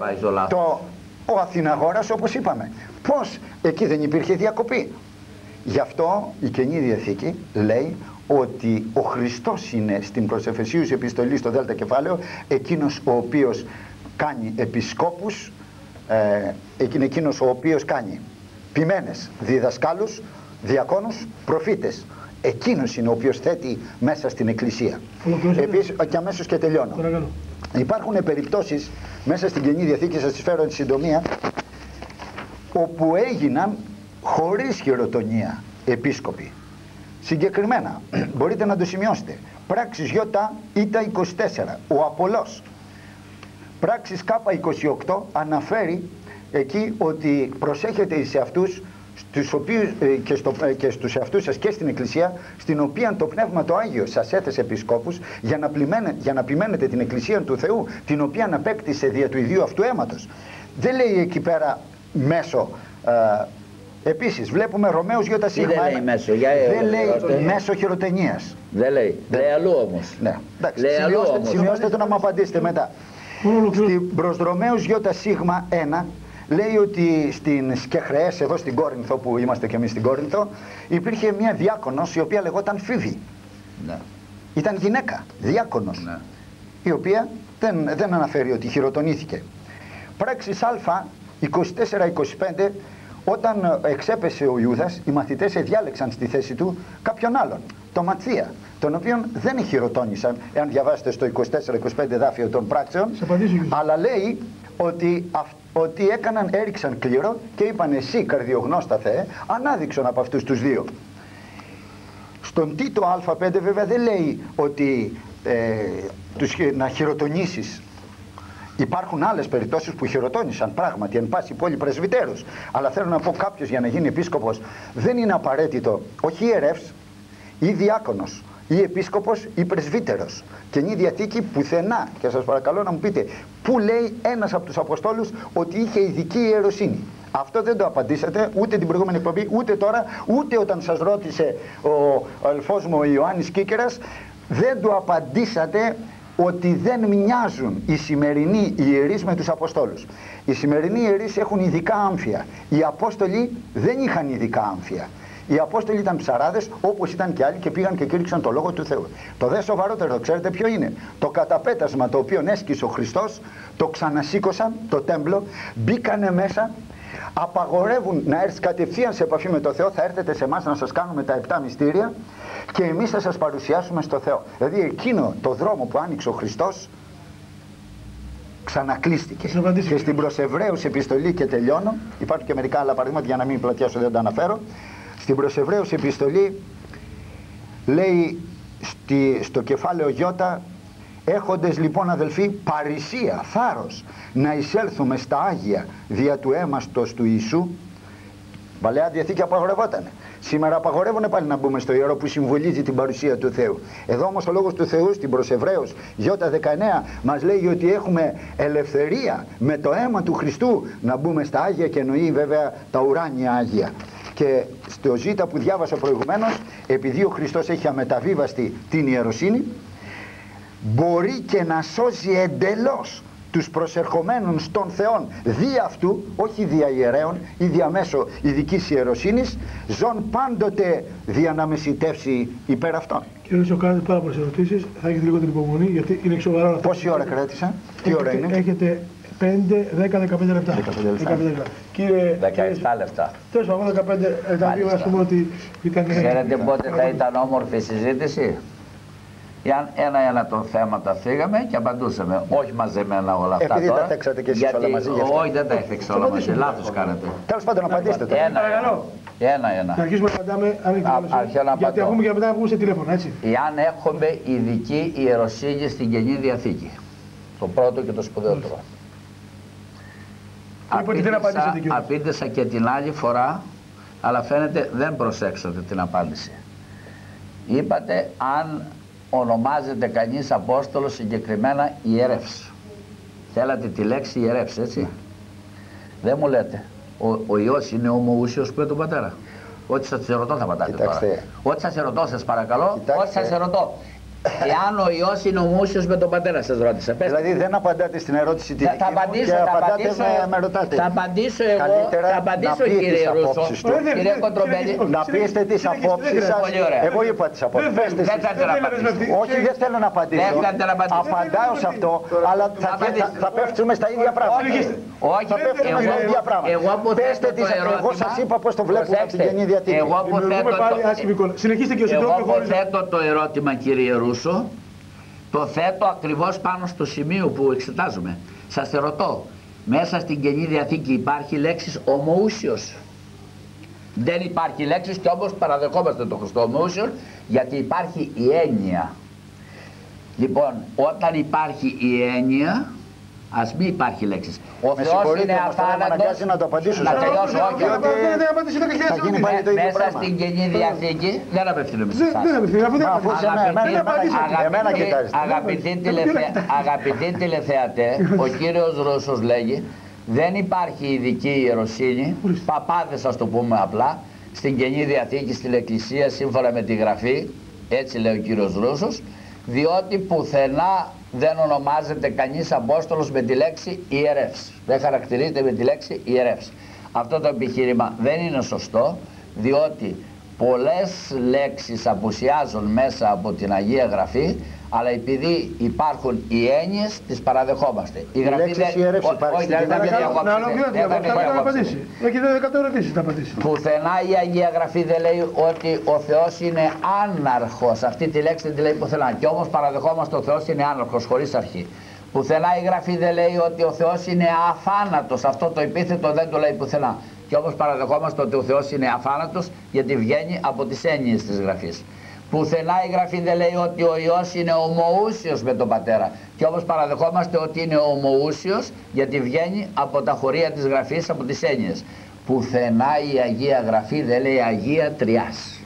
ο Αθηναγόρας, όπως είπαμε, πώς εκεί δεν υπήρχε διακοπή. Γι' αυτό η Καινή Διαθήκη λέει ότι ο Χριστός είναι στην προς Εφεσίους επιστολή στο Δέλτα κεφάλαιο εκείνος ο οποίος κάνει επισκόπους, είναι εκείνος ο οποίος κάνει ποιμένες, διδασκάλους, διακόνους, προφήτες. Εκείνος είναι ο οποίος θέτει μέσα στην Εκκλησία. Επίσης, και αμέσως και τελειώνω. Υπάρχουν περιπτώσεις μέσα στην Καινή Διαθήκη, σας τις φέρω εν συντομία, όπου έγιναν χωρίς χειροτονία επίσκοποι. Συγκεκριμένα, μπορείτε να το σημειώσετε. Πράξεις Ι Ήτα 24, ο Απολός. Πράξεις Κ 28 αναφέρει εκεί ότι προσέχετε σε αυτούς στους οποίους, και στους εαυτούς σας και στην Εκκλησία, στην οποία το Πνεύμα το Άγιο σας έθεσε επισκόπους για να ποιμένετε την Εκκλησία του Θεού, την οποία απέκτησε δια του ιδίου αυτού αίματος. Δεν λέει εκεί πέρα μέσω. Επίσης βλέπουμε Ρωμαίους Ι Σίγμα. Δεν λέει μέσω. Δεν λέει μέσω χειροτενίας. Δεν λέει. Λέει αλλού όμως. Ναι. Εντάξει, σημειώστε το να μου απαντήσετε μετά. Στην προς Ρωμαίους Ι Σίγμα 1 λέει ότι στην Σκεχρεές, εδώ στην Κόρινθο, που είμαστε και εμείς στην Κόρινθο, υπήρχε μια διάκονος η οποία λεγόταν Φίβη. Ναι. Ήταν γυναίκα, διάκονος, ναι. Η οποία δεν αναφέρει ότι χειροτονήθηκε. Πράξεις Α 24-25, όταν εξέπεσε ο Ιούδας, οι μαθητές διάλεξαν στη θέση του κάποιον άλλον, τον Ματθία, τον οποίον δεν χειροτώνησαν, εάν διαβάσετε στο 24-25 δάφιο των πράξεων, αλλά λέει ότι έριξαν κλήρο και είπαν εσύ καρδιογνώστα Θεέ, ανάδειξον από αυτούς τους δύο. Στον Τίτο Α5 βέβαια δεν λέει ότι να χειροτονήσεις. Υπάρχουν άλλες περιπτώσεις που χειροτώνησαν πράγματι εν πάση πόλη πρεσβυτέρους. Αλλά θέλω να πω, κάποιος για να γίνει επίσκοπος δεν είναι απαραίτητο όχι ιερεύς ή διάκονος ή επίσκοπος ή πρεσβύτερος. Καινή Διαθήκη πουθενά, και σας παρακαλώ να μου πείτε πού λέει ένας από τους Αποστόλους ότι είχε ειδική ιεροσύνη. Αυτό δεν το απαντήσατε ούτε την προηγούμενη εκπομπή, ούτε τώρα, ούτε όταν σας ρώτησε ο αδελφός μου ο Ιωάννης Κίκερας, δεν το απαντήσατε ότι δεν μοιάζουν οι σημερινοί ιερείς με τους Αποστόλους. Οι σημερινοί ιερείς έχουν ειδικά άμφια. Οι Απόστολοι δεν είχαν ειδικά άμφια. Οι Απόστολοι ήταν ψαράδες όπως ήταν και άλλοι και πήγαν και κήρυξαν το Λόγο του Θεού. Το δε σοβαρότερο, ξέρετε ποιο είναι? Το καταπέτασμα το οποίο έσκησε ο Χριστός, το ξανασήκωσαν, το τέμπλο, μπήκανε μέσα, απαγορεύουν να έρθει κατευθείαν σε επαφή με το Θεό. Θα έρθετε σε εμάς να σας κάνουμε τα 7 μυστήρια και εμείς θα σας παρουσιάσουμε στο Θεό. Δηλαδή εκείνο το δρόμο που άνοιξε ο Χριστός ξανακλείστηκε. Και στην προς Εβραίους επιστολή, και τελειώνω, υπάρχουν και μερικά άλλα παραδείγματα για να μην πλατιάσω, δεν τα αναφέρω. Στην προς Εβραίους επιστολή λέει στο κεφάλαιο Ι, έχοντες λοιπόν αδελφοί παρησία, θάρρος να εισέλθουμε στα Άγια δια του αίματος του Ιησού. Παλαιά Διαθήκη απαγορευότανε. Σήμερα απαγορεύουν πάλι να μπούμε στο ιερό που συμβολίζει την παρουσία του Θεού. Εδώ όμως ο Λόγος του Θεού στην προς Εβραίους Ι19 μας λέει ότι έχουμε ελευθερία με το αίμα του Χριστού να μπούμε στα Άγια, και εννοεί βέβαια τα ουράνια Άγια. Και στο Ζ που διάβασα προηγουμένως, επειδή ο Χριστός έχει αμεταβίβαστη την ιεροσύνη, μπορεί και να σώζει εντελώς τους προσερχομένους στον Θεόν δι' αυτού, όχι δια ιερέων ή διαμέσω ειδικής ιεροσύνης, ζων πάντοτε δια να μεσητεύσει υπέρ αυτών. Κύριε Ρωσό, κάνετε πάρα πολλές ερωτήσεις, θα έχετε λίγο την υπομονή γιατί είναι σοβαρά όλα αυτά. Πόση ώρα κράτησα, τι ώρα είναι? Έχετε 5, 10, 15 λεπτά. 15 λεπτά. Κύριε, 17 λεπτά. Τέλος πάντων, 15 λεπτά, ας πούμε ότι ήταν... Ξέρετε πότε θα ήταν όμορφη συζήτηση? Εάν ένα-ένα των θέματα φύγαμε και απαντούσαμε, όχι μαζεμένα όλα αυτά. Επειδή τώρα, τα θέξατε και εσείς όλα μαζί. Όχι, δεν τα έφτιαξα όλα μαζί, λάθος κάνετε. Τέλος πάντων, απαντήστε τώρα. Ένα-ένα. Να αρχίσουμε να απαντάμε, αν έχει γιατί ακούμε και μετά να βγούμε σε τηλέφωνο, έτσι. Εάν έχουμε ειδική ιεροσύνη στην Καινή Διαθήκη, το πρώτο και το σπουδαιότερο. Απήντησα και την άλλη φορά, αλλά φαίνεται δεν προσέξατε την απάντηση. Είπατε αν ονομάζεται κανείς Απόστολος συγκεκριμένα ιερεύς. Θέλατε τη λέξη ιερεύς, έτσι. Δεν μου λέτε. Ο Υιός είναι ομοούσιος με τον Πατέρα. Ό,τι σας ρωτώ θα πατάτε τώρα. Ό,τι σας ρωτώ σας παρακαλώ, ό,τι σας ρωτώ. Εάν ο Υιός είναι ομοούσιος με τον Πατέρα, σας ρώτησα. Δηλαδή δεν απαντάτε στην ερώτηση τη δική μου και με ρωτάτε. Θα απαντήσω εγώ, θα απαντήσω κύριε Ρούσο, κύριε Κοντρομπέλη. Να πείστε τις απόψεις σας. Εγώ είπα τις απόψεις. Δεν θέλετε να απαντήσω. Όχι, δεν θέλω να απαντήσω. Απαντάω σε αυτό, αλλά θα πέφτουμε στα ίδια πράγματα. Όχι, θα πέφτουμε στα ίδια πράγματα. Πέστε τις, εγώ σας είπα πώς το βλέπω στην Καινή Διαθήκη. Εγώ που θέτω το ερώτημα κύριε Ρούσο, το θέτω ακριβώς πάνω στο σημείο που εξετάζουμε. Σας ερωτώ, μέσα στην Καινή Διαθήκη υπάρχει λέξης ομοούσιος? Δεν υπάρχει λέξης και όμως παραδεχόμαστε το Χριστό ομοούσιος, γιατί υπάρχει η έννοια. Λοιπόν, όταν υπάρχει η έννοια, ας μην υπάρχει λέξης. Ο Θεός είναι αθάνατος. Να το απαντήσω. Να τελειώσω, όχι. Θα γίνει πάλι το ίδιο μέσα πράγμα. στην Καινή Διαθήκη δεν απευθύνομαι σε εσάς. Αγαπητοί τηλεθεατέ, ο κύριος Ρούσος λέγει δεν υπάρχει ειδική ιεροσύνη, παπάδες ας το πούμε απλά, στην Καινή Διαθήκη, στην Εκκλησία σύμφωνα με τη Γραφή, έτσι λέει ο κύριος Ρούσος, διότι πουθενά δεν ονομάζεται κανείς Απόστολος με τη λέξη ιερεύς. Δεν χαρακτηρίζεται με τη λέξη ιερεύς. Αυτό το επιχείρημα δεν είναι σωστό, διότι πολλές λέξεις απουσιάζουν μέσα από την Αγία Γραφή, αλλά επειδή υπάρχουν οι έννοιες, τις παραδεχόμαστε. Η Γραφή δεν υπάρχει. Όχι, δεν θα με διακόψετε. Έχετε 100 ερωτήσεις να απαντήσει. Πουθενά η Αγία Γραφή δεν λέει ότι ο Θεός είναι άναρχος. Αυτή τη λέξη δεν τη λέει πουθενά. Και όμως παραδεχόμαστε ότι ο Θεός είναι άναρχος, χωρίς αρχή. Πουθενά η Γραφή δεν λέει ότι ο Θεός είναι αθάνατος. Αυτό το επίθετο δεν το λέει πουθενά. Και όμως παραδεχόμαστε ότι ο Θεός είναι αθάνατος, γιατί βγαίνει από τις έννοιες της Γραφής. Πουθενά η Γραφή δεν λέει ότι ο Υιός είναι ομοούσιος με τον Πατέρα. Και όμως παραδεχόμαστε ότι είναι ομοούσιος, γιατί βγαίνει από τα χωρία της Γραφής, από τις έννοιες. Πουθενά η Αγία Γραφή δεν λέει Αγία Τριάς.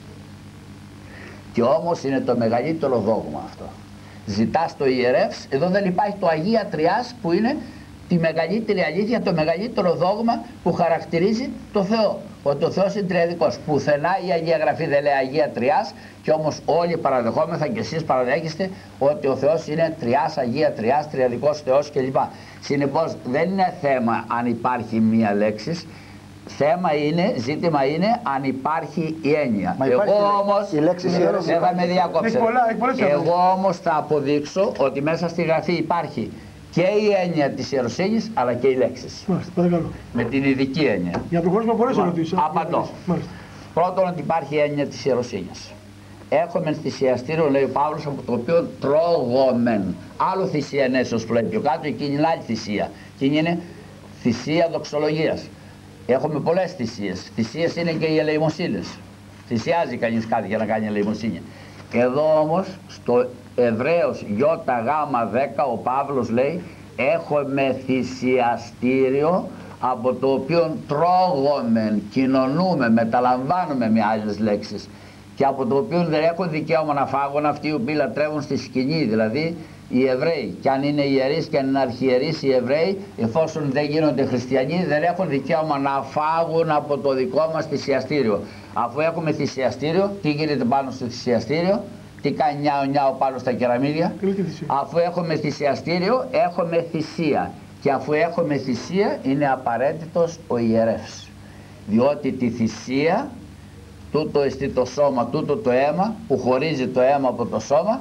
Και όμως είναι το μεγαλύτερο δόγμα αυτό. Ζητάς το ιερεύς, εδώ δεν υπάρχει το Αγία Τριάς που είναι τη μεγαλύτερη αλήθεια, το μεγαλύτερο δόγμα που χαρακτηρίζει το Θεό. Ότι ο Θεός είναι τριαδικός. Πουθενά η Αγία Γραφή δεν λέει Αγία Τριάς, και όμως όλοι παραδεχόμεθα και εσείς παραδέχεστε ότι ο Θεός είναι Τριάς, Αγία Τριάς, τριαδικός Θεός κλπ. Συνεπώς δεν είναι θέμα αν υπάρχει μία λέξη. Θέμα είναι, ζήτημα είναι αν υπάρχει η έννοια. Εγώ όμως, δεν θα με διακόψετε. Εγώ όμως θα αποδείξω ότι μέσα στη Γραφή υπάρχει και η έννοια της ιεροσύνης αλλά και οι λέξεις. Μάλιστα, παρακαλώ. Με την ειδική έννοια. Για να προχωρήσουμε πολλές ερωτήσεις. Απαντώ. Πρώτον, ότι υπάρχει η έννοια της ιεροσύνης. Έχουμε θυσιαστήριο, λέει ο Παύλος, από το οποίο τρώγομεν. Άλλο θυσία ενέσεως που λέει πιο κάτω, εκείνη είναι άλλη θυσία. Εκείνη είναι θυσία δοξολογίας. Έχουμε πολλές θυσίες. Θυσίες είναι και οι ελεημοσύνες. Θυσιάζει κανείς κάτι για να κάνει ελεημοσύνη. Εδώ όμως, στο Εβραίος ΙΓ10, ο Παύλος λέει έχουμε θυσιαστήριο από το οποίο τρώγομεν, κοινωνούμε, μεταλαμβάνουμε με άλλες λέξεις, και από το οποίο δεν έχουν δικαίωμα να φάγουν αυτοί οι οποίοι λατρεύουν στη σκηνή, δηλαδή οι Εβραίοι. Και αν είναι ιερείς και αν είναι αρχιερείς οι Εβραίοι, εφόσον δεν γίνονται χριστιανοί, δεν έχουν δικαίωμα να φάγουν από το δικό μας θυσιαστήριο. Αφού έχουμε θυσιαστήριο, τι γίνεται πάνω στο θυσιαστήριο? Τι κάνει νιάο πάνω στα κεραμίδια? Αφού έχουμε θυσιαστήριο, έχουμε θυσία. Και αφού έχουμε θυσία, είναι απαραίτητος ο ιερεύς. Διότι τη θυσία, τούτο εστί το σώμα, τούτο το αίμα, που χωρίζει το αίμα από το σώμα,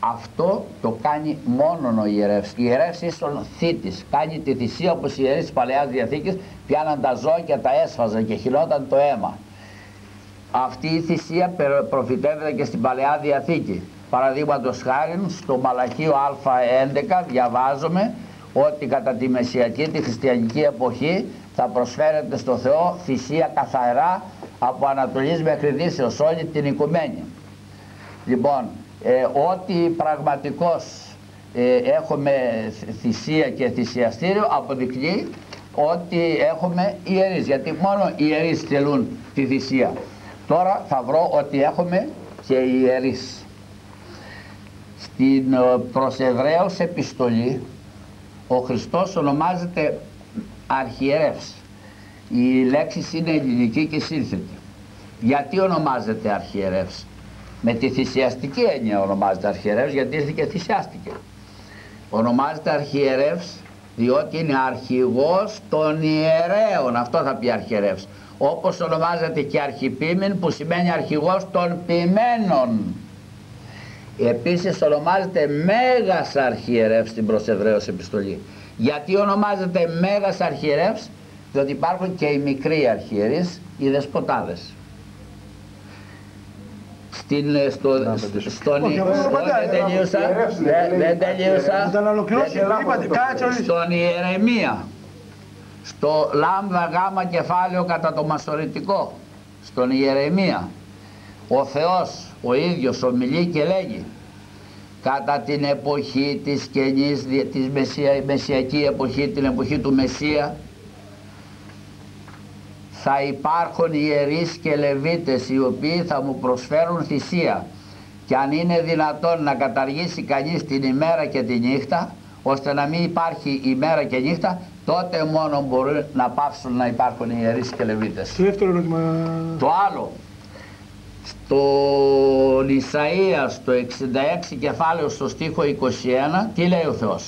αυτό το κάνει μόνον ο ιερεύς. Η ιερεύς ίσον θήτης, κάνει τη θυσία όπως οι ιερείς της Παλαιάς Διαθήκης, πιάναν τα ζώα και τα έσφαζαν και χυλόταν το αίμα. Αυτή η θυσία προφητεύεται και στην Παλαιά Διαθήκη. Παραδείγματος χάριν στο Μαλαχείο Α11 διαβάζουμε ότι κατά τη Μεσσιακή, τη χριστιανική εποχή, θα προσφέρεται στο Θεό θυσία καθαρά από Ανατολής μέχρι Δύσεως, όλη την οικουμένη. Λοιπόν, ότι πραγματικώς έχουμε θυσία και θυσιαστήριο αποδεικνύει ότι έχουμε ιερείς, γιατί μόνο οι ιερείς τελούν τη θυσία. Τώρα θα βρω ότι έχουμε και ιερείς. Στην προς Εβραίους επιστολή ο Χριστός ονομάζεται αρχιερεύς. Η λέξη είναι ελληνική και σύνθετη. Γιατί ονομάζεται αρχιερεύς? Με τη θυσιαστική έννοια ονομάζεται αρχιερεύς, γιατί ήρθε και θυσιάστηκε. Ονομάζεται αρχιερεύς διότι είναι αρχηγός των ιερέων, αυτό θα πει αρχιερεύς. Όπως ονομάζεται και αρχιπίμην, που σημαίνει αρχηγός των ποιμένων. Επίσης ονομάζεται Μέγας Αρχιερεύς στην προς Εβραίους επιστολή. Γιατί ονομάζεται Μέγας Αρχιερεύς? Διότι υπάρχουν και οι μικροί αρχιερείς, οι δεσποτάδες. Δεν τελείωσα. Στον Ιερεμία, στο λάμδα γάμα κεφάλαιο κατά το μασοριτικό, στον Ιερεμία, ο Θεός ο ίδιος ομιλεί και λέγει: κατά την εποχή της καινής, της μεσσιακή εποχή, την εποχή του Μεσσία, θα υπάρχουν ιερείς και λεβίτες οι οποίοι θα μου προσφέρουν θυσία, και αν είναι δυνατόν να καταργήσει κανείς την ημέρα και τη νύχτα, ώστε να μην υπάρχει ημέρα και νύχτα, τότε μόνο μπορούν να πάψουν να υπάρχουν ιερείς και λεβίτες. Το δεύτερο ερώτημα. Το άλλο, στον Ισαΐα στο 66 κεφάλαιο στο στίχο 21, τι λέει ο Θεός?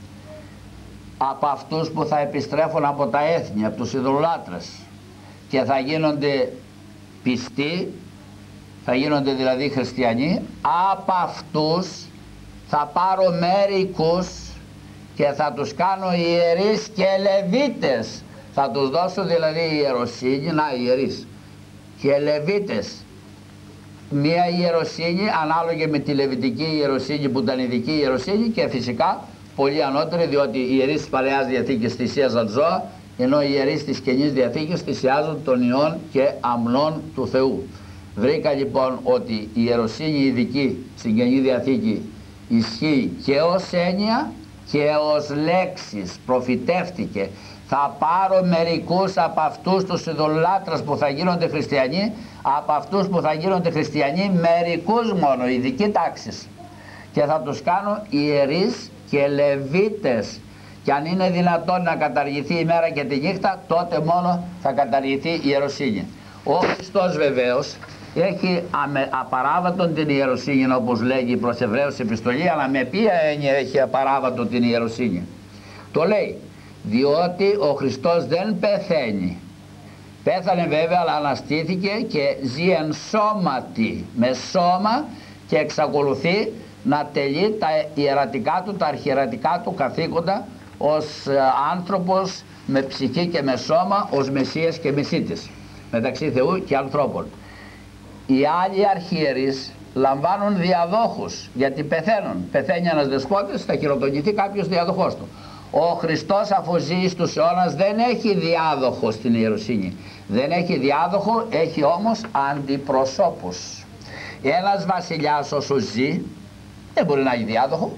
Από αυτούς που θα επιστρέφουν από τα έθνη, από τους ειδωλολάτρες, και θα γίνονται πιστοί, θα γίνονται δηλαδή χριστιανοί, από αυτούς θα πάρω μερικούς και θα τους κάνω ιερείς και λεβίτες. Θα τους δώσω δηλαδή ιεροσύνη, να ιερείς και λεβίτες. Μία ιεροσύνη ανάλογη με τη λεβιτική ιεροσύνη που ήταν ειδική ιεροσύνη, και φυσικά πολύ ανώτερη, διότι οι ιερείς της Παλαιάς Διαθήκης θυσίαζαν ζώα, ενώ οι ιερείς της Καινής Διαθήκης θυσιάζουν των ιών και αμνών του Θεού. Βρήκα λοιπόν ότι η ιεροσύνη ειδική στην Καινή Διαθήκη ισχύει και ως έννοια και ως λέξης, προφητεύτηκε. Θα πάρω μερικούς από αυτούς τους ειδωλολάτρες που θα γίνονται χριστιανοί, από αυτούς που θα γίνονται χριστιανοί, μερικούς μόνο, ειδική τάξης, και θα τους κάνω ιερείς και λεβίτες. Και αν είναι δυνατόν να καταργηθεί η μέρα και τη νύχτα, τότε μόνο θα καταργηθεί η ιεροσύνη. Ο Χριστός βεβαίως έχει απαράβατον την ιεροσύνη, όπως λέγει προς Εβραίους επιστολή, αλλά με ποια έννοια έχει απαράβατον την ιεροσύνη? Το λέει διότι ο Χριστός δεν πεθαίνει. Πέθανε βέβαια, αλλά αναστήθηκε και ζει εν σώματι, με σώμα, και εξακολουθεί να τελεί τα ιερατικά του, τα αρχιερατικά του καθήκοντα ως άνθρωπος με ψυχή και με σώμα, ως Μεσσίας και Μεσσίτης μεταξύ Θεού και ανθρώπων. Οι άλλοι αρχιερείς λαμβάνουν διαδόχους, γιατί πεθαίνουν. Πεθαίνει ένας δεσπότης, θα χειροτονηθεί κάποιος διαδοχός του. Ο Χριστός, αφού ζει στους αιώνας, δεν έχει διάδοχο στην ιεροσύνη. Δεν έχει διάδοχο, έχει όμως αντιπροσώπους. Ένας βασιλιάς όσο ζει δεν μπορεί να έχει διάδοχο,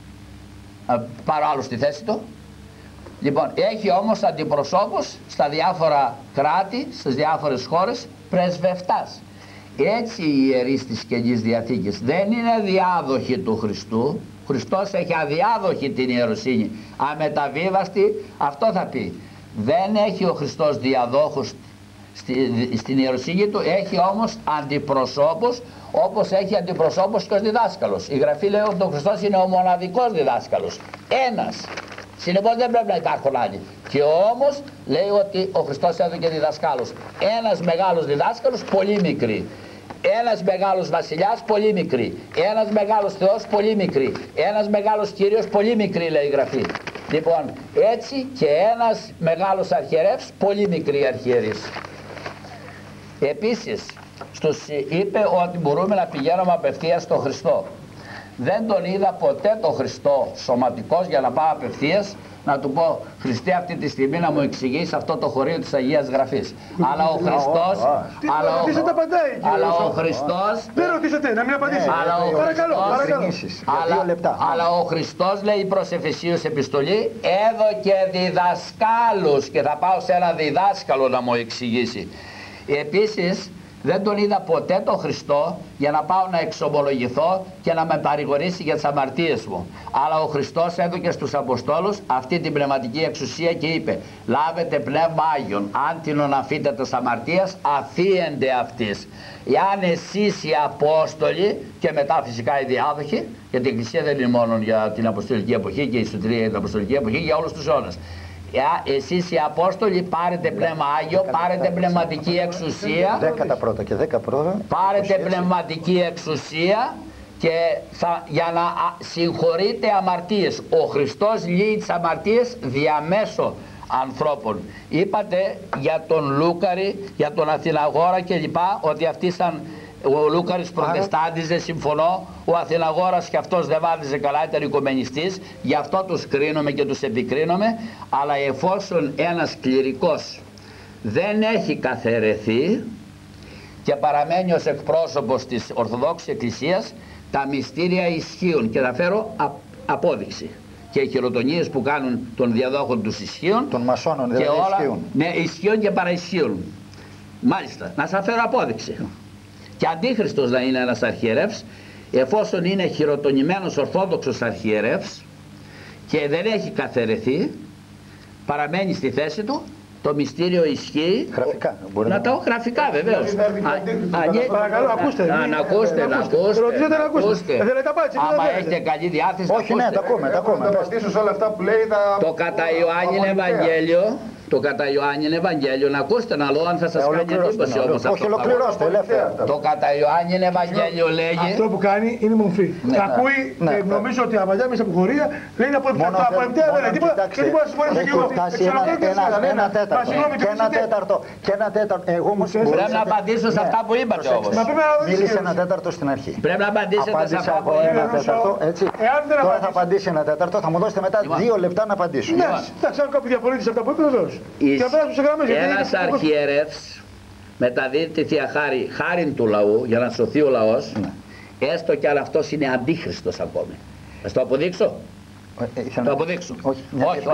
πάρω άλλο στη θέση του. Λοιπόν, έχει όμως αντιπροσώπους στα διάφορα κράτη, στις διάφορες χώρες, πρεσβευτάς. Έτσι οι ιερείς της Καινής Διαθήκης δεν είναι διάδοχοι του Χριστού. Χριστός έχει αδιάδοχη την ιεροσύνη, αμεταβίβαστη. Αυτό θα πει. Δεν έχει ο Χριστός διαδόχους στην ιεροσύνη του, έχει όμως αντιπροσώπους, όπως έχει αντιπροσώπους και ως διδάσκαλος. Η Γραφή λέει ότι ο Χριστός είναι ο μοναδικός διδάσκαλος, ένας. Συνεπώς δεν πρέπει να υπάρχουν άλλοι. Και όμως λέει ότι ο Χριστός έδωκε διδασκάλους. Ένας μεγάλος διδάσκαλος, πολύ μικροί. Ένας μεγάλος βασιλιάς πολύ μικρή, ένας μεγάλος θεός πολύ μικρή, ένας μεγάλος κύριος πολύ μικρή, λέει η Γραφή. Λοιπόν, έτσι και ένας μεγάλος αρχιερεύς πολύ μικρή αρχιερής. Επίσης, στους είπε ότι μπορούμε να πηγαίνουμε απευθείας στον Χριστό. Δεν τον είδα ποτέ τον Χριστό σωματικός για να πάω απευθείας να του πω, Χριστέ, αυτή τη στιγμή να μου εξηγήσει αυτό το χωρίο της Αγίας Γραφής. Αλλά ο Χριστός... Αλλά ο Χριστός... Δεν ρωτήσατε, να μην απαντήσει. Αλλά ο Χριστός, λέει προς Εφεσίους επιστολή, έδωκε διδασκάλους και θα πάω σε ένα διδάσκαλο να μου εξηγήσει. Επίσης, δεν τον είδα ποτέ τον Χριστό για να πάω να εξομολογηθώ και να με παρηγορήσει για τις αμαρτίες μου. Αλλά ο Χριστός έδωκε στους Αποστόλους αυτή την πνευματική εξουσία και είπε, λάβετε πνεύμα Άγιον, αν την αφήνετε της αμαρτίας, αφίεντε αυτής. Εάν εσείς οι Απόστολοι και μετά φυσικά οι διάδοχοι, γιατί η Εκκλησία δεν είναι μόνο για την Αποστολική εποχή και η Σωτηρία για την Αποστολική εποχή, για όλους τους αιώνες. Εσείς οι Απόστολοι πάρετε πνεύμα Άγιο, πάρετε πνευματική εξουσία. 11 και 11. Πάρετε πνευματική εξουσία και για να συγχωρείτε αμαρτίες. Ο Χριστός λύει τις αμαρτίες διαμέσω ανθρώπων. Είπατε για τον Λούκαρη, για τον Αθηναγόρα κλπ. Ότι αυτοί ήταν... Ο Λούκαρης προτεστάντιζε, συμφωνώ. Ο Αθηναγόρας και αυτός δεν βάδιζε καλά, ήταν οικουμενιστής. Γι' αυτό τους κρίνομαι και τους επικρίνομαι. Αλλά εφόσον ένας κληρικός δεν έχει καθαιρεθεί και παραμένει ως εκπρόσωπος της Ορθοδόξης Εκκλησίας, τα μυστήρια ισχύουν. Και θα φέρω απόδειξη. Και οι χειροτονίες που κάνουν των διαδόχων τους ισχύουν. Των μασόνων δηλαδή ισχύουν. Ναι, ισχύουν και παραισχύουν. Μάλιστα, να σας φέρω απόδειξη. Και αντίχριστος να είναι ένας αρχιερεύς, εφόσον είναι χειροτονημένος ορθόδοξος αρχιερεύς και δεν έχει καθαιρεθεί, παραμένει στη θέση του, το μυστήριο ισχύει. Γραφικά. Να τα γραφικά βεβαίως. Παρακαλώ, ακούστε. Να ακούστε. Άμα έχετε καλή διάθεση. Όχι, ναι, τα ακούμε. Θα απαντήσω σε όλα αυτά που λέει. Το κατά Ιωάννην Ευαγγέλιο. Το κατά Ιωάννην Ευαγγέλιο, να ακούστε να λέω αν θα σας κάνει εντύπωση όμως αυτό. Όχι, ολοκληρώστε, ελεύθερα. Το κατά Ιωάννην Ευαγγέλιο λέγει... Αυτό που κάνει είναι μορφή. Ακούει και νομίζω ότι απαντιά μέσα από χωρία λέει από επτέα δεν είναι τίποτα και τίποτα σας μπορείτε και εγώ. Ένα τέταρτο. Εγώ όμως πρέπει να απαντήσω σε αυτά που είπατε όμως. Μίλησε ένα τέταρτο στην αρχή. Πρέπει να απαντήσετε σε αυτά που είπατε. Τώρα θα απαντήσει ένα τέταρτο, θα μου δώσετε μετά 2 λεπτά να απαντήσω. Ναι, θα ξέρω κάποιο διαφορετικό από αυτά που είπε βεβαίως. Ένας αρχιερεύς μεταδίδει τη Θεία Χάρη, χάριν του λαού, για να σωθεί ο λαός, έστω και αν αυτός είναι αντίχριστος ακόμη. Θα το αποδείξω. Το αποδείξω. Όχι,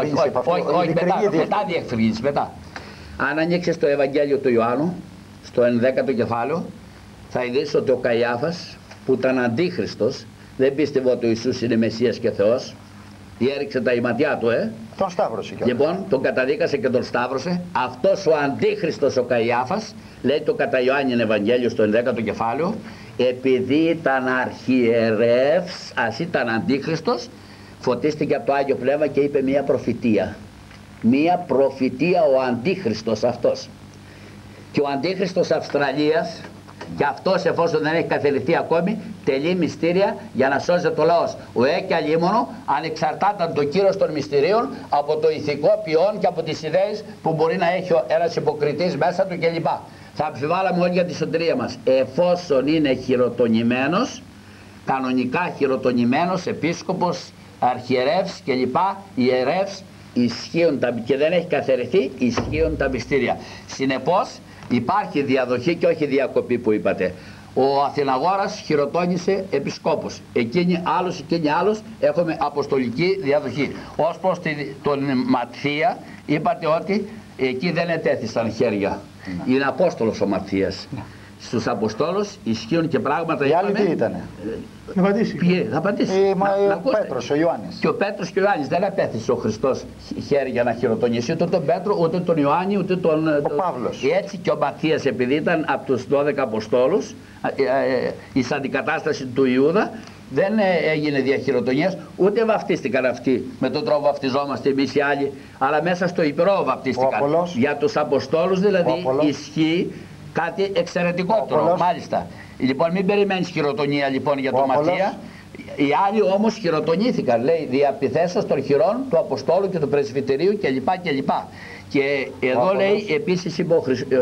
μετά διευκρινίσεις, μετά. Αν ανοίξεις το Ευαγγέλιο του Ιωάννου, στο 11ο κεφάλαιο, θα ειδήσεις ότι ο Καϊάφας, που ήταν αντίχριστος, δεν πίστευε ότι ο Ιησούς είναι Μεσσίας και Θεός, διέριξε τα ηματιά του, Τον σταύρωσε και λοιπόν, τον καταδίκασε και τον σταύρωσε. Αυτός ο αντίχριστος ο Καϊάφας, λέει το κατά Ιωάννην Ευαγγέλιο στο 11ο κεφάλαιο, επειδή ήταν αρχιερεύς, ας ήταν αντίχριστος, φωτίστηκε από το Άγιο Πνεύμα και είπε μία προφητεία. Μία προφητεία ο αντίχριστος αυτός. Και ο αντίχριστος Αυστραλίας, και αυτός εφόσον δεν έχει καθεληθεί ακόμη, τελεί μυστήρια για να σώζεται το λαός. Ο και αλίμονο ανεξαρτάται το κύρος των μυστηρίων από το ηθικό ποιόν και από τις ιδέες που μπορεί να έχει ένας υποκριτής μέσα του κλπ. Θα αμφιβάλαμε όλοι για τη σωτηρία μας. Εφόσον είναι χειροτονημένος, κανονικά χειροτονημένος, επίσκοπος, αρχιερεύς κλπ. Ιερεύς, ισχύουν και δεν έχει καθαιρεθεί, ισχύουν τα μυστήρια. Συνεπώς, υπάρχει διαδοχή και όχι διακοπή που είπατε. Ο Αθηναγόρας χειροτώνησε επισκόπους. Εκείνοι άλλους έχουμε αποστολική διαδοχή. Ως προς τον Ματθία είπατε ότι εκεί δεν ετέθησαν χέρια. Είναι Απόστολος ο Ματθίας. Στους Αποστόλους ισχύουν και πράγματα. Οι άλλοι τι ήτανε? Να απαντήσει. Θα απαντήσει. Ο Πέτρος, ο Ιωάννης. Και ο Πέτρος και ο Ιωάννης δεν απέθεσε ο Χριστός χέρι για να χειροτονήσει ούτε τον Πέτρο, ούτε τον Ιωάννη, ούτε τον Παύλος. Έτσι και ο Ματθίας, επειδή ήταν από τους 12 Αποστόλους, εις αντικατάσταση του Ιούδα, δεν έγινε διαχειροτονίας, ούτε βαφτίστηκαν αυτοί με τον τρόπο βαφτιζόμαστε εμείς οι άλλοι, αλλά μέσα στο Ιππρό βαφτίστηκαν. Για τους Αποστόλους δηλαδή ισχύει κάτι εξαιρετικότερο, μάλιστα. Λοιπόν, μην περιμένεις χειροτονία λοιπόν για τον Ματθία. Οι άλλοι όμως χειροτονήθηκαν, λέει, διαπιθέσεως των χειρών του Αποστόλου και του Πρεσβυτερίου κλπ. Και εδώ λέει, επίσης είπε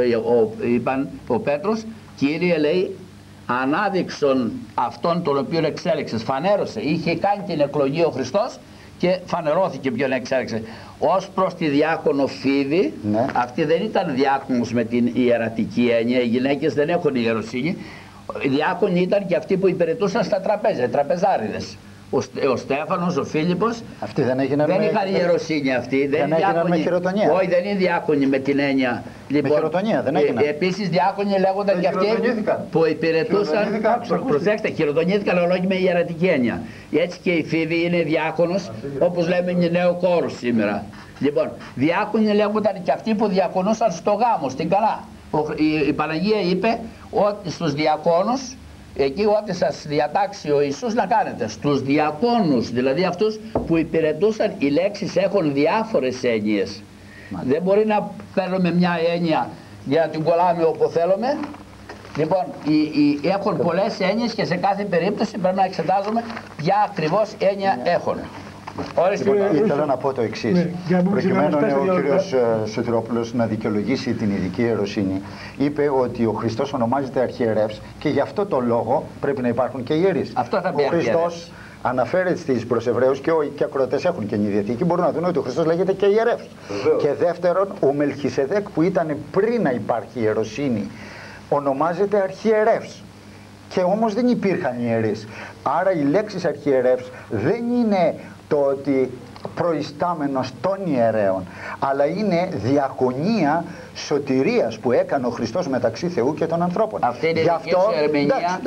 ο Πέτρος, Κύριε, λέει, ανάδειξον αυτόν τον οποίο εξέλεξες, φανέρωσε, είχε κάνει την εκλογή ο Χριστός και φανερώθηκε ποιον εξέλεξε. Ως προς τη διάκονο Φίδη, ναι, αυτή δεν ήταν διάκονος με την ιερατική έννοια, οι γυναίκες δεν έχουν ιεροσύνη. Οι διάκονοι ήταν και αυτοί που υπηρετούσαν στα τραπέζια, οι τραπεζάριδες. Ο Στέφανος, ο Φίλιππος, αυτοί δεν είχαν ιεροσύνη αυτοί. Δεν έγιναν με χειροτονία. Όχι, δεν είναι διάκονοι με την έννοια. Λοιπόν, με χειροτονία δεν έγιναν. Επίσης διάκονοι λέγονταν και αυτοί που υπηρετούσαν. Προσέξτε, χειροτονήθηκαν αλλά όχι με ιερατική έννοια. Έτσι και η Φίδη είναι διάκονος, όπως λέμε είναι νέο κόρος σήμερα. Λοιπόν, διάκονοι λέγονταν και αυτοί που διακονούσαν στο γάμο, στην καλά. Η Παναγία είπε ότι στους διακόνους, εκεί ό,τι σας διατάξει ο Ιησούς να κάνετε, στους διακόνους, δηλαδή αυτούς που υπηρετούσαν, οι λέξεις έχουν διάφορες έννοιες. Δεν μπορεί να παίρνουμε μια έννοια για να την κολλάμε όπου θέλουμε. Λοιπόν, έχουν πολλές έννοιες και σε κάθε περίπτωση πρέπει να εξετάζουμε ποια ακριβώς έννοια έχουν. Λοιπόν, ήθελα να πω το εξής. Προκειμένου ο κύριος Σωτηρόπουλος να δικαιολογήσει την ειδική ιεροσύνη, είπε ότι ο Χριστός ονομάζεται αρχιερεύς και γι' αυτό το λόγο πρέπει να υπάρχουν και ιερείς. Ο Χριστός αναφέρεται στις προς Εβραίους και οι ακροατές έχουν και Διαθήκη, μπορούν να δουν ότι ο Χριστός λέγεται και ιερεύς. Και δεύτερον, ο Μελχισεδέκ που ήταν πριν να υπάρχει ιεροσύνη ονομάζεται αρχιερεύς. Και όμως δεν υπήρχαν ιερείς. Άρα η λέξη αρχιερεύς δεν είναι το ότι προϊστάμενος των ιερέων, αλλά είναι διακονία σωτηρίας που έκανε ο Χριστός μεταξύ Θεού και των ανθρώπων. Αυτή είναι η δική σου ερμηνεία.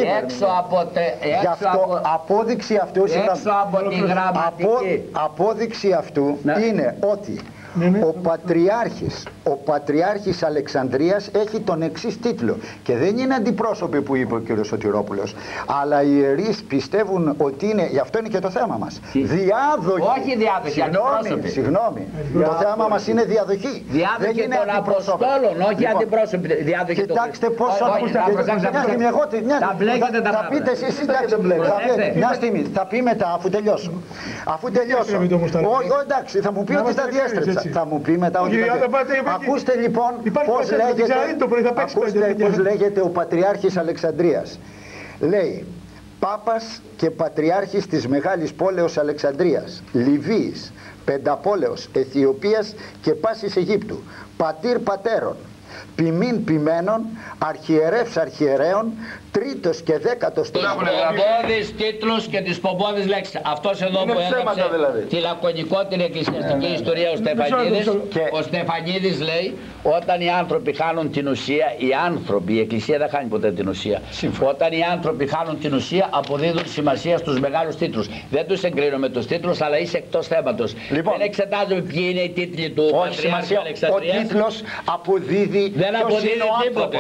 Απόδειξη αυτού απόδειξη αυτού είναι ότι ο Πατριάρχης Αλεξανδρίας έχει τον εξής τίτλο και δεν είναι αντιπρόσωποι που είπε ο κ. Σωτηρόπουλος, αλλά οι ιερείς πιστεύουν ότι είναι, γι' αυτό είναι και το θέμα μας, διάδοχοι. Όχι διάδοχοι, συγγνώμη, το θέμα μας είναι διαδοχή. Διάδοχοι των Αποστόλων, όχι αντιπρόσωποι. Κοιτάξτε πόσο τα μπλέκετε τα πράγματα. Θα πείτε εσείς, μια στιγμή, θα πει μετά αφού τελειώσω. Εντάξει, θα μου πει ότι τα διέστρεψα. Θα μου πει μετά ότι ακούστε λοιπόν πώς λέγεται ο Πατριάρχης Αλεξανδρίας. Λέει Πάπας και Πατριάρχης της Μεγάλης Πόλεως Αλεξανδρίας, Λιβύης, Πενταπόλεως, Αιθιοπίας και Πάσης Αιγύπτου, πατήρ πατέρων, ποιμήν ποιμένων, αρχιερεύς αρχιερέων, τρίτος και δέκατος τους πομπόδεις τίτλους και τις πομπόδεις λέξεις. Αυτός εδώ που έγραψε δηλαδή τη λακωνικότερη εκκλησιαστική ιστορία ο Στεφανίδης λέει, όταν οι άνθρωποι χάνουν την ουσία, η Εκκλησία δεν χάνει ποτέ την ουσία. Όταν οι άνθρωποι χάνουν την ουσία, αποδίδουν σημασία στους μεγάλους τίτλους. Δεν τους εγκρίνω με τους τίτλους, αλλά είσαι εκτός θέματος. Δεν εξετάζουμε ποιοι είναι οι τίτλοι του Πατριάρχη Αλεξανδρίας. Ο τίτλος αποδίδει δεν αποδίδει τίποτε.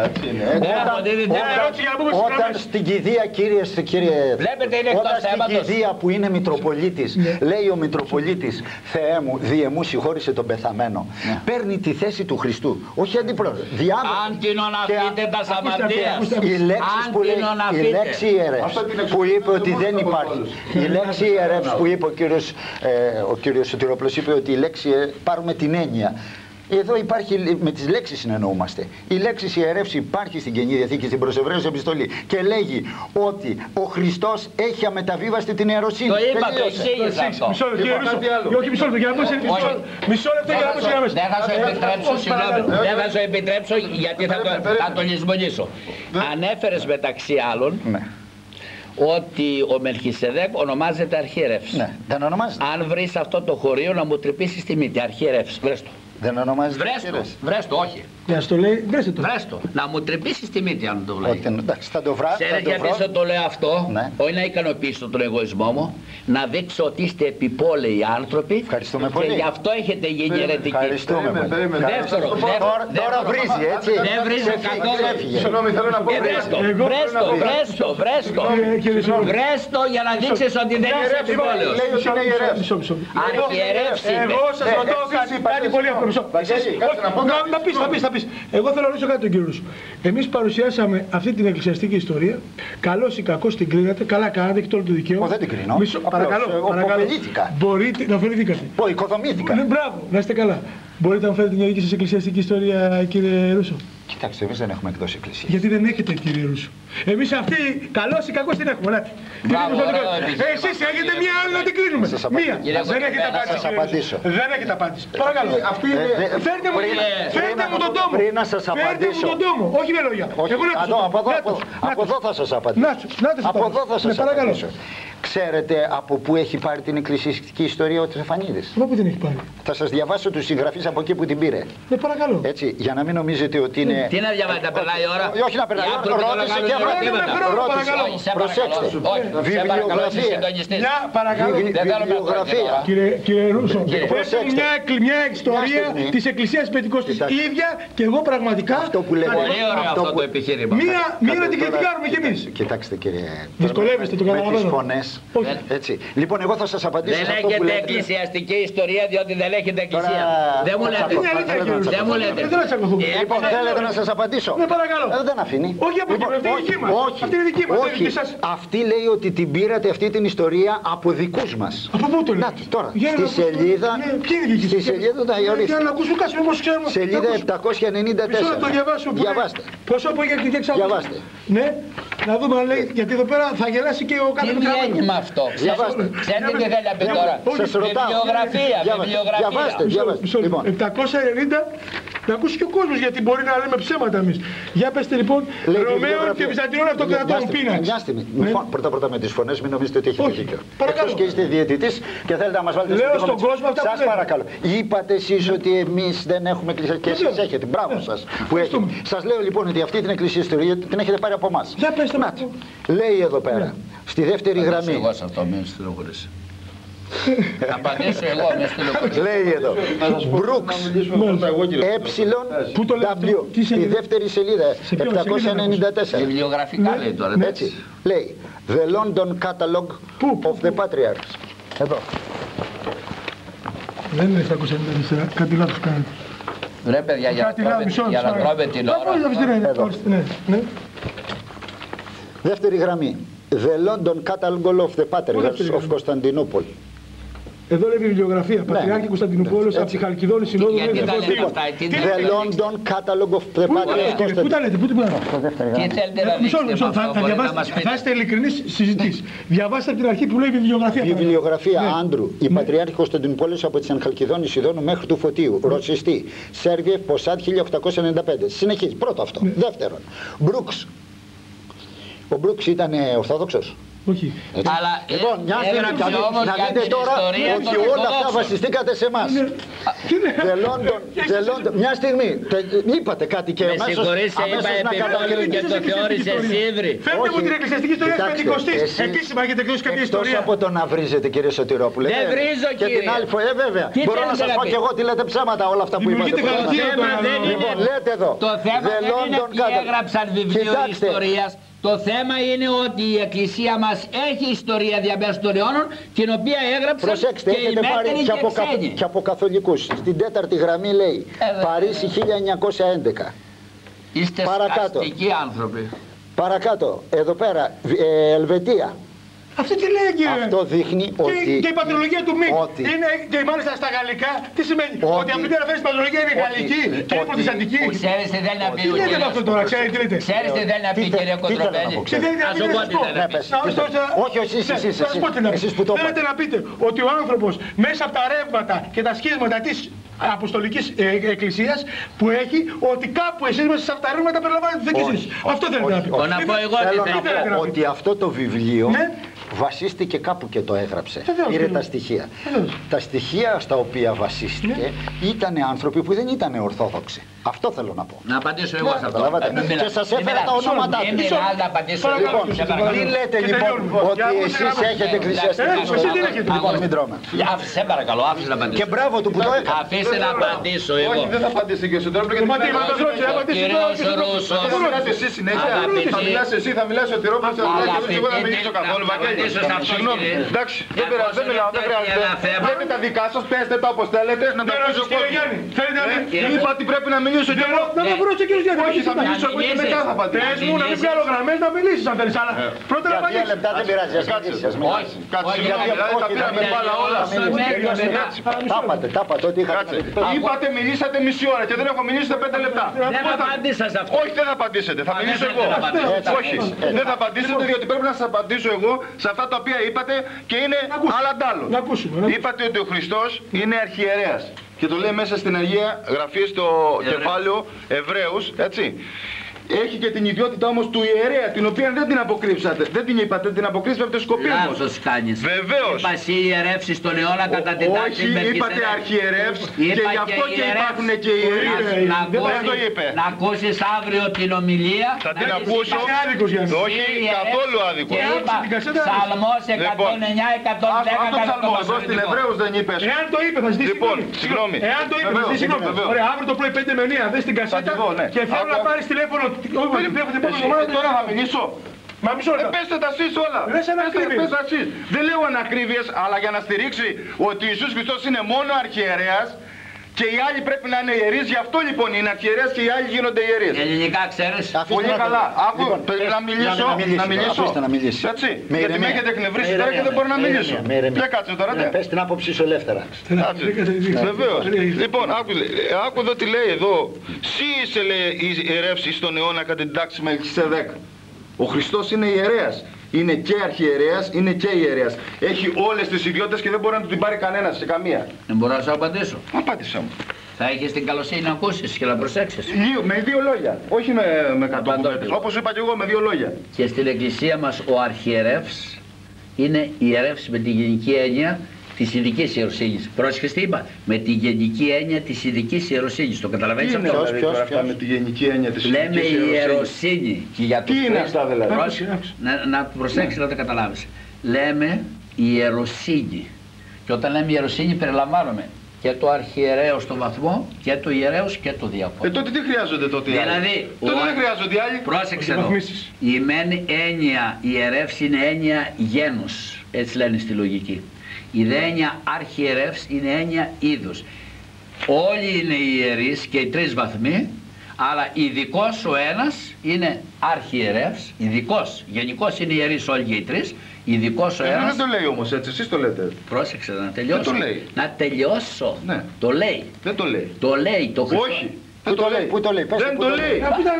Όταν στην κηδεία, βλέπετε, είναι όταν στην κηδεία που είναι Μητροπολίτης, λέει ο Μητροπολίτης, Θεέ μου, διε μου συγχώρησε τον πεθαμένο. Παίρνει τη θέση του Χριστού, όχι αντιπρόσωπο. Αν την οναφείτε τα Σαμαρτίας. Η λέξη ιερεύς που είπε ότι δεν υπάρχει. Η λέξη ιερεύς που είπε ο κύριος Σωτηρόπουλος, είπε ότι η λέξη πάρουμε την έννοια. Εδώ υπάρχει, με τις λέξεις συνεννοούμαστε. Η λέξη ιερεύς υπάρχει στην Καινή Διαθήκη, στην προς Εβραίους επιστολή και λέγει ότι ο Χριστός έχει αμεταβίβαστη την ιεροσύνη. Το είπα, το εξήγησα αυτό. Μισό λεπτό, για να πω δεν θα σου επιτρέψω, συγγνώμη, δεν θα σου επιτρέψω γιατί θα το λησμονήσω. Ανέφερες μεταξύ άλλων ότι ο Μελχισεδέκ ονομάζεται αρχιερεύς. Ναι, δεν ονομάζεται. Αν βρεις αυτό το χωρίο να μου τρυπήσεις τη μύτη, αρχιερεύς, βρες το. Δεν ονομάζεται. Βρες το, όχι. Βρες το. Να μου τρυπήσεις τη μύτη αν το λέει. Εντάξει, θα το βρω. Ξέρετε γιατί σου το λέω αυτό, όχι να ικανοποιήσω τον εγωισμό μου, να δείξω ότι είστε επιπόλαιοι άνθρωποι. Ευχαριστούμε πολύ. Και γι' αυτό έχετε γίνει αιρετικοί. Ευχαριστούμε πολύ. Δεύτερο, τώρα βρίζει, έτσι. Δεν βρίζει καθόλου. Βρες το για να δείξεις ότι δεν είσαι επιπόλαιος. Εγώ σας ρωτώ κάτι πολύ απλό. Θα πεις. Εγώ θέλω να ρωτήσω κάτι τον κύριο Ρούσο. Εμείς παρουσιάσαμε αυτή την εκκλησιαστική ιστορία. Καλώς ή κακώς την κρίνατε. Καλά κάνατε, έχετε όλο το δικαίωμα. Δεν την κρίνω. Παρακαλώ. Μπορείτε να ωφεληθήκατε. Οικοδομήθηκα. Μπράβο, να είστε καλά. Μπορείτε να μου φέρετε μια δική σας εκκλησιαστική ιστορία, κύριε Ρούσο? Κοιτάξτε, εμείς δεν έχουμε εκδώσει εκκλησία. Γιατί δεν έχετε, κύριε Ρούσο? Εμείς αυτή, καλώς ή κακώς την έχουμε. Εσείς έχετε μια άλλη να την κρίνουμε. Μία. Δεν έχετε απάντηση. Δεν έχετε απάντηση. Παρακαλώ. Φέρτε μου τον τόμο. Πριν να σας απαντήσω. Φέρτε μου τον τόμο. Όχι με λόγια. Από εδώ θα σας απαντήσω. Από εδώ θα σας απαντήσω. Ξέρετε από πού έχει πάρει την εκκλησιαστική ιστορία ο Τρεφανίδης? Από πού την έχει πάρει? Θα σας διαβάσω τους συγγραφείς από εκεί που την πήρε. Παρακαλώ. Έτσι, για να μην νομίζετε ότι είναι... Τι να διαβάζετε, να περνάει η ώρα? Όχι να περνάει η ώρα, ρώτησε και ρώτησε. Προσέξτε, βιβλιογραφία. Βιβλιογραφία. Κύριε Ρούσο, μια ιστορία της Εκκλησίας Πεντηκοστής. Ίδια και εγώ πραγματικά... Αυτό που λέμε... Πολύ ωραίο αυτό το επιχείρημα. Μία να την κριτικάρουμε κι εμείς. Κοιτάξτε κύριε... Δυσκολεύεστε, το καταλαβαίνω. Με τις φωνές. Έτσι. Λοιπόν, εγώ θα σας απαντήσω δεν σε αυτό που λέτε. Δεν έχετε εκκλησιαστική ιστορία διότι δεν έχετε εκκλησία. Δεν μου λέτε. Δεν μου λέτε. Λοιπόν, θέλετε να σας απαντήσω? Ναι, παρακαλώ. Δεν αφήνει. Όχι από εκεί, αυτή είναι δική μας. Αυτή είναι δική μας. Αυτή λέει ότι την πήρατε αυτή την ιστορία από δικούς μας. Από πού το λέει? Τώρα, στη σελίδα... Στη σελίδα τα για να ακούσουμε κάτι, όμως ξέρουμε. Σελίδα 794. Μισό να το διαβάσω. Διαβάστε. Πόσο από εκεί και εξάλλου. Διαβάστε. Ναι, να δούμε αν λέει, γιατί εδώ πέρα θα γελάσει και ο κάθε τι βγαίνει με αυτό? Ξέρετε τι θέλει να πει τώρα? Βιβλιογραφία. Διαβάστε. 790. Να ακούσει και ο κόσμος, γιατί μπορεί να λέμε ψέματα εμείς. Για πέστε λοιπόν, Ρωμαίων και Βυζαντινών Αυτοκρατών, πίναξ. Μια στιγμή. Πρώτα με τις φωνές, μην νομίζετε ότι έχετε δίκιο. Εκτός και είστε διαιτητής και θέλετε να μας βάλετε στο στον κόσμο αυτά. Σας παρακαλώ. Είπατε εσείς ότι εμείς δεν έχουμε εκκλησία και εσείς έχετε. Μπράβο σας που έχετε. Σας λέω λοιπόν ότι αυτή την εκκλησία ιστορία την έχετε πάρει από εμάς. Λέει εδώ πέρα, στη δεύτερη γραμμή. Θα απαντήσω εγώ με στυλοκορία. Λέει εδώ Brooks W, στη δεύτερη σελίδα 794. Βιβλιογραφικά λέει τώρα. Έτσι λέει The London Catalog of the Patriarchs. Εδώ. Δεν είναι 794, κάτι λάθος κάνετε. Ρε παιδιά, για να τρώμε την ώρα. Δεύτερη γραμμή The London Catalog of the Patriarchs of Constantinople. Εδώ λέει βιβλιογραφία. Πατριάρχη Κωνσταντινούπολης από τη Χαλκιδόνη Συνόδου. The London Catalog of the Patriarchs. Πού τα λέτε, πού την πλάνα? Τι θέλετε να δείξετε? Θα είστε ειλικρινείς συζητήσεις. Διαβάστε από την αρχή που λέει βιβλιογραφία. Βιβλιογραφία Άντρου. Η Πατριάρχη Κωνσταντινούπολης από τη Χαλκιδόνη Συνόδου μέχρι του Φωτίου. Ρωσιστή. Σέρβιε Ποσάτ 1895. Συνεχίζει. Πρώτο αυτό. Δεύτερον. Μπρούξ. Ο Μπρούξ ήταν ορθόδοξος? Όχι. Αλλά λοιπόν, έγραψε όμως να για δείτε την τώρα ιστορία ότι όλα αυτά βασιστήκατε σε εμάς. Μια στιγμή, είπατε κάτι και εμάς. Με συγχωρείς, είπα επιπόλου και το θεώρησες ύβρι. Φέρτε μου την εκκλησιαστική ιστορία της Πεντηκοστής. Επίσημα έχετε εκδώσει κάποια ιστορία. Εκτός από το να βρίζετε, κύριε Σωτηρόπουλε. Δεν βρίζω, κύριε. Και την άλλη φορά, βέβαια. Μπορώ να σας πω και εγώ ότι λέτε ψέματα όλα αυτά που είπατε. Λοιπόν, λέτε εδώ. Το θέμα δεν είναι ότι έγραψαν βιβλίο ιστορίας. Το θέμα είναι ότι η Εκκλησία μας έχει ιστορία διαμέσου των αιώνων, την οποία έγραψαν. Προσέξτε, και οι μέτροι και από καθολικούς. Στην τέταρτη γραμμή λέει Παρίσι 1911. Είστε σκαστικοί άνθρωποι. Παρακάτω, εδώ πέρα, Ελβετία. Αυτό τι λέει, κύριε? Αυτό δείχνει ότι... Και η πατρολογία του Μικ είναι, και μάλιστα στα γαλλικά, τι σημαίνει? Ότι από την πέρα φέρει πατρολογία είναι γαλλική και είναι προτεσταντική. Ξέρεις τι θέλει να πει ο κύριος? Αυτό τώρα, ξέρεις τι λέτε? Ξέρεις τι θέλει να πει, κύριε Κοντροπέλη? Ας σου πω τι θέλει να πει. Όχι, εσείς που το θέλετε να πείτε ότι ο άνθρωπος μέσα από τα ρεύματα και τα σχίσματα της Αποστολικής Εκκλησίας που έχει, ότι κάπου εσείς μέσα σε αυτά τα ρεύματα περιλαμβάνετε και εσείς. Αυτό θέλετε να πει. Θέλω να πω ότι αυτό το βιβλίο βασίστηκε κάπου και το έγραψε. Πήρε τα στοιχεία. Τα στοιχεία στα οποία βασίστηκε ήταν άνθρωποι που δεν ήταν ορθόδοξοι. Αυτό θέλω να πω. Να απαντήσω εγώ σε αυτό. Και σας έφερα τα ονόματά τους. Να απαντήσω εγώ. Μην λέτε λοιπόν ότι εσείς έχετε εκκλησιαστική. Λοιπόν, μην τρώμε. Σε παρακαλώ, άφησε να απαντήσω. Και μπράβο του που το έκανε. Αφήστε να απαντήσω εγώ. Όχι, δεν θα απαντήσει και ο Σωτηρόπουλος γιατί Κύριος Ρούσος. θα μιλάς εσύ συνέχεια. Θα μιλάς εσύ, θα μιλάς ο Σωτηρόπουλος, θα μιλάς και εγώ δεν μιλήσω καθόλου. Συγγνώμη, εντάξει, δεν πειράζει, δεν μιλάω, δεν χρειάζεται. Λέτε τα δικά σας, πέστε τα όπως θέλετε, να τα πεις ο κόσμος. Είπα ότι πρέπει να μιλήσω κι εγώ. Να το βρω και κύριος Γιάννη. Όχι, θα μιλήσω εγώ και μετά θα απαντήσω. Πες μου να μην βγάλω γραμμές να μιλήσεις αν θέλεις, αλλά πρώτα να Για 2 απαντήσεις. λεπτά δεν πειράζει. Όχι, Κάτσε, συγγνώμη, δηλαδή τα πήραμε μπάλα όλα. Τα είπατε ότι είχατε. Είπατε, μιλήσατε μισή ώρα και δεν έχω μιλήσει σε 5 λεπτά. δεν απαντήσα σε αυτό. Όχι, δεν θα απαντήσετε, θα μιλήσω εγώ. Όχι, δεν θα απαντήσετε διότι πρέπει να σας απαντήσω εγώ σε αυτά τα οποία είπατε και είναι άλλαντάλλον. Να ακούσουμε. Είπατε ότι ο Χριστός είναι αρχιερέας και το λέει μέσα στην Αγία Γραφή στο κεφάλαιο Εβραίους, έτσι. Έχει και την ιδιότητα όμως του ιερέα, την οποία δεν την αποκρύψατε. Δεν την είπατε, την αποκρύψατε σκοπίως. Λάθος κάνεις. Βεβαίως. Είπα εσύ ιερεύσεις στον αιώνα κατά την τάξη. Όχι, είπατε αρχιερεύς και γι' αυτό και υπάρχουν και ιερείς. Να ακούσεις αύριο την ομιλία. Θα την ακούσω. Όχι, καθόλου άδικο. Και είπα, Ψαλμός 109-110. Αυτό ψαλμό, εδώ στην Εβραίους δεν είπες. Εάν το είπε θα ζητήσει Λοιπόν, συγγνώμη. Εάν το είπε θα ζητήσει συγγνώμη. Ωραία, αύριο το πρωί 5 με 9 δες την κασέτα και θέλω να πάρεις τηλέφωνο. Τώρα θα μιλήσω. Μα μισό λεπτό. Πέστε τα εσείς όλα. Πέστε τα εσείς. Δεν λέω ανακρίβειες, αλλά για να στηρίξει ότι ο Ιησούς Χριστός είναι μόνο αρχιερέας και οι άλλοι πρέπει να είναι ιερείς, γι' αυτό λοιπόν είναι αρχιερέας και οι άλλοι γίνονται ιερείς. Ελληνικά ξέρεις. Πολύ καλά. Άκου, να μιλήσω. Έτσι. Γιατί με έχετε εκνευρίσει τώρα και δεν μπορώ να μιλήσω. Για κάτσε τώρα. Πες την άποψή σου ελεύθερα. Βεβαίως. Λοιπόν, άκου εδώ τι λέει εδώ. Σύ είσαι λέει ιερεύσεις στον αιώνα κατά την τάξη Μελχισεδέκ. Ο Χριστός είναι ιερέας. Είναι και αρχιερέας, είναι και ιερέας. Έχει όλες τις ιδιότητες και δεν μπορεί να του την πάρει κανένας σε καμία. Δεν μπορώ να σου απαντήσω. Απάντησα μου. Θα έχεις την καλοσύνη να ακούσεις και να προσέξεις. Με 2 λόγια. Όχι με 100 κουβέντες. Όπως είπα και εγώ, με 2 λόγια. Και στην εκκλησία μας ο αρχιερεύς είναι ιερεύς με τη γενική έννοια της ειδικής ιεροσύνης. Πρόσεχες τι είπα. Με τη γενική έννοια της ειδικής ιεροσύνης. Το καταλαβαίνεις αυτό. Ποιος με τη γενική έννοια της ειδικής ιεροσύνης. Λέμε ιεροσύνη. Και για τι είναι αυτά δηλαδή. Να προσέξεις να το καταλάβεις. Λέμε ιεροσύνη. Και όταν λέμε ιεροσύνη περιλαμβάνουμε και το αρχιερέο στο βαθμό και το ιερέος και το διακόνο. Τότε τι χρειάζονται τότε οι άλλοι. Δηλαδή, τότε δεν χρειάζονται οι άλλοι. Πρόσεξε εδώ. Η μεν έννοια ιερεύς είναι έννοια γένους. Έτσι λένε στη λογική. Η δε έννοια αρχιερεύς είναι έννοια είδους. Όλοι είναι ιερείς και οι 3 βαθμοί, αλλά ειδικός ο ένας είναι αρχιερεύς, ειδικός, γενικός είναι ιερείς όλοι και οι 3, ειδικός ο ένας... Δεν το λέει όμως έτσι, εσείς το λέτε. Πρόσεξε να τελειώσω. Δεν το λέει. Να τελειώσω. Ναι. Το λέει. Δεν το λέει. Το λέει το Χριστό. Όχι. Πού το λέει, πού το λέει, δεν το λέει.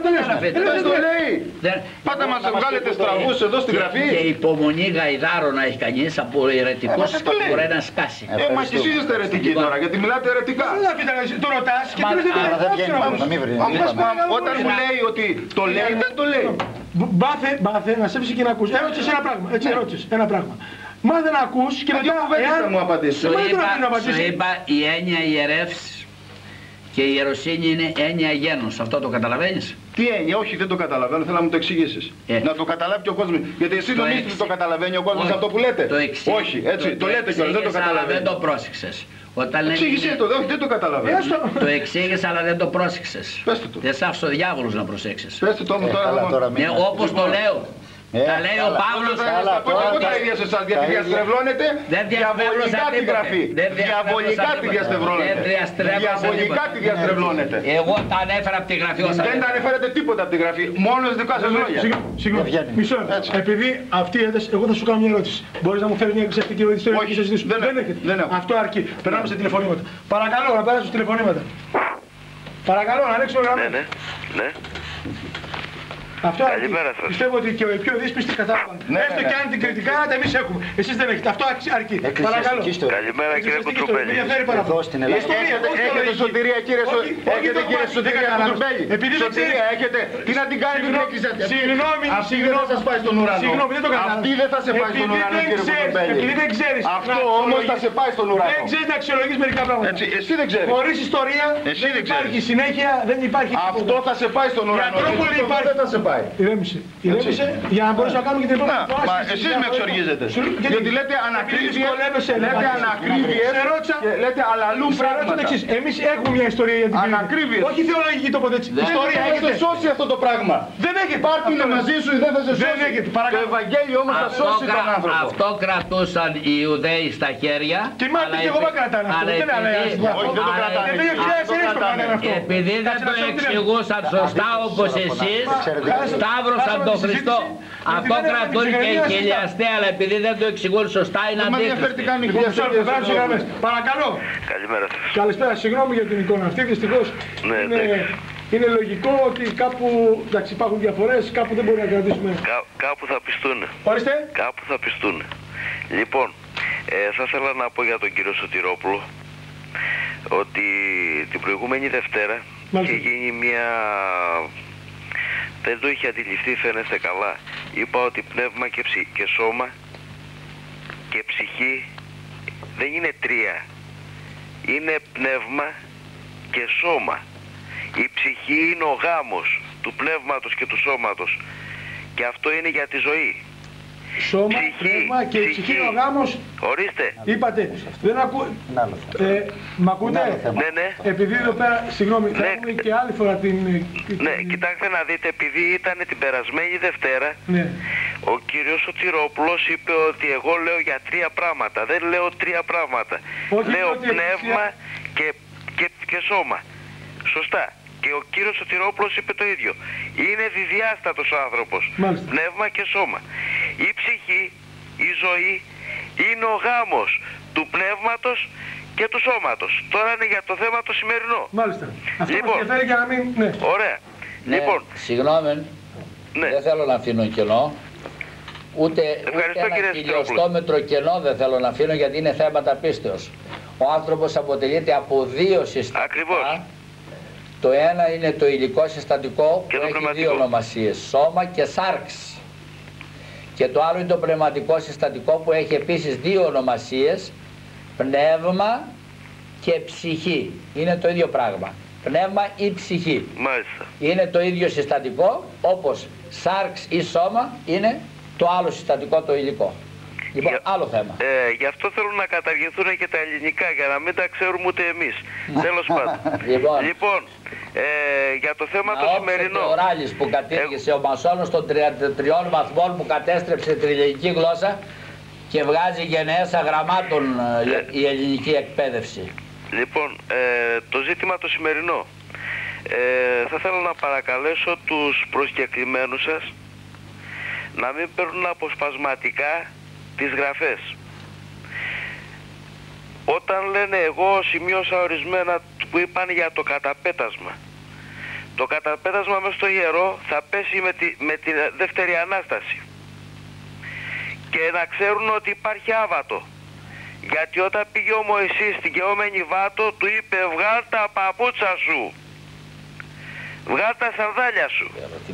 Δεν το λέει. Πάτε μας βγάλετε στραβούς εδώ στη γραφή. Και υπομονή γαϊδάρο να έχει κανείς από αιρετικός μπορεί να σκάσει. Μα εσείς είστε αιρετικοί τώρα, γιατί μιλάτε αιρετικά. Το ρωτάς και όταν μου λέει ότι το λέει, δεν το λέει. Μπάθε να σέβεσαι και να ακούς. Ερώτησες ένα πράγμα, έτσι ερώτησες ένα πράγμα. Μάθε να ακούς και μετά εάν μου απαντήσεις. Σου είπα η έννοια ιερεύς και η ιεροσύνη είναι έννοια γένους. Αυτό το καταλαβαίνεις. Τι έννοια, όχι δεν το καταλαβαίνω, θέλω να μου το εξηγήσεις. Να το καταλάβει και ο κόσμος. Γιατί εσύ νομίζεις ότι το καταλαβαίνει ο κόσμος αυτό που λέτε. Όχι, έτσι, το λέτε κιόλας, δεν το καταλαβαίνει. Δεν το πρόσεξες. Εξήγησέ το, όχι δεν το καταλαβαίνω. Το εξήγησα αλλά δεν το πρόσεξες. Πέστε το. Δεν σ' άφησε ο διάβολος να προσέξεις. Πέστε το όμως τώρα. Όπως το λέω. Τα λέει ο Παύλος. Θα πω και εγώ τα ίδια σε εσάς, γιατί διαστρεβλώνετε διαβολικά τη γραφή. Διαβολικά τη διαστρεβλώνετε. Διαβολικά τη διαστρεβλώνετε. Εγώ τα ανέφερα από τη γραφή όσα. Δεν τα ανέφερατε τίποτα από τη γραφή, μόνο δικά σας λόγια. Συγγνώμη, μισό λεπτό. Επειδή αυτή έδωσε, εγώ θα σου κάνω μια ερώτηση. Μπορείς να μου φέρεις μια εξαρτική ερώτηση και να συζητήσουμε. Δεν έχω. Αυτό αρκεί. Περνάμε σε τηλεφωνήματα. Παρακαλώ να περάσω στους τηλεφωνήματα. Παρακαλώ να ανοίξουμε γραμμή. Ναι. Αυτό πιστεύω ότι και οι πιο δύσπιστοι κατάλαβαν. Έστω και αν την κριτικάτε, εμείς έχουμε. Εσείς δεν έχετε. Αυτό αρκεί. Παρακαλώ. Καλημέρα κύριε Κουτσουπέλη. Εδώ στην Ελλάδα. Έχετε σωτηρία κύριε Κουτσουπέλη. Σωτηρία έχετε. Τι να την κάνετε την έκκληση αυτή. Συγγνώμη. Αυτή δεν θα σας πάει στον ουρανό. Συγγνώμη, δεν το κατάλαβα. Αυτή δεν θα σε πάει στον ουρανό κύριε Κουτσουπέλη. Επειδή δεν ξέρεις. Αυτό όμως θα σε πάει στον ουρανό. Δεν ξέρεις να αξιολογείς μερικά πράγματα. Εσύ δεν ξέρεις. Χωρίς ιστορία δεν υπάρχει συνέχεια, δεν υπάρχει. Αυτό θα σε πάει στον ουρανό. Δεν θα σε πάει. Ηρέμησε. Για να μπορείς να κάνουμε και την επόμενη φορά. Μα εσείς με εξοργίζετε. Γιατί λέτε ανακρίβειες, λέτε αλλαλού πράγματα. Εμείς έχουμε μια ιστορία για την ανακρίβειες. Όχι θεολογική τοποθέτηση. Ιστορία έχετε σώσει αυτό το πράγμα. Δεν έχετε. Πάρτε μαζί σου, δεν θα σε σώσει. Το Ευαγγέλιο όμως θα σώσει τον άνθρωπο. Αυτό κρατούσαν οι Ιουδαίοι στα χέρια. Και μάλιστα και εγώ δεν κρατάνε αυτό. Δεν είναι επειδή δεν το εξηγούσαν σωστά όπως εσείς, σταύρωσαν τον Χριστό. Αυτό κρατούν και οι χιλιαστές, αλλά επειδή δεν το εξηγούν σωστά είναι αντίθετο. Παρακαλώ. Καλημέρα σας. Καλησπέρα, συγγνώμη για την εικόνα αυτή. Δυστυχώς είναι λογικό ότι κάπου υπάρχουν διαφορές, κάπου δεν μπορεί να κρατήσουμε. Κάπου θα πιστούνε. Ορίστε. Κάπου θα πιστούνε. Λοιπόν, θα ήθελα να πω για τον κύριο Σωτηρόπουλο ότι την προηγούμενη Δευτέρα είχε γίνει μια... Δεν το είχε αντιληφθεί, φαίνεστε καλά. Είπα ότι πνεύμα και σώμα και ψυχή δεν είναι τρία. Είναι πνεύμα και σώμα. Η ψυχή είναι ο γάμος του πνεύματος και του σώματος. Και αυτό είναι για τη ζωή. Σώμα, πνεύμα και η ψυχή είναι ο γάμος. Ορίστε. Είπατε, δεν ακούω. Μ' ακούτε? Ναι. Επειδή εδώ πέρα, συγγνώμη, θα έχουμε και άλλη φορά την... Ναι, κοιτάξτε να δείτε, επειδή ήταν την περασμένη Δευτέρα, ο κύριος Σωτηρόπουλος είπε ότι εγώ λέω για τρία πράγματα. Δεν λέω τρία πράγματα. Λέω πνεύμα και σώμα. Σωστά. Και ο κύριος Σωτηρόπουλος είπε το ίδιο. Είναι διδιάστατος ο άνθρωπος. Μάλιστα. Πνεύμα και σώμα. Η ψυχή, η ζωή, είναι ο γάμος του πνεύματος και του σώματος. Τώρα είναι για το θέμα το σημερινό. Μάλιστα. Αυτό λοιπόν, μας ενδιαφέρει για να μην... Ναι. Ωραία. Ναι, λοιπόν, συγγνώμη, δεν θέλω να αφήνω κενό. Ούτε ένα χιλιοστόμετρο κενό δεν θέλω να αφήνω, γιατί είναι θέματα πίστεως. Ο άνθρωπος αποτελείται από δύο συστατικά. Ακριβώς. Το ένα είναι το υλικό συστατικό που έχει δύο ονομασίες, σώμα και σάρξ. Και το άλλο είναι το πνευματικό συστατικό που έχει επίσης δύο ονομασίες, πνεύμα και ψυχή. Είναι το ίδιο πράγμα. Πνεύμα ή ψυχή. Μάλιστα. Είναι το ίδιο συστατικό, όπως σάρξ ή σώμα είναι το άλλο συστατικό, το υλικό. Λοιπόν, άλλο θέμα. Γι' αυτό θέλουν να καταργηθούν και τα ελληνικά, για να μην τα ξέρουμε ούτε εμείς. Τέλος πάντων. Λοιπόν, για το θέμα το σημερινό. Ο Ράλης που κατήργησε ο Μασόνος των 33 βαθμών που κατέστρεψε την ελληνική γλώσσα και βγάζει γενναίες αγραμμάτων η ελληνική εκπαίδευση. Λοιπόν, το ζήτημα το σημερινό. Θα θέλω να παρακαλέσω τους προσκεκλημένους σας να μην παίρνουν αποσπασματικά τις γραφές. Όταν λένε εγώ σημείωσα ορισμένα που είπαν για το καταπέτασμα. Το καταπέτασμα μες στο ιερό θα πέσει με τη δεύτερη Ανάσταση. Και να ξέρουν ότι υπάρχει άβατο. Γιατί όταν πήγε ο Μωυσής στην καιόμενη Βάτο του είπε βγάλ τα παπούτσα σου. Βγάλ τα σανδάλια σου.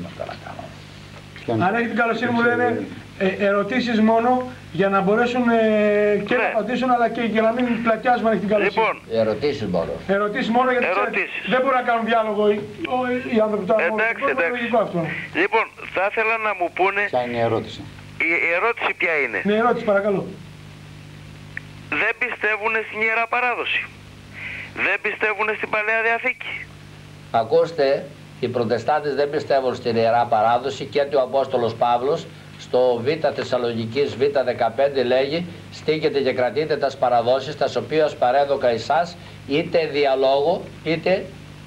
Αν έχει την καλοσύνη μου λένε ερωτήσεις μόνο για να μπορέσουν και να απαντήσουν, αλλά και για να μην πλατιάζουν αν έχει την καλοσύνη. Λοιπόν, ερωτήσεις μόνο. Ερωτήσεις μόνο, γιατί δεν μπορούν να κάνουν διάλογο οι άνθρωποι του άλλου. Εντάξει. Λοιπόν, θα ήθελα να μου πούνε... Ποια είναι η ερώτηση? Η ερώτηση ποια είναι? Ναι, ερώτηση παρακαλώ. Δεν πιστεύουν στην Ιερά Παράδοση. Δεν πιστεύουν στην Παλαιά Διαθήκη. Ακούστε, οι προτεστάντες δεν πιστεύουν στην Ιερά Παράδοση, και ο Απόστολος Παύλος στο Β Θεσσαλονικής Β15 λέγει στήκετε και κρατείτε τας παραδόσεις τας οποίας παρέδοκα εσάς είτε διαλόγω είτε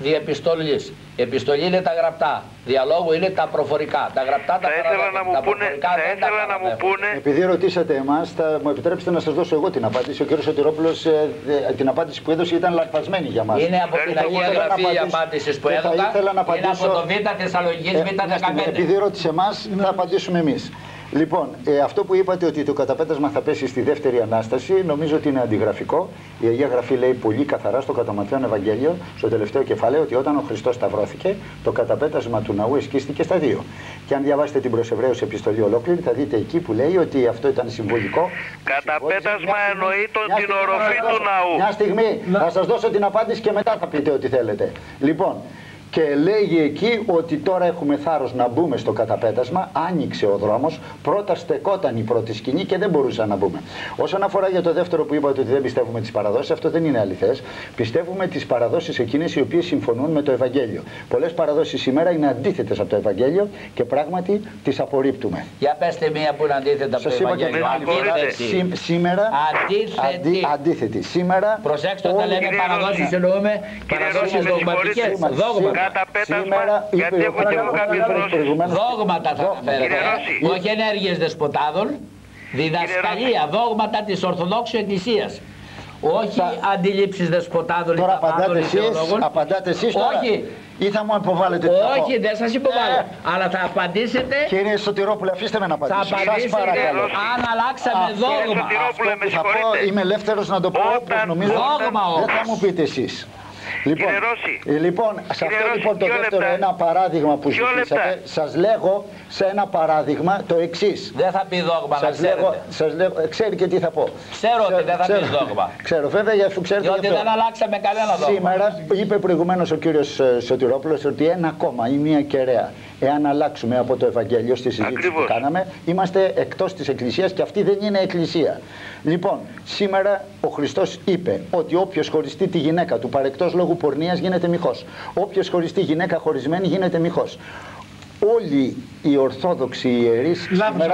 διεπιστολής. Επιστολή είναι τα γραπτά, διαλόγου είναι τα προφορικά. Τα γραπτά τα ήθελα να μου πούνε. Επειδή ρωτήσατε εμάς, θα μου επιτρέψετε να σας δώσω εγώ την απάντηση. Ο κ. Σωτηρόπουλος την απάντηση που έδωσε ήταν λανθασμένη για μας. Είναι από την Αγία Γραφή η απάντηση που έδωκα. Είναι από το Β' Θεσσαλονικής Β' 15. Επειδή ρώτησε εμάς, θα απαντήσουμε εμείς. Λοιπόν, αυτό που είπατε ότι το καταπέτασμα θα πέσει στη δεύτερη Ανάσταση, νομίζω ότι είναι αντιγραφικό. Η Αγία Γραφή λέει πολύ καθαρά στο κατά Ματθαίον Ευαγγέλιο, στο τελευταίο κεφάλαιο, ότι όταν ο Χριστός σταυρώθηκε, το καταπέτασμα του ναού εσκίστηκε στα δύο. Και αν διαβάσετε την προς Εβραίους επιστολή ολόκληρη, θα δείτε εκεί που λέει ότι αυτό ήταν συμβολικό. Καταπέτασμα εννοεί την οροφή του ναού. Μια στιγμή, θα σας δώσω την απάντηση και μετά θα πείτε ό,τι θέλετε. Λοιπόν, και λέγει εκεί ότι τώρα έχουμε θάρρος να μπούμε στο καταπέτασμα, άνοιξε ο δρόμος, πρώτα στεκόταν η πρώτη σκηνή και δεν μπορούσαν να μπούμε. Όσον αφορά για το δεύτερο που είπατε ότι δεν πιστεύουμε τις παραδόσεις, αυτό δεν είναι αληθές. Πιστεύουμε τις παραδόσεις εκείνες οι οποίες συμφωνούν με το Ευαγγέλιο. Πολλές παραδόσεις σήμερα είναι αντίθετες από το Ευαγγέλιο και πράγματι τις απορρίπτουμε. Για πέστε μία που είναι αντίθετα από το Ευαγγέλιο. Σήμερα αντίθετη. Σήμερα, προσέξτε, όταν λέμε παραδόσεις εννοούμε παραδόσεις δογματικές. Καταπέτασμα, γιατί έχω και εγώ κάποιες γνώσεις. Δόγματα θα αναφέρετε, όχι ενέργειες δεσποτάδων, διδασκαλία, δόγματα της Ορθοδόξου Εκκλησίας. Όχι αντιλήψεις δεσποτάδων. Τώρα απαντάτε εσείς τώρα. Όχι. Ή θα μου υποβάλλετε το όχι, δεν σας υποβάλλω. Αλλά θα απαντήσετε. Κύριε Σωτηρόπουλε, αφήστε με να απαντήσω. Θα απαντήσετε αν αλλάξαμε δόγμα. Αυτό που θα πω, είμαι ελεύθερος να το πω όπως νομίζω. Δόγμα όμως. Δεν θα μου πείτε εσείς. Λοιπόν, σε αυτό λοιπόν το δεύτερο ένα παράδειγμα που ζητήσατε, σας λέγω σε ένα παράδειγμα το εξής. Δεν θα πει δόγμα, να ξέρετε. Ξέρει και τι θα πω. Ξέρω ότι δεν θα πει δόγμα. Ξέρω βέβαια, αφού ξέρετε. Διότι δεν αλλάξαμε κανένα δόγμα. Σήμερα είπε προηγουμένως ο κύριος Σωτηρόπουλος ότι ένα κόμμα ή μία κεραία, εάν αλλάξουμε από το Ευαγγέλιο στη συζήτηση που κάναμε, είμαστε εκτός της Εκκλησίας και αυτή δεν είναι Εκκλησία. Λοιπόν, σήμερα ο Χριστός είπε ότι όποιος χωριστεί τη γυναίκα του παρεκτός λόγου πορνείας γίνεται μοιχός. Όποιος χωριστεί γυναίκα χωρισμένη γίνεται μοιχός. Όλοι οι Ορθόδοξοι ιερείς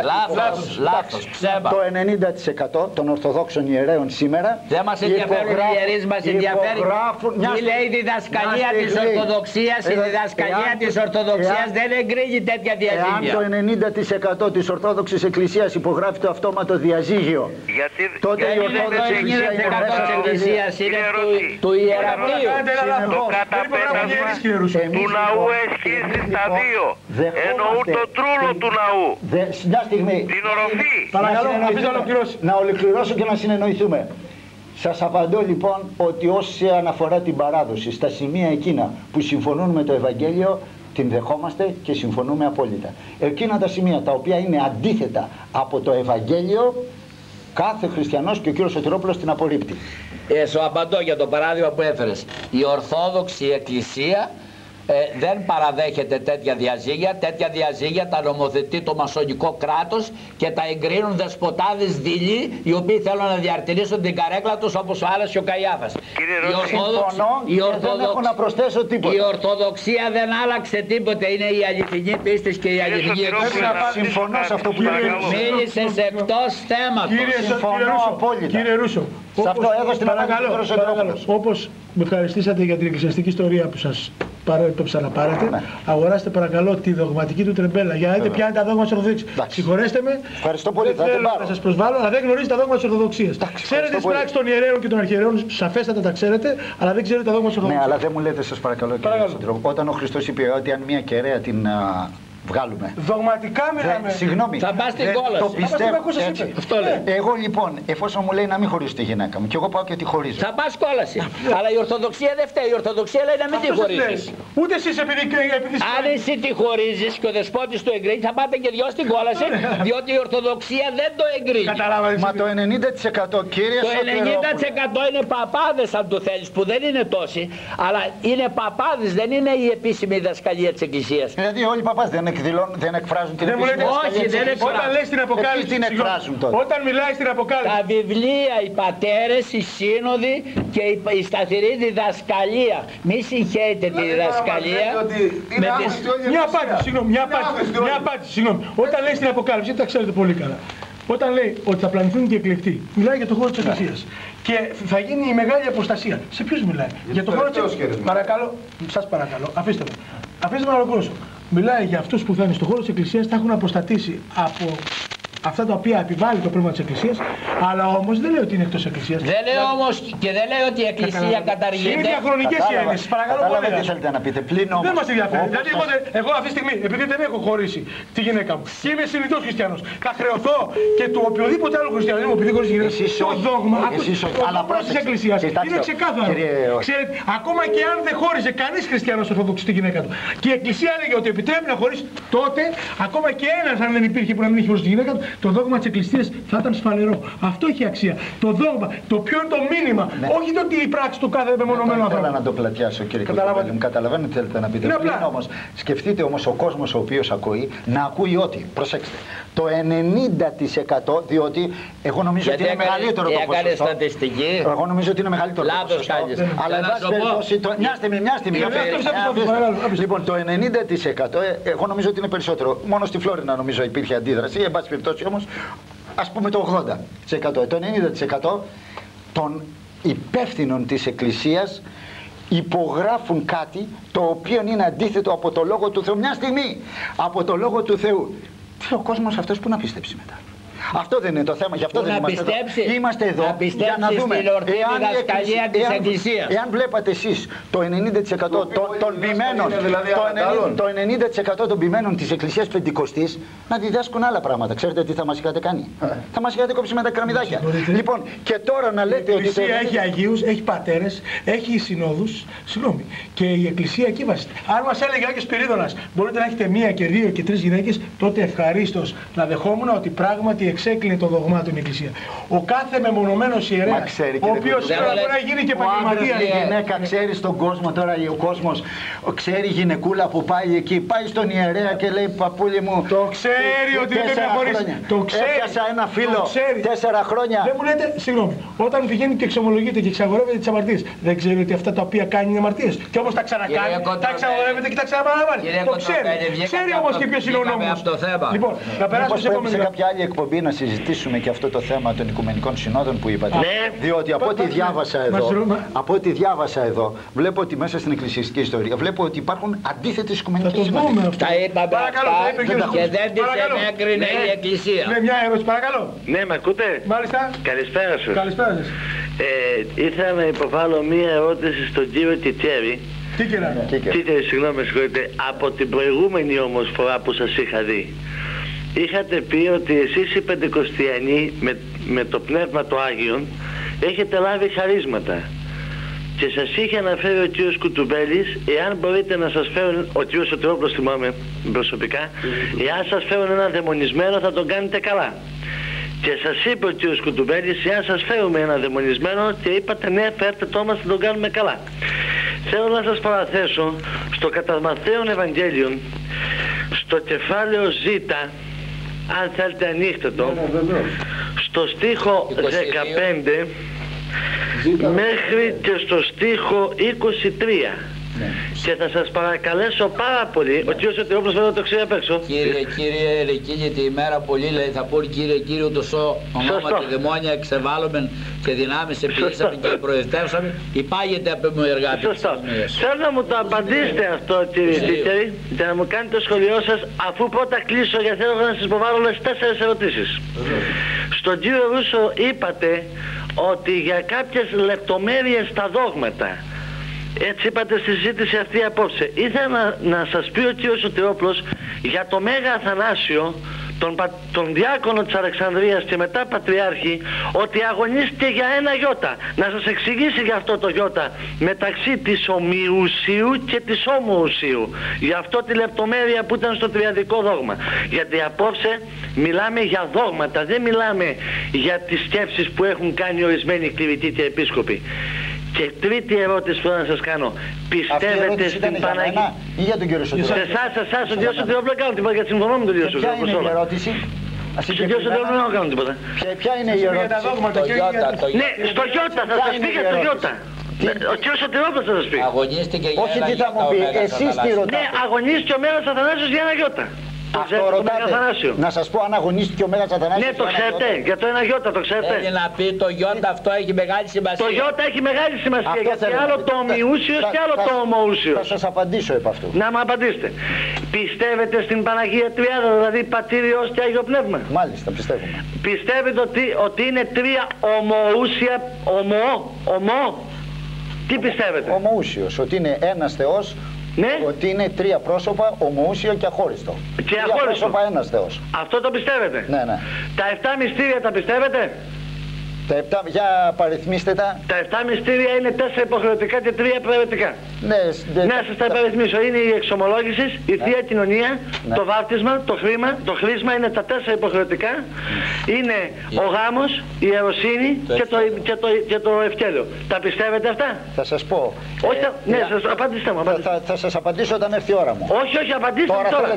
λάθος, ψέμα. Το 90% των Ορθοδόξων ιερέων σήμερα δεν μας ενδιαφέρουν οι ιερείς, μας ενδιαφέρει τι λέει η διδασκαλία της Ορθοδοξίας. Η διδασκαλία της Orthodoxίας δεν εγκρίνει τέτοια διαζύγια. Εάν το 90% της Ορθόδοξης Εκκλησίας υπογράφει το αυτόματο διαζύγιο, τότε η Ορθόδοξη Εκκλησία είναι μέσα της Εκκλησίας, είναι του Ιερατείου. Το καταπέτασμα του ναού εσκίζει στα δύο. Εννοούν το τρούλο του ναού. Μια στιγμή. Την οροφή. Παρακαλώ, να ολοκληρώσει. Να ολοκληρώσω και να συνεννοηθούμε. Σας απαντώ λοιπόν ότι όσοι αναφορά την παράδοση στα σημεία εκείνα που συμφωνούν με το Ευαγγέλιο, την δεχόμαστε και συμφωνούμε απόλυτα. Εκείνα τα σημεία τα οποία είναι αντίθετα από το Ευαγγέλιο, κάθε χριστιανός και ο κύριος Σωτηρόπουλος την απορρίπτει. Σου απαντώ για το παράδειγμα που έφερες. Η Ορθόδοξη Εκκλησία δεν παραδέχεται τέτοια διαζύγια. Τέτοια διαζύγια τα νομοθετεί το μασονικό κράτος και τα εγκρίνουν δεσποτάδες δειλοί, οι οποίοι θέλουν να διαρτηρήσουν την καρέκλα τους όπως ο Άλλας και ο Καϊάφας. Δεν έχω να προσθέσω τίποτα. Η Ορθοδοξία δεν άλλαξε τίποτε. Είναι η αληθινή πίστη και η αληθινή εκκλησία. Συμφωνώ σε αυτό που μίλησες εκτός θέματος. Συμφωνώ απόλυτα. Κύριε Ρούσο, όπως με ευχαριστήσατε για την εκκλησιαστική ιστορία που σας το ξαναπάρατε, αγοράστε παρακαλώ τη δογματική του Τρεμπέλα για να δείτε ποια είναι τα δόγματα της Ορθοδοξίας. Συγχωρέστε με, ευχαριστώ πολύ, δεν θέλω να σας προσβάλλω, αλλά δεν γνωρίζετε τα δόγματα της Ορθοδοξίας. Ξέρετε τις πράξεις των ιερέων και των αρχιερέων, σαφέστατα τα ξέρετε, αλλά δεν ξέρετε τα δόγματα της Ορθοδοξίας. Ναι, αλλά δεν μου λέτε, σας παρακαλώ, κύριε Σωτηρόπουλο, όταν ο Χριστός είπε ότι αν μια κεραία την βγάλουμε. Δογματικά μιλάμε. Συγγνώμη. Θα πας στην κόλαση. Το πιστεύω. Έτσι. Αυτό λέει. Εγώ λοιπόν, εφόσον μου λέει να μην χωρίσω τη γυναίκα μου και εγώ πάω και τη χωρίζω. Θα πας κόλαση. Αλλά η Ορθοδοξία δεν φταίει. Η Ορθοδοξία λέει να μην τη χωρίζεις. Ούτε εσείς επειδή. Αν εσύ τη χωρίζεις και ο δεσπότης το εγκρίνει, θα πάτε και δυο στην κόλαση, διότι η Ορθοδοξία δεν το εγκρίνει. Μα το 90% κύριε Σωτηρόπουλε. Το 90% είναι παπάδες αν το θέλεις, που δεν είναι τόσοι, αλλά είναι παπάδες, δεν είναι η επίσημη διδασκαλία της Εκκλησίας. Δηλαδή όλοι οι παπάδες δεν εκφράζουν την επίσημη διδασκαλία της Εκκλησίας. Όταν λέει στην Αποκάλυψη, όταν μιλάει στην Αποκάλυψη. Τα βιβλία, οι πατέρες, οι σύνοδοι και η σταθερή διδασκαλία. Μη συγχαίρετε τη διδασκαλία. Μια απάντηση, συγγνώμη. Όταν λέει στην Αποκάλυψη, τα ξέρετε πολύ καλά. Όταν λέει ότι θα πλανηθούν και εκλεκτοί, μιλάει για το χώρο της Εκκλησίας. Και θα γίνει η μεγάλη αποστασία. Σε ποιους μιλάει? Για το χώρο της Εκκλησίας. Παρακαλώ, σας παρακαλώ, αφήστε με. Αφήστε με να ολοκληρώσω. Μιλάει για αυτούς που θα είναι στο χώρο της Εκκλησίας, θα έχουν αποστατήσει από αυτά τα οποία επιβάλλει το πνεύμα της Εκκλησίας, αλλά όμως δεν λέει ότι είναι εκτός Εκκλησίας. Δεν λέει όμως και δεν λέει ότι η Εκκλησία καταργείται. Είναι διαχρονικές οι έννοιες. Παρακαλώ πολύ. Τι θέλετε να πείτε, πλην όμως. Δεν μας ενδιαφέρει. Δηλαδή, εγώ αυτή τη στιγμή, επειδή δεν έχω χωρίσει τη γυναίκα μου και είμαι συνειδητός χριστιανός, θα χρεωθώ και του οποιοδήποτε άλλο χριστιανό επειδή χωρίς γυναίκα. Το δόγμα της Εκκλησίας είναι ξεκάθαρο. Ξέρετε, ακόμα και αν δεν χώριζε κανείς χριστιανός ορθόδοξος τη γυναίκα του και η Εκκλησία έλεγε ότι επιτρέπει να χωρίσει, τότε ακόμα και ένας αν δεν υπήρχε που να μην είχε χωρίσει τη γυναίκα του, το δόγμα της Εκκλησίας θα ήταν σφαλερό. Αυτό έχει αξία. Το δόγμα, το ποιο είναι το μήνυμα, όχι το τι η πράξη του κάθε μεμονωμένου ανθρώπου. Θέλω να το πλατιάσω, κύριε Κωστοπέλη μου. Καταλαβαίνετε τι θέλετε να πείτε. Όμως, σκεφτείτε όμως ο κόσμος ο οποίος ακούει να ακούει ότι, προσέξτε, το 90%, διότι εγώ νομίζω ότι είναι μεγαλύτερο το ποσοστό. Στατιστική. Εγώ νομίζω ότι είναι μεγαλύτερο το ποσοστό. Αλλά εν πάση περιπτώσει, μια στιγμή. Λοιπόν, το 90% εγώ νομίζω ότι είναι περισσότερο. Μόνο στη Φλόρινα νομίζω υπήρχε αντίδραση. Εν πάση περιπτώσει όμως, ας πούμε το 80%. Το 90% των υπεύθυνων της Εκκλησίας υπογράφουν κάτι το οποίο είναι αντίθετο από το Λόγο του Θεού. Μια στιγμή από το Λόγο του Θεού. Τι ο κόσμος αυτός που να πιστέψει μετά? Αυτό δεν είναι το θέμα, γι' αυτό δεν είμαστε εδώ. Είμαστε εδώ για να δούμε εάν βλέπατε εσείς το 90% των ποιμένων, το 90% των ποιμένων της Εκκλησίας Πεντηκοστής να διδάσκουν άλλα πράγματα. Ξέρετε τι θα μας είχατε κάνει? Θα μας είχατε κόψει με τα κεραμιδάκια. Λοιπόν, και τώρα να λέτε ότι... Η Εκκλησία έχει Αγίους, έχει πατέρες, έχει συνόδους, συγγνώμη, και η Εκκλησία εκεί βασίζεται. Αν μας έλεγε ο Άγιος Σπυρίδωνας, μπορείτε να έχετε 1 και 2 και 3 γυναίκες, τότε ευχαρίστως να δεχόμουν ότι πράγματι εξέκλεινε το δογμάτων η Εκκλησία. Ο κάθε μεμονωμένος ιερέας, ο οποίος τώρα μπορεί να γίνει και επαγγελματίας. Η γυναίκα ξέρει στον κόσμο, τώρα ο κόσμος ξέρει γυναικούλα που πάει εκεί, πάει στον ιερέα και λέει παππούλη μου. Το ξέρει ότι δεν πρέπει να χωρίσει. Το ξέρει. Έπιασα ένα φίλο 4 χρόνια. Δεν μου λέτε, συγγνώμη, όταν πηγαίνει και εξομολογείται και εξαγορεύεται τις αμαρτίες, δεν ξέρει ότι αυτά τα οποία κάνει είναι αμαρτίες. Και όμως τα ξανακάνει, τα εξαγορεύεται και τα ξαναπαραλαμβάνει. Το ξέρει. Ξέρει όμως και ποιος είναι ο νόμος. Λοιπόν, να περάσουμε σε κάποια άλλη εκπομπή να συζητήσουμε και αυτό το θέμα των Οικουμενικών Συνόδων που είπατε. Διότι από ό,τι διάβασα εδώ, βλέπω ότι μέσα στην εκκλησιαστική ιστορία βλέπω ότι υπάρχουν αντίθετες Οικουμενικές Συνόδοι. Τα είπαμε αυτά και δεν τις ενέκρινε η Εκκλησία. Ναι, μια ερώτηση, παρακαλώ. Ναι, με ακούτε? Μάλιστα. Καλησπέρα σας. Καλησπέρα σας. Ήθελα να υποβάλω μία ερώτηση στον κύριο Τιτσέρη. Τιτσέρη, συγγνώμη, με συγχωρείτε. Από την προηγούμενη όμως φορά που σας είχα δει, είχατε πει ότι εσείς οι Πεντηκοστιανοί με το Πνεύμα του Άγιον έχετε λάβει χαρίσματα. Και σας είχε αναφέρει ο κύριος Κουτουμπέλης, εάν μπορείτε να σας φέρουν, ο κύριος Σωτηρόπουλος θυμάμαι προσωπικά, εάν σας φέρουν έναν δαιμονισμένο θα τον κάνετε καλά. Και σας είπε ο κύριος Κουτουμπέλης, εάν σας φέρουμε έναν δαιμονισμένο, και είπατε ναι, φέρτε το μας, θα τον κάνουμε καλά. Θέλω να σας παραθέσω στο κατά Ματθαίον Ευαγγέλιον, στο κεφάλαιο Ζ, αν θέλετε ανοίχτε το, στο στίχο 15 μέχρι και στο στίχο 23. Και θα σας παρακαλέσω πάρα πολύ, ο κύριος Σωτηρόπουλος βέβαια το ξέρει απ' έξω. Κύριε, εκείνη τη ημέρα πολλοί λέει, θα πούν κύριε ούτως ονόματι δαιμόνια εξεβάλλομεν και δυνάμεις επιήσαμε και προεδευτεύσαμε, υπάγεται από μου εργάτη. Σωστό. Θέλω να μου το απαντήσετε αυτό κύριε Τίτσερη και να μου κάνετε το σχολείο σας, αφού πρώτα κλείσω, γιατί θέλω να σας υποβάλω όλες 4 ερωτήσεις. Στον κύριο Ρούσο είπατε ότι για κάποιες λεπτομέρειες στα δόγματα, έτσι είπατε στη συζήτηση αυτή απόψε. Ήθελα να σας πει ο κύριος Σωτηρόπουλος για το Μέγα Αθανάσιο, τον διάκονο της Αλεξανδρίας και μετά πατριάρχη, ότι αγωνίστηκε για ένα γιώτα. Να σας εξηγήσει για αυτό το γιώτα μεταξύ της ομοιουσίου και της ομοουσίου. Γι' αυτό τη λεπτομέρεια που ήταν στο τριαδικό δόγμα. Γιατί απόψε μιλάμε για δόγματα, δεν μιλάμε για τις σκέψεις που έχουν κάνει ορισμένοι κληρικοί και επίσκοποι. Και τρίτη ερώτηση που θα σας κάνω. Πιστεύετε στην Παναγία? Ή για τον κύριο Σωτηρόπουλο? Σε εσάς, ο κύριος Σωτηρόπουλο δεν κάνω τίποτα, γιατί συμφωνώ με τον κύριο Σωτηρόπουλο. Ποια είναι η ερώτηση? Στον κύριο Σωτηρόπουλο δεν κάνω τίποτα. Ποια είναι η ερώτηση? Ναι, στο γιώτα, θα σας πει για το γιώτα. Ο κύριος Σωτηρόπουλος θα σας πει. Αγωνίστηκε για όχι τι θα μου πει, εσείς τι ρωτάτε? Ναι, αγωνίστηκε ο Μέγας Αθανάσιος για ένα γιώτα. Αυτό ρωτάτε. Να σας πω αν αγωνίστηκε ο Μέγας Αθανάσιος. Ναι, το ξέρετε. Για το ένα γιώτα το ξέρετε. Θέλει να πει το γιώτα αυτό έχει μεγάλη σημασία. Το γιώτα έχει μεγάλη σημασία. Γιατί άλλο το ομοιούσιος και άλλο το ομοούσιος. Θα σας απαντήσω επ' αυτού. Να μου απαντήσετε. Πιστεύετε στην Παναγία Τριάδα, δηλαδή Πατήρ, Υιός και Άγιο Πνεύμα? Μάλιστα, πιστεύουμε. Πιστεύετε ότι είναι τρία ομοούσια, ομό? Τι πιστεύετε? Ομοούσιος, ότι είναι ένας Θεός. Ναι. Ότι είναι τρία πρόσωπα, ομοούσιο και αχώριστο. Και τρία αχώριστο. πρόσωπα, ένας Θεός. Αυτό το πιστεύετε? Ναι, ναι. Τα 7 μυστήρια τα πιστεύετε? Τα 7, για παριθμίστε τα. Τα 7 μυστήρια είναι 4 υποχρεωτικά και 3 προαιρετικά. Ναι, να σας τα υπαριθμίσω. Είναι η εξομολόγηση, η Θεία Κοινωνία, το βάπτισμα, το χρήσμα είναι τα 4 υποχρεωτικά. Είναι ο γάμος, η ιεροσύνη και το ευκέλιο. Τα πιστεύετε αυτά? Θα σας πω. Όχι, ναι, απαντήστε μου. Θα σας απαντήσω όταν έρθει η ώρα μου. Όχι, απαντήστε μου τώρα.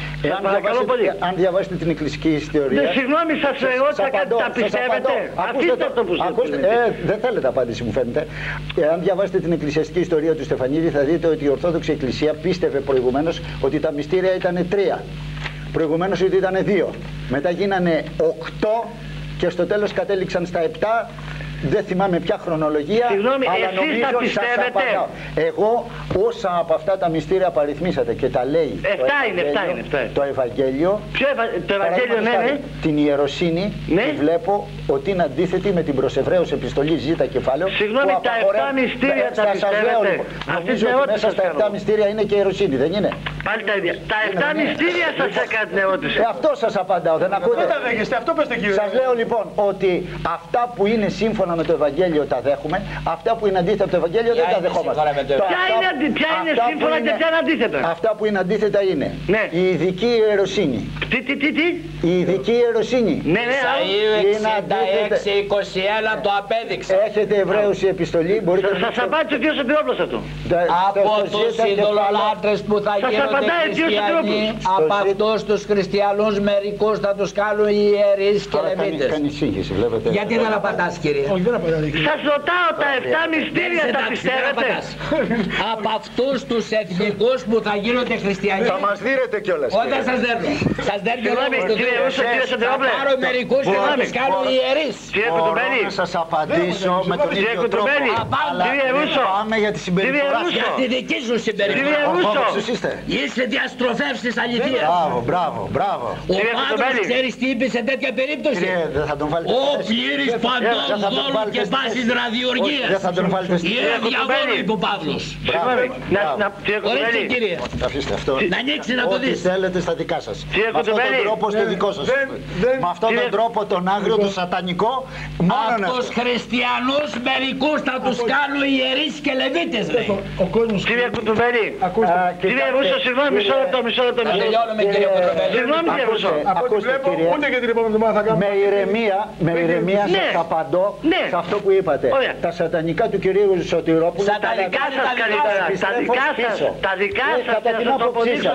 Αν διαβάσετε την εκκλησική ιστορία. Ναι, συγγνώμη, σας ρώτησα κάτι, τα πιστεύετε? Αφήστε αυτό που δεν θέλετε απάντηση, μου φαίνεται. Αν διαβάσετε την εκκλησιαστική ιστορία του Στεφανίδη, θα δείτε ότι η Ορθόδοξη Εκκλησία πίστευε προηγουμένως ότι τα μυστήρια ήταν 3. Προηγουμένως ότι ήταν 2. Μετά γίνανε 8 και στο τέλος κατέληξαν στα 7. Δεν θυμάμαι ποια χρονολογία. Συγγνώμη, αλλά εσείς τα πιστεύετε? Εγώ όσα από αυτά τα μυστήρια απαριθμίσατε και τα λέει 7 είναι. Το Ευαγγέλιο. Το Ευαγγέλιο, ναι. Την ιεροσύνη, ναι. Βλέπω ότι είναι αντίθετη με την προς Εβραίους επιστολή Ζ κεφάλαιο. Συγγνώμη, τα 7 μυστήρια τα πιστεύετε? Νομίζω ότι μέσα στα 7 μυστήρια είναι και η ιεροσύνη, δεν είναι? Πάλι τα ίδια. Τα 7 μυστήρια σας έκανα την ερώτηση. Αυτό σας απαντάω, δεν ακούτε? Δεν τα δέχεστε, αυτό πέστε κύριε. Σας λέω λοιπόν ότι αυτά που είναι σύμφωνα με το Ευαγγέλιο τα δέχουμε, αυτά που είναι αντίθετα από το Ευαγγέλιο δεν τα δεχόμαστε. Ποια είναι σύμφωνα και ποια είναι αντίθετα? Αυτά που είναι αντίθετα είναι η ειδική ιεροσύνη. Τι? Η ειδική ιεροσύνη. Ναι, Ισαΐου 66-21 το απέδειξε. Έχετε Εβραίους η επιστολή, μπορείτε να σας απάντησε ο κ. Σωτηρόπουλος αυτό. Από τους ειδωλολάτρες που θα γίνονται χριστιανοί, από αυτούς τους χριστιανούς μερικούς θα τους κάνουν οι ιερείς και λεβίτες. Γιατί δεν απαντάς, κύριε? Όχι, δεν απαντάτε, κύριε. Σας ρωτάω, τα 7 μυστήρια τα πιστεύετε? Από αυτούς τους εθνικούς που θα γίνονται χριστιανοί. Θα μας δίνετε κιόλας. Όταν σας δέρνω. Σας δέρνει ο λόγος του Θεού. Θα πάρω μερικούς και θα τους κάνω ιερείς. Μπορώ να σας απαντήσω με τον ίδιο τρόπο. Αλλά πάμε για τη συμπεριφορά. Για τη δική σου συμπεριφορά. Είσαι διαστροφεύς της αληθείας. Μπράβο. Ο Παύλος ξέρεις τι είπε σε τέτοια περίπτωση? Ο πλήρης παντών δόλου και πάσης ραδιοργίας. Είναι διαβόλου, είπε ο Παύλος. Ορίστε, κύριε. Αφήστε αυτό. Να ανοίξει να το δεις. Ό,τι θέλετε στα δικά σας. Με αυτόν τον τρόπο στο δικό σας. Με αυτόν τον τρόπο τον άγριο, τον σατανικό. Από τους χριστιανούς μερικούς θα τους κάνω ιερείς και λεβίτες, λέει. Κύριε Κουτουμπέλη, κύριε Ρούσο, συγγνώμη, μισό λεπτό. Τελειώνουμε, κύριε Κουτουμπέλη. Συγγνώμη, κύριε Ρούσο. Ακούστε, κύριε, ούτε και την επόμενη εβδομάδα θα κάνουμε. Με ηρεμία σας απαντώ σε αυτό που είπατε. Τα σατανικά του κυρίου Σωτηρόπουλου. Τα δικά σας καλύτερα. Τα δικά σας. Κατά την άποψή σας,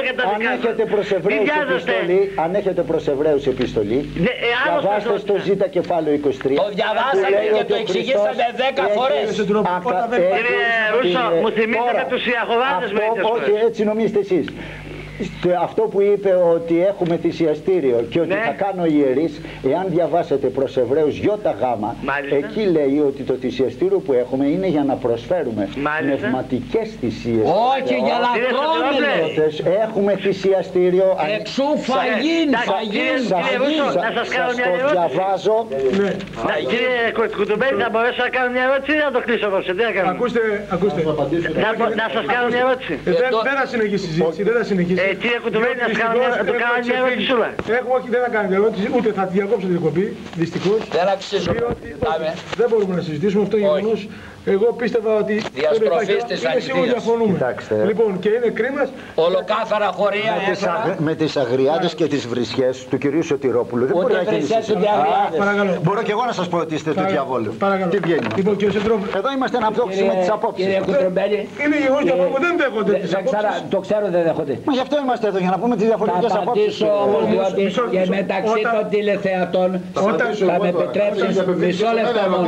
αν έχετε προς Εβραίους επιστολή, διαβάστε στο Ζ κεφάλαιο 23. Το διαβάσαμε και το εξηγήσαμε 10 φορές. Κύριε Ρούσο, μου θυμίζετε τους Ιαχωβάτες μερικές φορές. Όχι, έτσι νομίζετε εσείς. Αυτό που είπε ότι έχουμε θυσιαστήριο και ότι θα κάνω ιερείς, εάν διαβάσετε προς Εβραίους ΙΓ, εκεί λέει ότι το θυσιαστήριο που έχουμε είναι για να προσφέρουμε πνευματικές θυσίες. Όχι, για λατρόμενες. Έχουμε θυσιαστήριο. Εξού φαγήν. Να σας κάνω μια ερώτηση. Διαβάζω. Κύριε Κουτουμπέλη, θα μπορέσω να κάνω μια ερώτηση ή να το κλείσω εγώ? Ακούστε. Να σας κάνω μια ερώτηση. Δεν θα συνεχίσει η συζήτηση. Κύριε Κουτουμπέλη, να του κάνω μια ερωτησούλα. Όχι, δεν θα κάνετε ερώτηση, ούτε θα τη διακόψω την εκπομπή, δυστυχώς. Δεν αξίζουμε. Δεν μπορούμε να συζητήσουμε αυτό το γεγονός. Εγώ πίστευα ότι διαστροφής της αληθείας. Διαφωνούμε. Λοιπόν, και είναι κρίμα. Ολοκάθαρα χωρία έφερα. Με τις αγριάδες και τις βρισιές του κυρίου Σωτηρόπουλου. Δεν μπορεί να γίνει. Μπορώ και εγώ να σας πω ότι είστε του διαβόλου. Τι βγαίνει? Εδώ είμαστε να απτώξουμε τις απόψεις. Κύριε Κουτουμπέλη. Είναι γεγονός ότι δεν δέχονται τις απόψεις. Το ξέρω, δεν δέχονται. Μα γι' αυτό αυτό είμαστε εδώ, για να πούμε τις διαφορετικές απόψεις. Θα απαντήσω όμως, διότι και μεταξύ των τηλεθεατών θα με επιτρέψεις μισό λεπτό μόνο.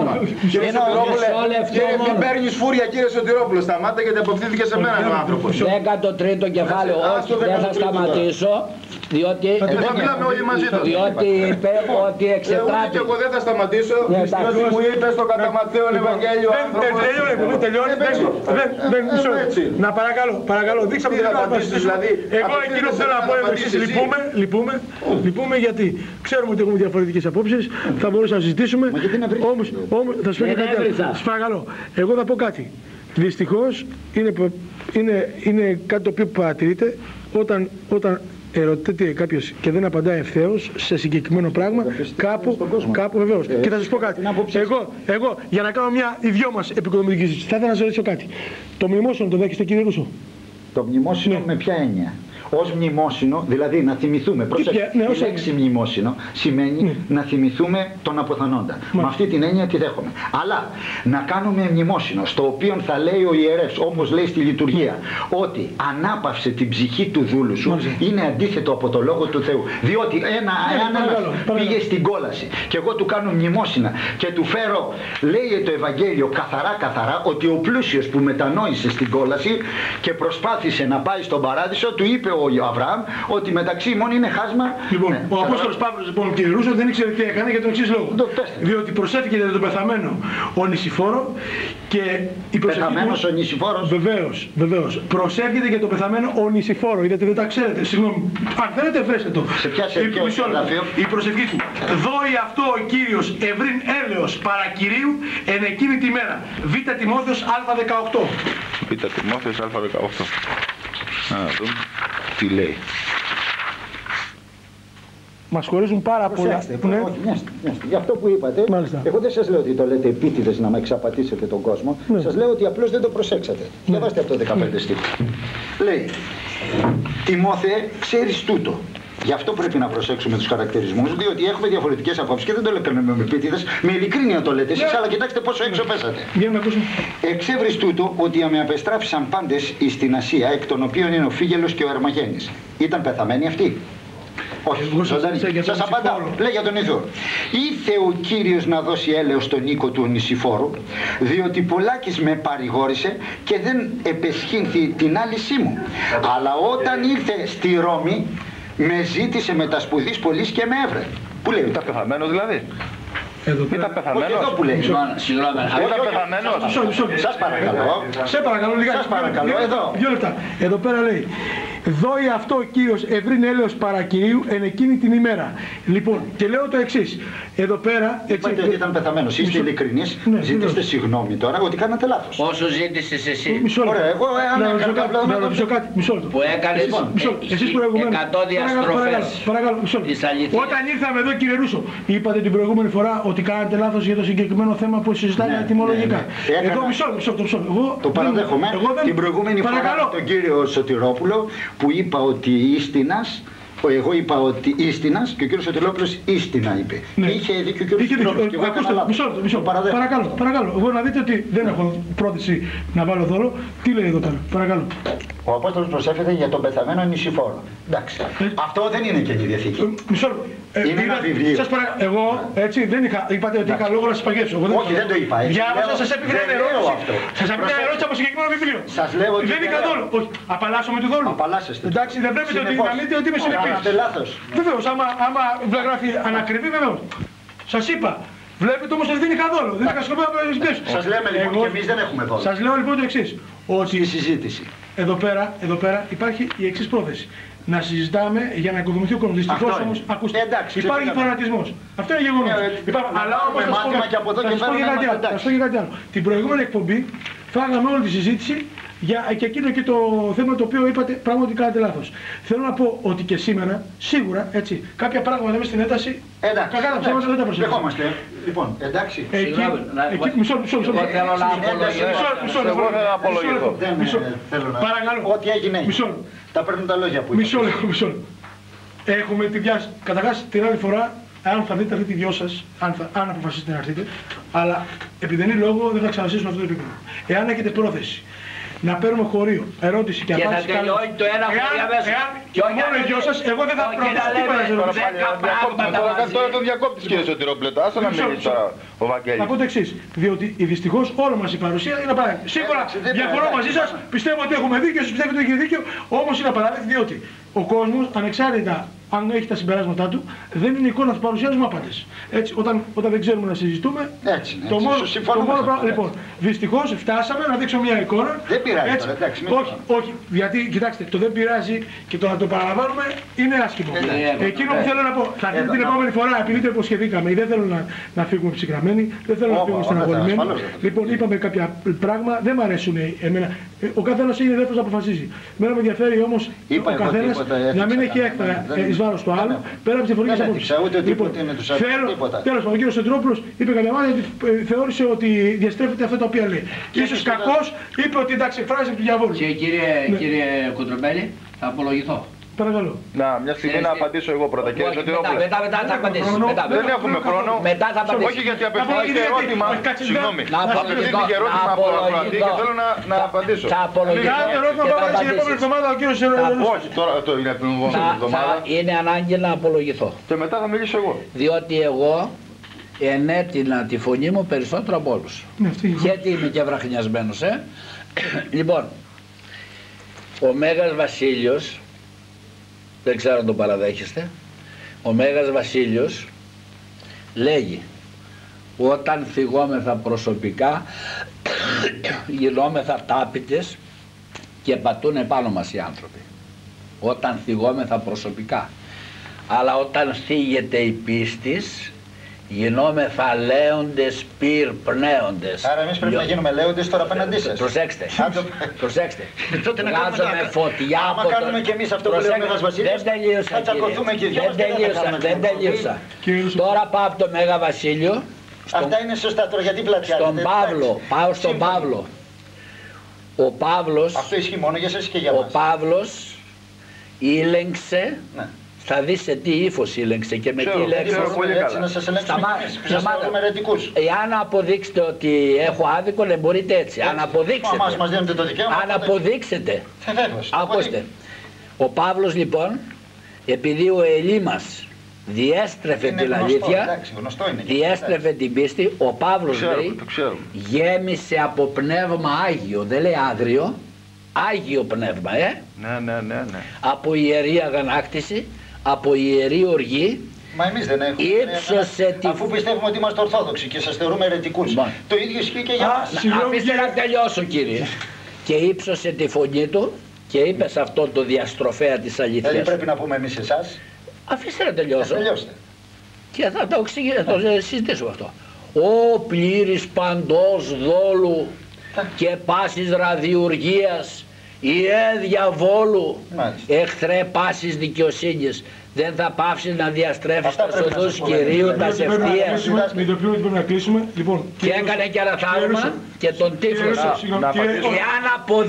Μην παίρνεις φούρια, κύριε Σωτηρόπουλο, σταμάτα, γιατί αποφθήθηκε σε μένα ο άνθρωπος. 13ο κεφάλαιο, όχι, δεν θα σταματήσω. Διότι είπε ότι εξετράπη. Και εγώ δεν θα σταματήσω, διότι μου είπε στο κατά Ματθαίον Ευαγγέλιο άνθρωπος. Τελειώνει. Να παρακαλώ, δείξαμε την απάντηση. Εγώ εκείνο θέλω να πω εσείς λυπούμε γιατί ξέρουμε ότι έχουμε διαφορετικές απόψεις, θα μπορούσαμε να συζητήσουμε, όμως θα σου πω κάτι άλλο. Σας παρακαλώ, εγώ θα πω κάτι. Δυστυχώς είναι κάτι το οποίο παρατηρείται όταν ερωτείται κάποιος και δεν απαντάει ευθέως σε συγκεκριμένο πράγμα, κάπου βεβαίως. Και θα σας πω κάτι. Εγώ για να κάνω οι δυο μας επικοδομητική συζήτηση, θα ήθελα να σας ρωτήσω κάτι. Το μνημόσυνο το δέχεστε, κύριε Ρούσο? Το μνημόσυνο με ποια έννοια? Ως μνημόσυνο, δηλαδή να θυμηθούμε, η λέξη μνημόσυνο σημαίνει να θυμηθούμε τον αποθανόντα. Με αυτή την έννοια τη δέχομαι. Αλλά να κάνουμε μνημόσυνο, στο οποίο θα λέει ο ιερεύς, όπως λέει στη λειτουργία, ότι ανάπαυσε την ψυχή του δούλου σου, είναι αντίθετο από το λόγο του Θεού. Διότι ένας πήγε στην κόλαση και εγώ του κάνω μνημόσυνα και του φέρω, λέει το Ευαγγέλιο καθαρά, ότι ο πλούσιος που μετανόησε στην κόλαση και προσπάθησε να πάει στον παράδεισο, του είπε ο Αβραάμ ότι μεταξύ ημών είναι χάσμα. Λοιπόν, ο Απόστολος Παύλος, κύριε Ρούσο, δεν ήξερε τι έκανε για τον εξής λόγο. Διότι προσέφηκε για τον πεθαμένο ο Νησιφόρο και η προσευχή. Πεθαμένος ο Νησιφόρος. Βεβαίως. Προσεύχεται για τον πεθαμένο ο Νησιφόρο. Γιατί δεν τα ξέρετε. Συγγνώμη. Αν θέλετε, βρέστε το. Σε ποια η προσευχή του. Δώει αυτό ο Κύριος ευρύν έλεος παρακυρίου εν εκείνη τη μέρα. Β. Τιμόθεος Α18. Β. Τιμόθεος Α18. Να δούμε τι λέει. Μας χωρίζουν πάρα πολλά. Όχι, μοιάστε. Γι' αυτό που είπατε, εγώ δεν σας λέω ότι το λέτε επίτηδες να με εξαπατήσετε τον κόσμο. Σας λέω ότι απλώς δεν το προσέξατε. Διαβάστε από το 15 στίχο. Λέει, Τιμόθεε, ξέρεις τούτο. Γι' αυτό πρέπει να προσέξουμε τους χαρακτηρισμούς, διότι έχουμε διαφορετικές απόψεις και δεν το λέτε με επίτηδες, με ειλικρίνεια το λέτε εσείς, αλλά κοιτάξτε πόσο έξω πέσατε. Εξεύρεις τούτο ότι με απεστράφησαν πάντες εις την Ασία, εκ των οποίων είναι ο Φίγελος και ο Ερμαγένης. Ήταν πεθαμένοι αυτοί? Όχι, ζωντανή. Σας απαντάω. Λέει για τον Ιδώ. Ήθε ο Κύριος να δώσει έλεος στον οίκο του Νησιφόρου, διότι πολλάκις με παρηγόρησε και δεν επεσχύνθη την άλυσή μου. Αλλά όταν ήρθε στη Ρώμη, με ζήτησε μετασπουδής πολλής και με έβρε. Πού λέει? Ήταν πεθαμένος δηλαδή? Ήταν πεθαμένος? Όχι, εδώ που λέει. Συγγνώμη. Ήταν πεθαμένος? Σας παρακαλώ. Σε παρακαλώ λιγάκι. Σας παρακαλώ, εδώ. 2 λεπτά. Εδώ πέρα λέει, δώει αυτό ο Κύριος ευρύν έλεος παρακυρίου εν εκείνη την ημέρα. Λοιπόν, και λέω το εξής. Εδώ πέρα. Είπατε ότι ήταν πεθαμένος. Είστε ειλικρινείς. Ζητήστε συγγνώμη τώρα ότι κάνατε λάθος. Όσο ζήτησες εσύ. Ωραία, εγώ να ρωτήσω κάτι. Μισό λεπτό. Που έκανες 100 διαστροφές. Παρακαλώ, μισό λεπτό. Όταν ήρθαμε εδώ, κύριε Ρούσο, είπατε την προηγούμενη φορά ότι κάνατε λάθος για το συγκεκριμένο θέμα που συζητάμε τιμολογικά. Εδώ μισό. Το παραδέχομαι. Την προηγούμενη φορά τον κύριο Σωτηρόπουλο που είπα ότι Ίστινας, εγώ είπα ότι Ίστινας και ο κύριος Σωτηρόπουλος Ίστινα είπε. Είχε δίκιο ο κύριος Σωτηρόπουλος. Ακούστε, μισό. Παρακαλώ. Εγώ να δείτε ότι δεν έχω πρόθεση να βάλω δώρο. Τι λέει εδώ πέρα? Παρακαλώ. Ο Απόστολος προσέφεται για τον πεθαμένο Νησιφόρο. Εντάξει. Αυτό δεν είναι Καινή Διαθήκη. Μισό. Είναι ένα βιβλίο. Εγώ έτσι δεν είπατε ότι είχα λόγο να σας παγέψω. Όχι, δεν το είπα. Διάβασα, σας έπαιρνε ένα ερώτηση. Σας έπαιρνε ένα ερώτηση από συγκεκριμένο βιβλίο. Σας λέω ότι δεν είχα δόλο. Όχι, απαλλάσσω με του δόλου. Απαλλάσσεστε. Εντάξει, δεν πρέπει να δείτε ότι είμαι συνεπής. Κάνατε λάθος. Βεβαίως, άμα γράφει ανακριβή, βεβαίως. Σας είπα. Βλέπετε όμως ότι δεν είχα δόλο. Δεν είχα σκοπό να συζητήσω. Σας λέμε λοιπόν και εμείς δεν έχουμε δόλο. Σας λέω λοιπόν το εξής. Ότι η συζήτηση. Εδώ πέρα υπάρχει η εξής πρόθεση. Να συζητάμε για να οικοδομηθεί ο κόσμος. Δυστυχώς όμως, ακούστε, υπάρχει φανατισμός. Αυτό είναι γεγονός. Αλλά όμως θα σας πω και κάτι άλλο. Την προηγούμενη εκπομπή φάγαμε όλη τη συζήτηση και εκείνο και το θέμα το οποίο είπατε πράγματι κάνετε λάθος. Θέλω να πω ότι και σήμερα, σίγουρα, έτσι, κάποια πράγματα μέσα στην ένταση, κακά ψέματα δεν τα προσέχουμε. Δεχόμαστε. Λοιπόν, εντάξει. Μισό. Εγώ θέλω να απολογηθώ. Παρακαλώ. Ό,τι έγινε. Τα παίρνουν τα λόγια που είπατε. Μισό. Έχουμε τη διάσταση. Καταρχάς την άλλη φορά, αν θα δείτε αυτή τη δυο σας, αν αποφασίσετε να έρθετε, αλλά επειδή δεν είναι λόγο δεν θα ξανασύσουμε αυτό το επίπεδο. Εάν έχετε πρόθεση να παίρνουμε χωρίο, ερώτηση και απάντηση. Και θα τελειώνει το ένα χωρίο αμέσως. Εάν μόνο οι δυο σας, εγώ δεν θα Τώρα τον διακόπτης κύριε Σωτηρόπουλε, άσε να μιλήσει τώρα ο Βαγγέλης. Θα πω το εξής, διότι δυστυχώς όλη μας η παρουσία είναι απαράδεκτη. Σίγουρα διαφορώ μαζί σας, πιστεύω ότι έχουμε δίκιο, εσείς πιστεύετε ότι έχετε δίκιο, όμως είναι απαράδεκτη διότι ο κόσμος, ανεξάρτητα αν έχει τα συμπεράσματά του, δεν είναι εικόνα να του παρουσιάζουμε άπαντες. Έτσι, όταν δεν ξέρουμε να συζητούμε, το μόνο πράγμα. Λοιπόν, δυστυχώς φτάσαμε να δείξω μια εικόνα. Δεν πειράζει. Έτσι, τώρα, εντάξει, όχι, γιατί κοιτάξτε, το δεν πειράζει και το να το παραλαμβάνουμε είναι άσχημο. Εκείνο που θέλω να πω, θα δείτε την επόμενη φορά, επειδή το υποσχεθήκαμε ή δεν θέλω να φύγουμε ψυχρamenοι, δεν θέλω να φύγουμε στεναχωρημένοι. Λοιπόν, είπαμε κάποια πράγματα, δεν μου αρέσουν εμένα. Ο καθένας είναι ελεύθερος να αποφασίζει. Μένα με ενδιαφέρει όμως ο καθένας να μην έχει έκφρα εις βάρος του άλλου, πέρα από τις διαφορετικές απόψεις. Λοιπόν, τέλος πάντων, ο κύριος Σωτηρόπουλος είπε κάποια μάτια ότι θεώρησε ότι διαστρέφεται αυτά τα οποία λέει. Ίσως κακώς είπε ότι εντάξει, εκφράζει του διαβόλου. Και κύριε Κοντρομπέλη, θα απολογηθώ. Παρακαλώ. Να, μια στιγμή να απαντήσω εγώ πρώτα, κύριε Σωτηρόπουλε. Μετά θα απαντήσεις. Δεν έχουμε χρόνο. Μετά θα απαντήσεις. Όχι γιατί απευθύνθηκε ερώτημα. Συγγνώμη. Απευθύνθηκε ερώτημα από ακροατή και θέλω να απαντήσω. Θα απολογηθώ. Κάθε ερώτημα πάμε στην επόμενη εβδομάδα ο κύριος Όχι, τώρα το είναι την επόμενη εβδομάδα. Είναι ανάγκη να απολογηθώ. Και μετά θα μιλήσω εγώ. Διότι εγώ ενέτεινα τη φωνή μου περισσότερο από όλους. Γιατί είμαι και βραχνιασμένος, Λοιπόν, ο Μέγας Βασίλειος, δεν ξέρω αν το παραδέχεστε, ο Μέγας Βασίλειος λέγει όταν θυγόμεθα προσωπικά γινόμεθα τάπητες και πατούν επάνω μας οι άνθρωποι. Όταν θυγόμεθα προσωπικά. Αλλά όταν θίγεται η πίστης γινόμεθα λέοντες πυρπνέοντες. Άρα εμείς πρέπει να γίνουμε λέοντες τώρα απέναντί σας. Προσέξτε. Βγάζουμε φωτιά από το... Άμα κάνουμε και εμείς αυτό που λέει ο Μέγας Βασίλειος, θα τσακωθούμε και δυο μας. Δεν τελείωσα. Τώρα πάω από το Μέγα Βασίλειο. Αυτά είναι σωστά τώρα, γιατί πλατιάζετε. Στον Παύλο, πάω στον Παύλο. Ο Παύλος... Αυτό ισχύει μόνο για εσάς και για μας. Ο Παύλος ήλεγξε... Θα δεις σε τι ύφος ήλεγξε και με τι λέξεις. Σταμάτα. Εάν αποδείξετε ότι έχω άδικο, δεν μπορείτε έτσι. Αν αποδείξετε. Μας δίνετε το δικαίωμα. Αν αποδείξετε. Ακούστε. Ο Παύλος λοιπόν, επειδή ο Ελίμας διέστρεφε την αλήθεια, διέστρεφε την πίστη, ο Παύλος λέει γέμισε από πνεύμα Άγιο, δεν λέει άγριο, Άγιο πνεύμα, Ναι. Από ιερή αγανάκτηση, από ιερή οργή. Μα εμείς δεν έχουμε. Αφού πιστεύουμε ότι είμαστε Ορθόδοξοι και σας θεωρούμε αιρετικούς. Το ίδιο ισχύει και για μας. Αφήστε να τελειώσω, κύριε. Και ύψωσε τη φωνή του και είπε σε αυτόν το διαστροφέα της αλήθειας. Δεν πρέπει να πούμε εμείς εσάς. Αφήστε να τελειώσω. Και θα το συζητήσουμε αυτό. Ο πλήρης παντός δόλου και πάσης ραδιουργίας, ιε διαβόλου, εχθρέ πάσης δικαιοσύνης, δεν θα πάψεις να διαστρέφεις τα σοδούς Κυρίου, τα ευθείας. Με το οποίο πρέπει να κλείσουμε. Και έκανε και ένα θαύμα και τον τύφλωσε. Και αν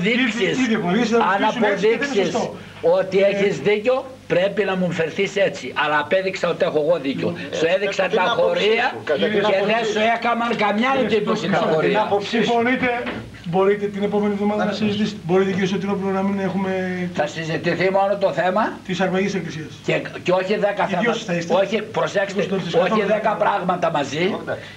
αποδείξεις ότι έχεις δίκιο, πρέπει να μου φερθείς έτσι. Αλλά απέδειξα ότι έχω εγώ δίκιο. Σου έδειξα τα χωρία και δεν σου έκαναν καμιά εντύπωση τα χωρία. Συμφωνείτε, μπορείτε την επόμενη εβδομάδα να συζητήσετε. Μπορείτε κύριε Σωτηρόπουλο να μην έχουμε... Θα συζητηθεί μόνο το θέμα της Αρμαγής Εκκλησίας. Και όχι 10 θέματα. Όχι, προσέξτε, όχι 10 πράγματα μαζί.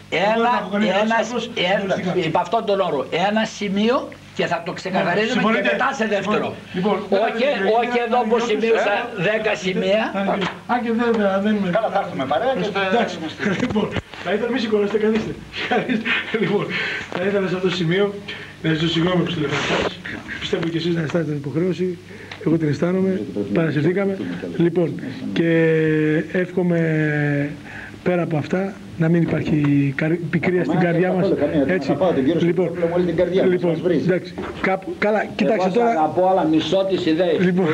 Υπ' αυτόν τον όρο. Ένα σημείο και θα το ξεκαθαρίζουμε και μετά σε δεύτερο. Όχι εδώ που σημείωσα 10 σημεία. Αν και δεν είμαι... Καλά, θα έρθουμε παρέα και θα... Λοιπόν, θα ήθελα, μη σηκώνεστε, καθίστε. Λοιπόν, θα ήθελα σε αυτό το σημείο να ζητήσω συγγνώμη στους τηλεφωνιστές. Πιστεύω και εσείς να αισθάνετε την υποχρέωση. Εγώ την αισθάνομαι, παρασυρθήκαμε. Λοιπόν, και εύχομαι πέρα από αυτά να μην υπάρχει πικρία στην καρδιά μας. Έτσι. Λοιπόν, εντάξει. Καλά, κοιτάξτε τώρα. Να πω άλλα μισό τις ιδέες.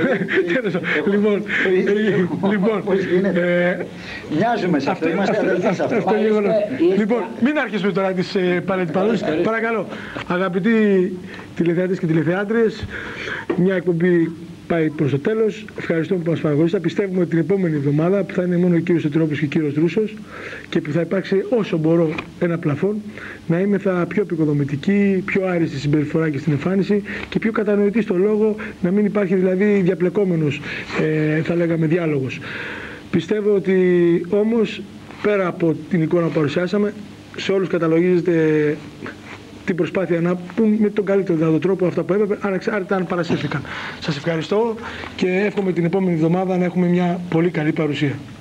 Λοιπόν, μοιάζουμε σε αυτό, είμαστε αδελφοί σε αυτό. Λοιπόν, μην αρχίσουμε τώρα τις παρετυπαλώσεις. Παρακαλώ, αγαπητοί τηλεθεατές και τηλεθεάτριες, μια εκπομπή πάει προς το τέλος. Ευχαριστούμε που μας παρακολουθήσατε. Πιστεύουμε ότι την επόμενη εβδομάδα που θα είναι μόνο ο κύριος Σωτηρόπουλος και ο κύριος Ρούσος και που θα υπάρξει όσο μπορώ ένα πλαφόν, να είμαι πιο επικοδομητική, πιο άριστη συμπεριφορά και στην εμφάνιση και πιο κατανοητή στο λόγο, να μην υπάρχει δηλαδή διαπλεκόμενος, θα λέγαμε, διάλογος. Πιστεύω ότι όμως πέρα από την εικόνα που παρουσιάσαμε, σε όλους καταλογίζεται την προσπάθεια να πούν με τον καλύτερο δυνατό τρόπο αυτά που έπρεπε, ανεξάρτητα αν παρασύρθηκαν. Σας ευχαριστώ και εύχομαι την επόμενη εβδομάδα να έχουμε μια πολύ καλή παρουσία.